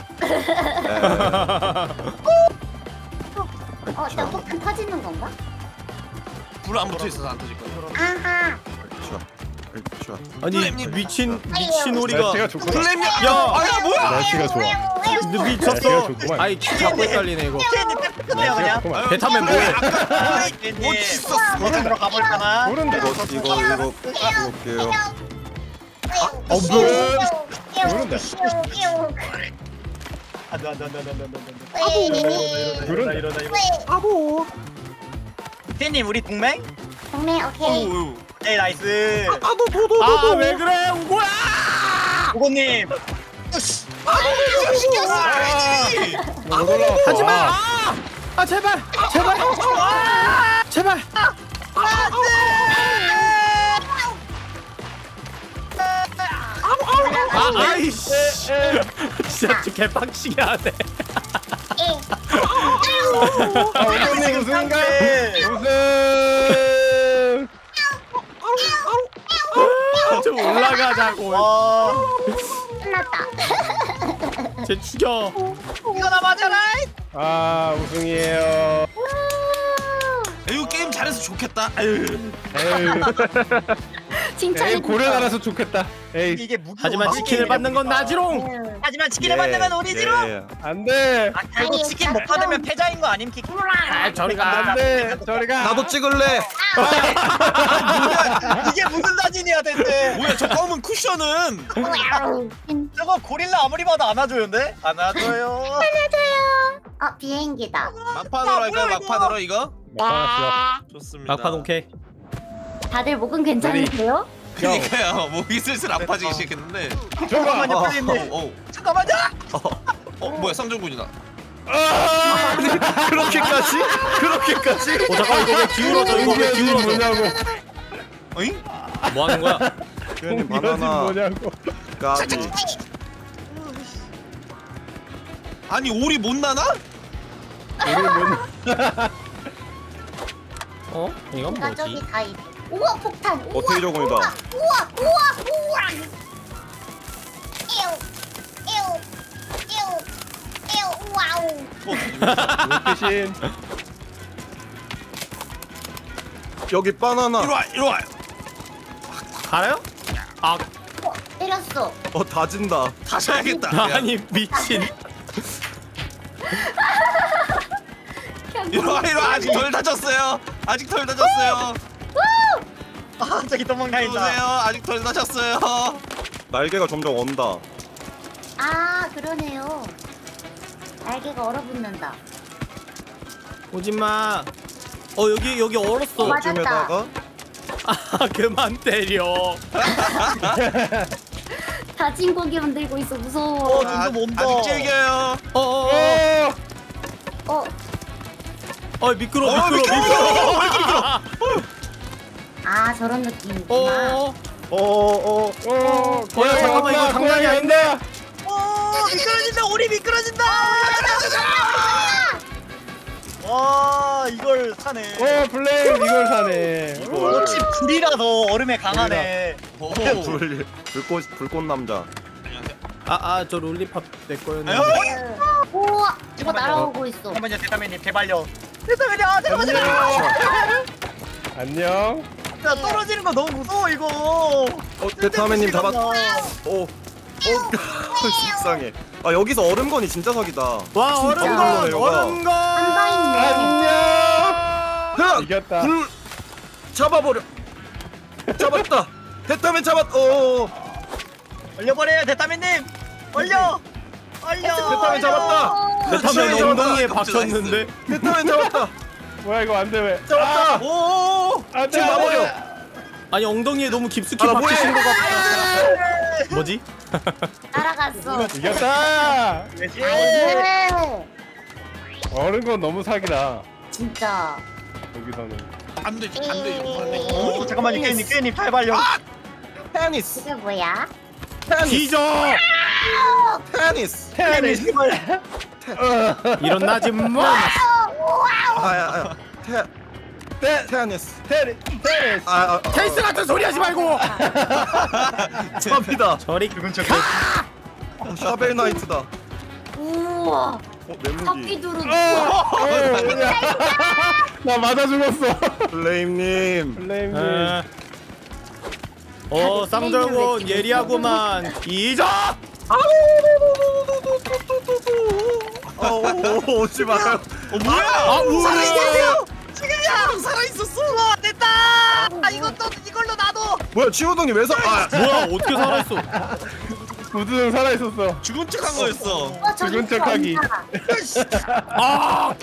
저 폭탄 터지는 건가? 불안 붙어 있어서 안 터질 거야. 아하. 좋아. 아니 미친 오리가. 날씨가 좋구나. 플레임이야. 야. 날씨가 좋아. 근데 날씨가 미쳤어. 좋구만. 아이 키 자꾸 헷갈리네 이거. 캔디 떼끗해요 그냥. 좋구만. 대타면 뭐해? 캔디. 우선으로 가볼까나? 모른다. 이거 볼게요. 모른다. 안돼. 모른다. 캔님 우리 동맹? 동네 오케이. 네 나이스. 왜 그래 우고야? 우고님. 못 올라와. 하지마. 제발. 아이씨. 진짜 개빡치게 하네. 우건님 우승인가? 우승. 좀 올라가자고. 끝났다. 쟤 죽여. 이거나 맞아라. 우승이에요. 이거 게임 잘해서 좋겠다. 칭찬해. 고래 나라서 좋겠다. 이게 무기. 하지만 치킨을 받는 건 나지롱. 하지만 치킨을 받는 건 우리지롱. 안 돼. 결국 치킨 못 받으면 패자인 거 아님 키키? 저리가. 안 돼. 저리가. 나도 찍을래. 이게 무슨 사진이야 대체? 뭐야 저 검은 쿠션은? 저거 고릴라 아무리 봐도 안아줘요인데? 안아줘요. 비행기다. 막판으로 할까요? 막판으로 이거? 좋습니다. 막판 오케이. 다들 목은 괜찮으세요? 그니까요 목이 슬슬 아파지기 시작했는데. 잠깐만요 빨리님. 잠깐만요. 뭐야 쌍정군이다. 그렇게까지? 잠깐 이거 왜 기울어져? 이거 왜 기울어져? 뭐냐고. 어잉? 뭐 하는 거야? 교현님 이러지 바나나. 뭐냐고. 까비. 아니 오리 못 나나? 이건 가족이 뭐지? 다 있. 우와 폭탄. 우와, 어떻게 저거이다. 우와. 에우. 에우. 에우. 물귀신. 여기 바나나. 이리 와. 가요? 아 때렸어. 다진다. 다셔야겠다. 아니 미친. 이리 와. 아직 덜 다쳤어요. 아 저기 도망가 있다. 보세요. 아직 덜 다쳤어요. 날개가 점점 온다. 아 그러네요. 날개가 얼어붙는다. 오지마. 여기 얼었어. 맞아. 쯤에다가 아 그만 때려. 다진 고기 만들고 있어. 무서워. 점점 온다. 아직 즐겨요. 미끄러. 아 저런 느낌이구나. 뭐야 잠깐만 이거 장난이 아닌데. 미끄러진다. 우리 미끄러진다. 와 이걸 사네. 블레임 이걸 사네. 꽃이 불이라서 얼음에 강하네. 오. 불꽃 남자. 저 롤리팝 내 거였는데. 우와 이거 날아오고 있어. 잠깐만요 대타맨님 제발요. 대타맨이 잠깐만. 안녕. 야 떨어지는 거 너무 무서워 이거. 대타맨님 잡았. 속상해. 여기서 얼음건이 진짜 사기다. 와 얼음건. 얼음건. 한바 있네. 안녕. 이겼다. 불 잡아버려. 잡았다. 대타맨 얼려버려요 대타맨님. 얼려. 대타맨 잡았다. 대타맨 엉덩이에 박혔는데. 대타맨 잡았다. 뭐야 이거 안돼 왜? 잡았다. 안돼. 지금 놔버려. 아니 엉덩이에 너무 깊숙이 나 박히신 것 뭐해? 같아. 뭐지? 날아갔어. 이겼다. 네. 어른 건 너무 사기다. 진짜. 여기서는. 안돼. 잠깐만요 깨님 잘 발려. 테니스. 이게 뭐야? 뒤져. 테니스. 일어나지 마. 테니스. 테이스 같은 소리 하지 말고. 삽이다. 저리 죽은 척. 샤벨 나이트다. 우와. 내무기. 토끼두루. 나 맞아 죽었어. 블레임님. 블레임님. 쌍절곤 예리하구만. 뒤져. 오지 마요. 뭐야? 살아있었어. 지금이야. 살아있었어. 와 됐다. 이걸로 나도. 뭐야 치우동이 왜 뭐야 어떻게 살아있어? 우드는 살아 있었어. 죽은 척한 거였어. 죽은 척하기. 아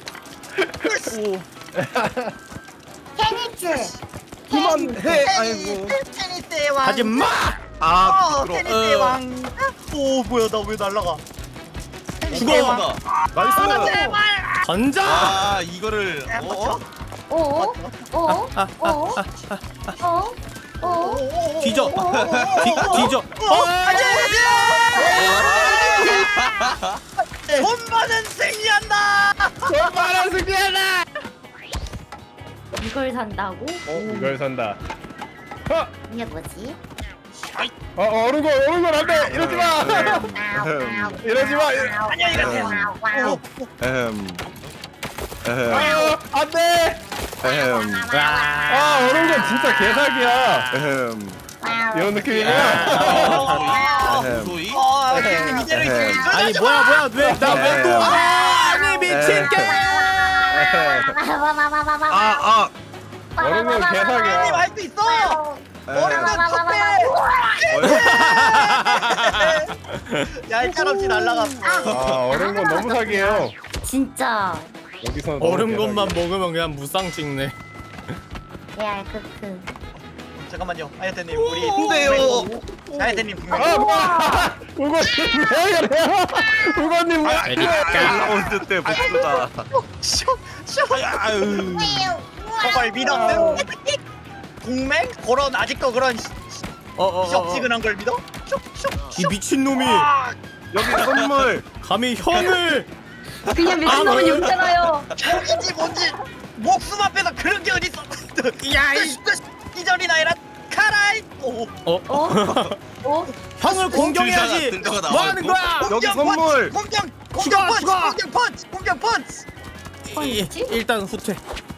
테니스. 그만해. 아이고. 테니스의 왕. 하지 마. 미끄러. 테니스의 왕. 오 뭐야 나 왜 날라가? 죽어. 나이스. 던져. 이거를 뒤져. 뒤져. 돈 많은 승리한다. 이걸 산다고? 이걸 산다. 이게 뭐지? 어른 건 안돼. 이러지 마. 이러지 마. 안녕히 가세요. 안돼. 어른 건 진짜 개사기야. 이런 느낌이야. 소위. 게임 이제는 아니 뭐야 왜 또? 아니 미친 게. 어른 건 개사기야. 할수 있어. 얄짤없이 날라갔어. 어른 건 너무 사기예요. 진짜. 여기서 얼음 것만 먹으면 그냥 무쌍 찍네. 야 크크. 잠깐만요, 하야테님 우리 근데요. 하야테님 분명. 뭐야? 우건님 왜 그래요? 우건님 왜? 라운드 때 복수다. 저걸 믿었음? 동맹? 그런 아직도 그런 시적지근한 걸 믿어? 이 미친 놈이 여기 선물. 감히 형을. 그냥 미친놈은 여기 있잖아요. 저기지 뭔지 목숨 앞에서 그런 게 어딨어. 야이 이전이나 이라 카라이. 형을 공경해야지. 들다가 뭐 하는 거야? 여기 선물. 공경 공격 펀치! 공격 펀치! 공격 펀치! 뭐지? 일단 후퇴.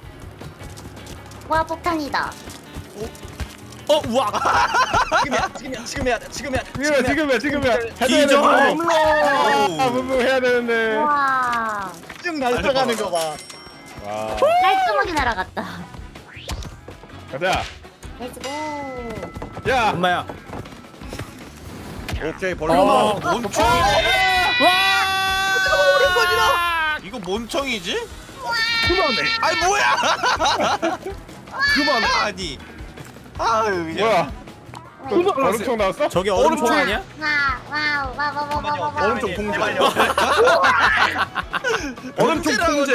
와 폭탄이다. 우와. 지금이야. 지금이야. 뒤져. 무브 해야 되는데. 와 쭉 날아가는 거 봐. 와. 깔끔하게 날아갔다. 가자. 렛츠고. 야. 엄마야. 오케이 벌려놔. 몬청이. 와. 이거 몬청이지? 그만해. 아니 뭐야? 그만해. 아니. 아유 그냥. 뭐야? 얼음총 나왔어? 저게 얼음총 아니야? 와와와와와와와. 얼음총 통제. 빨려. 얼음총 통제.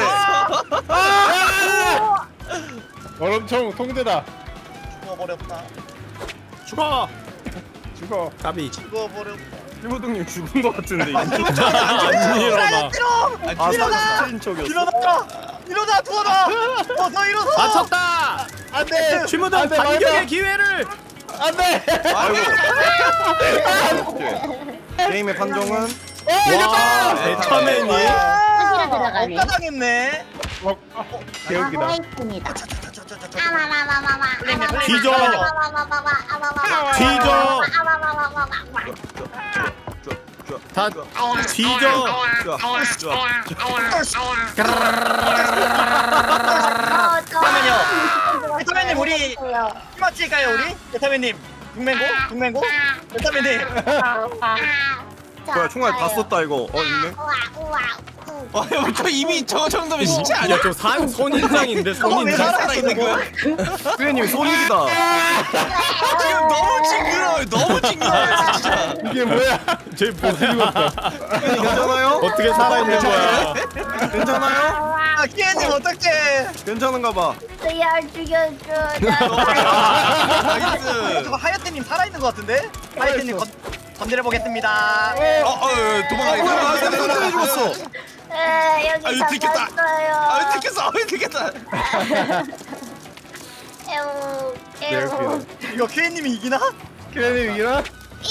얼음총 통제다. 죽어버렸다. 죽어. 죽어. 까비. 죽어버렸다. 시무등님 죽은 거 같은데. 안 일어나. 아 사진 척이었어. 일어나 두어라. 더 일어서. 맞췄다. 안돼. 취무등 반격의 기회를. 안돼. 아이고. 게임의 판정은 와, 베타맨이. 사기가 들어가네. 억가당했네. 개웃기다. 하이트입니다. 아마마마마마. 뒤져. 뒤져. 다 뒤져. 잠깐만요. 베타맨님 우리 팀마치일까요 우리? 베타맨님 동맹고? 베타맨님. 뭐야 총알 다 썼다 이거. 있네. 저 이미 저 정도면 진짜 아니야? 야, 저 선인장인데 왜 선인장. 살아 있는 거야? 프레님 손이다. 지금 너무 징그러워요. 너무 징그러워요 진짜. 이게 뭐야? 쟤 뭐야? 괜찮아요? 어떻게 살아있는 거야? 괜찮아요? 아 키엔님 어떡해? 괜찮은가 봐. 야 죽여줘. 나이스. 저거 하야테님 살아있는 것 같은데? 하야테님 건드려 보겠습니다. 도망가겠다. 손이 죽었어. 여기 아유, 들켰다. 잡았어요. 들켰어. 에우. 이거 키엔님이 이기나? 키레님 이기나?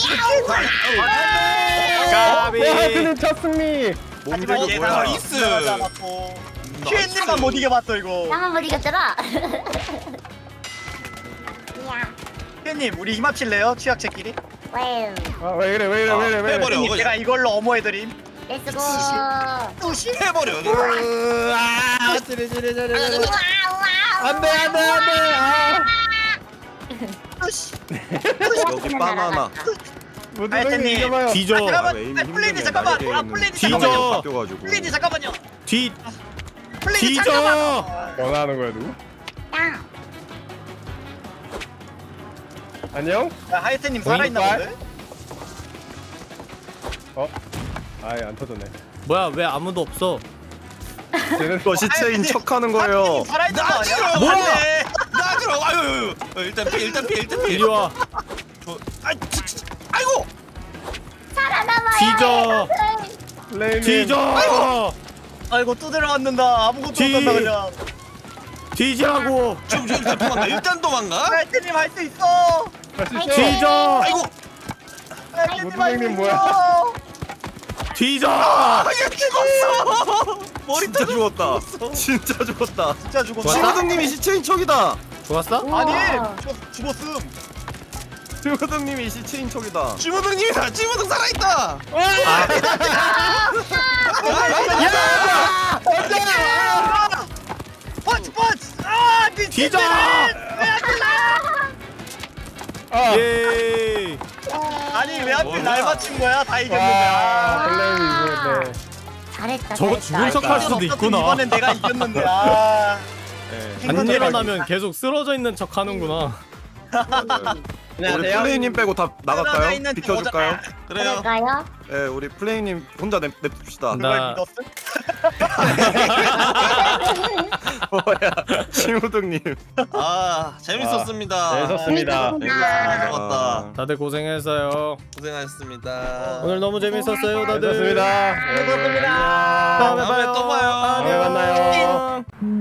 까비. 하트는 첫 승리. 몸재주 얘 뭐야? 나이스. 키엔님만 못 이겨봤어 이거. 나만 못 이겼더라. 키엔님 우리 힘 합칠래요? 취약체끼리? 와우. 왜 이래? 해버려. 키엔님 제가 이걸로 어머해드림. 렛츠고. 뚜시? 해버려. 안돼. 뚜시? 여기 바나나. 모두 하여튼님. 이겨봐요. 뒤져. 잠깐만. 에임이 플레이드 힘드네. 잠깐만. 나이 게임은. 플레이드 뒤져. 잠깐만요. 바뀌어가지고. 플레이드 잠깐만요. 뒤 플레이드 뒤져. 잠깐만. 전화하는 거야 누구? 땅. 안녕? 하야테님 살아있나 본데? 아예 안 터졌네. 뭐야? 왜 아무도 없어? 쟤는 이거 시체인 척하는 거예요. 하야테님 살아있는 거 나 아니야? 죽어. 뭐야? 안돼. 나 죽어. 아유. 일단 피해. 이리 와. 아이고. 살아남아요. 뒤져. 레이님. 뒤져. 아이고 또 들어왔는다. 아무것도 뒤. 못한다 그냥. 뒤지라고. 지금 일단 도망가. 일단 도망가. 하야테님 할 수 있어. 할수 있어. 뒤져. 아이고. 하야테님 할 수 모두생님 있어. 뒤져. 얘 죽었어. 머리 진짜 죽었다. 진짜 죽었다. 진짜 죽었어. 시무등님이 시체인 척이다. 죽었어? 아니 우와. 죽었음. 시무등님이 시체인 척이다. 주무등님이다. 주무등 살아있다. 펀치. 아 미친. 뒤져. 아. 예. 아니 왜 하필 날 뭐야? 맞춘 거야? 다 이겼는데. 와. 아. 레이님 이겼네. 잘했다. 저거 죽은 척 할 수도 없었으면 있구나. 이번엔 내가 이겼는데. 아. 안 일어나면 계속 쓰러져 있는 척 하는구나. 우리 플레이님 빼고 다 쓰러져 나갈까요? 있는 비켜줄까요? 그래요. 그럴까요? 네, 우리 플레이님 혼자 냅둡시다. 나- 그걸 믿었음? 뭐야, 시무등님. 아 재밌었습니다. 재밌었습니다. 좋았다. 다들 고생했어요. 고생하셨습니다. 오늘 너무 재밌었어요, 다들. 재밌었습니다. 재밌었습니다. 다음에 다음에 봐요. 또 봐요. 안녕. 다음에 만나요.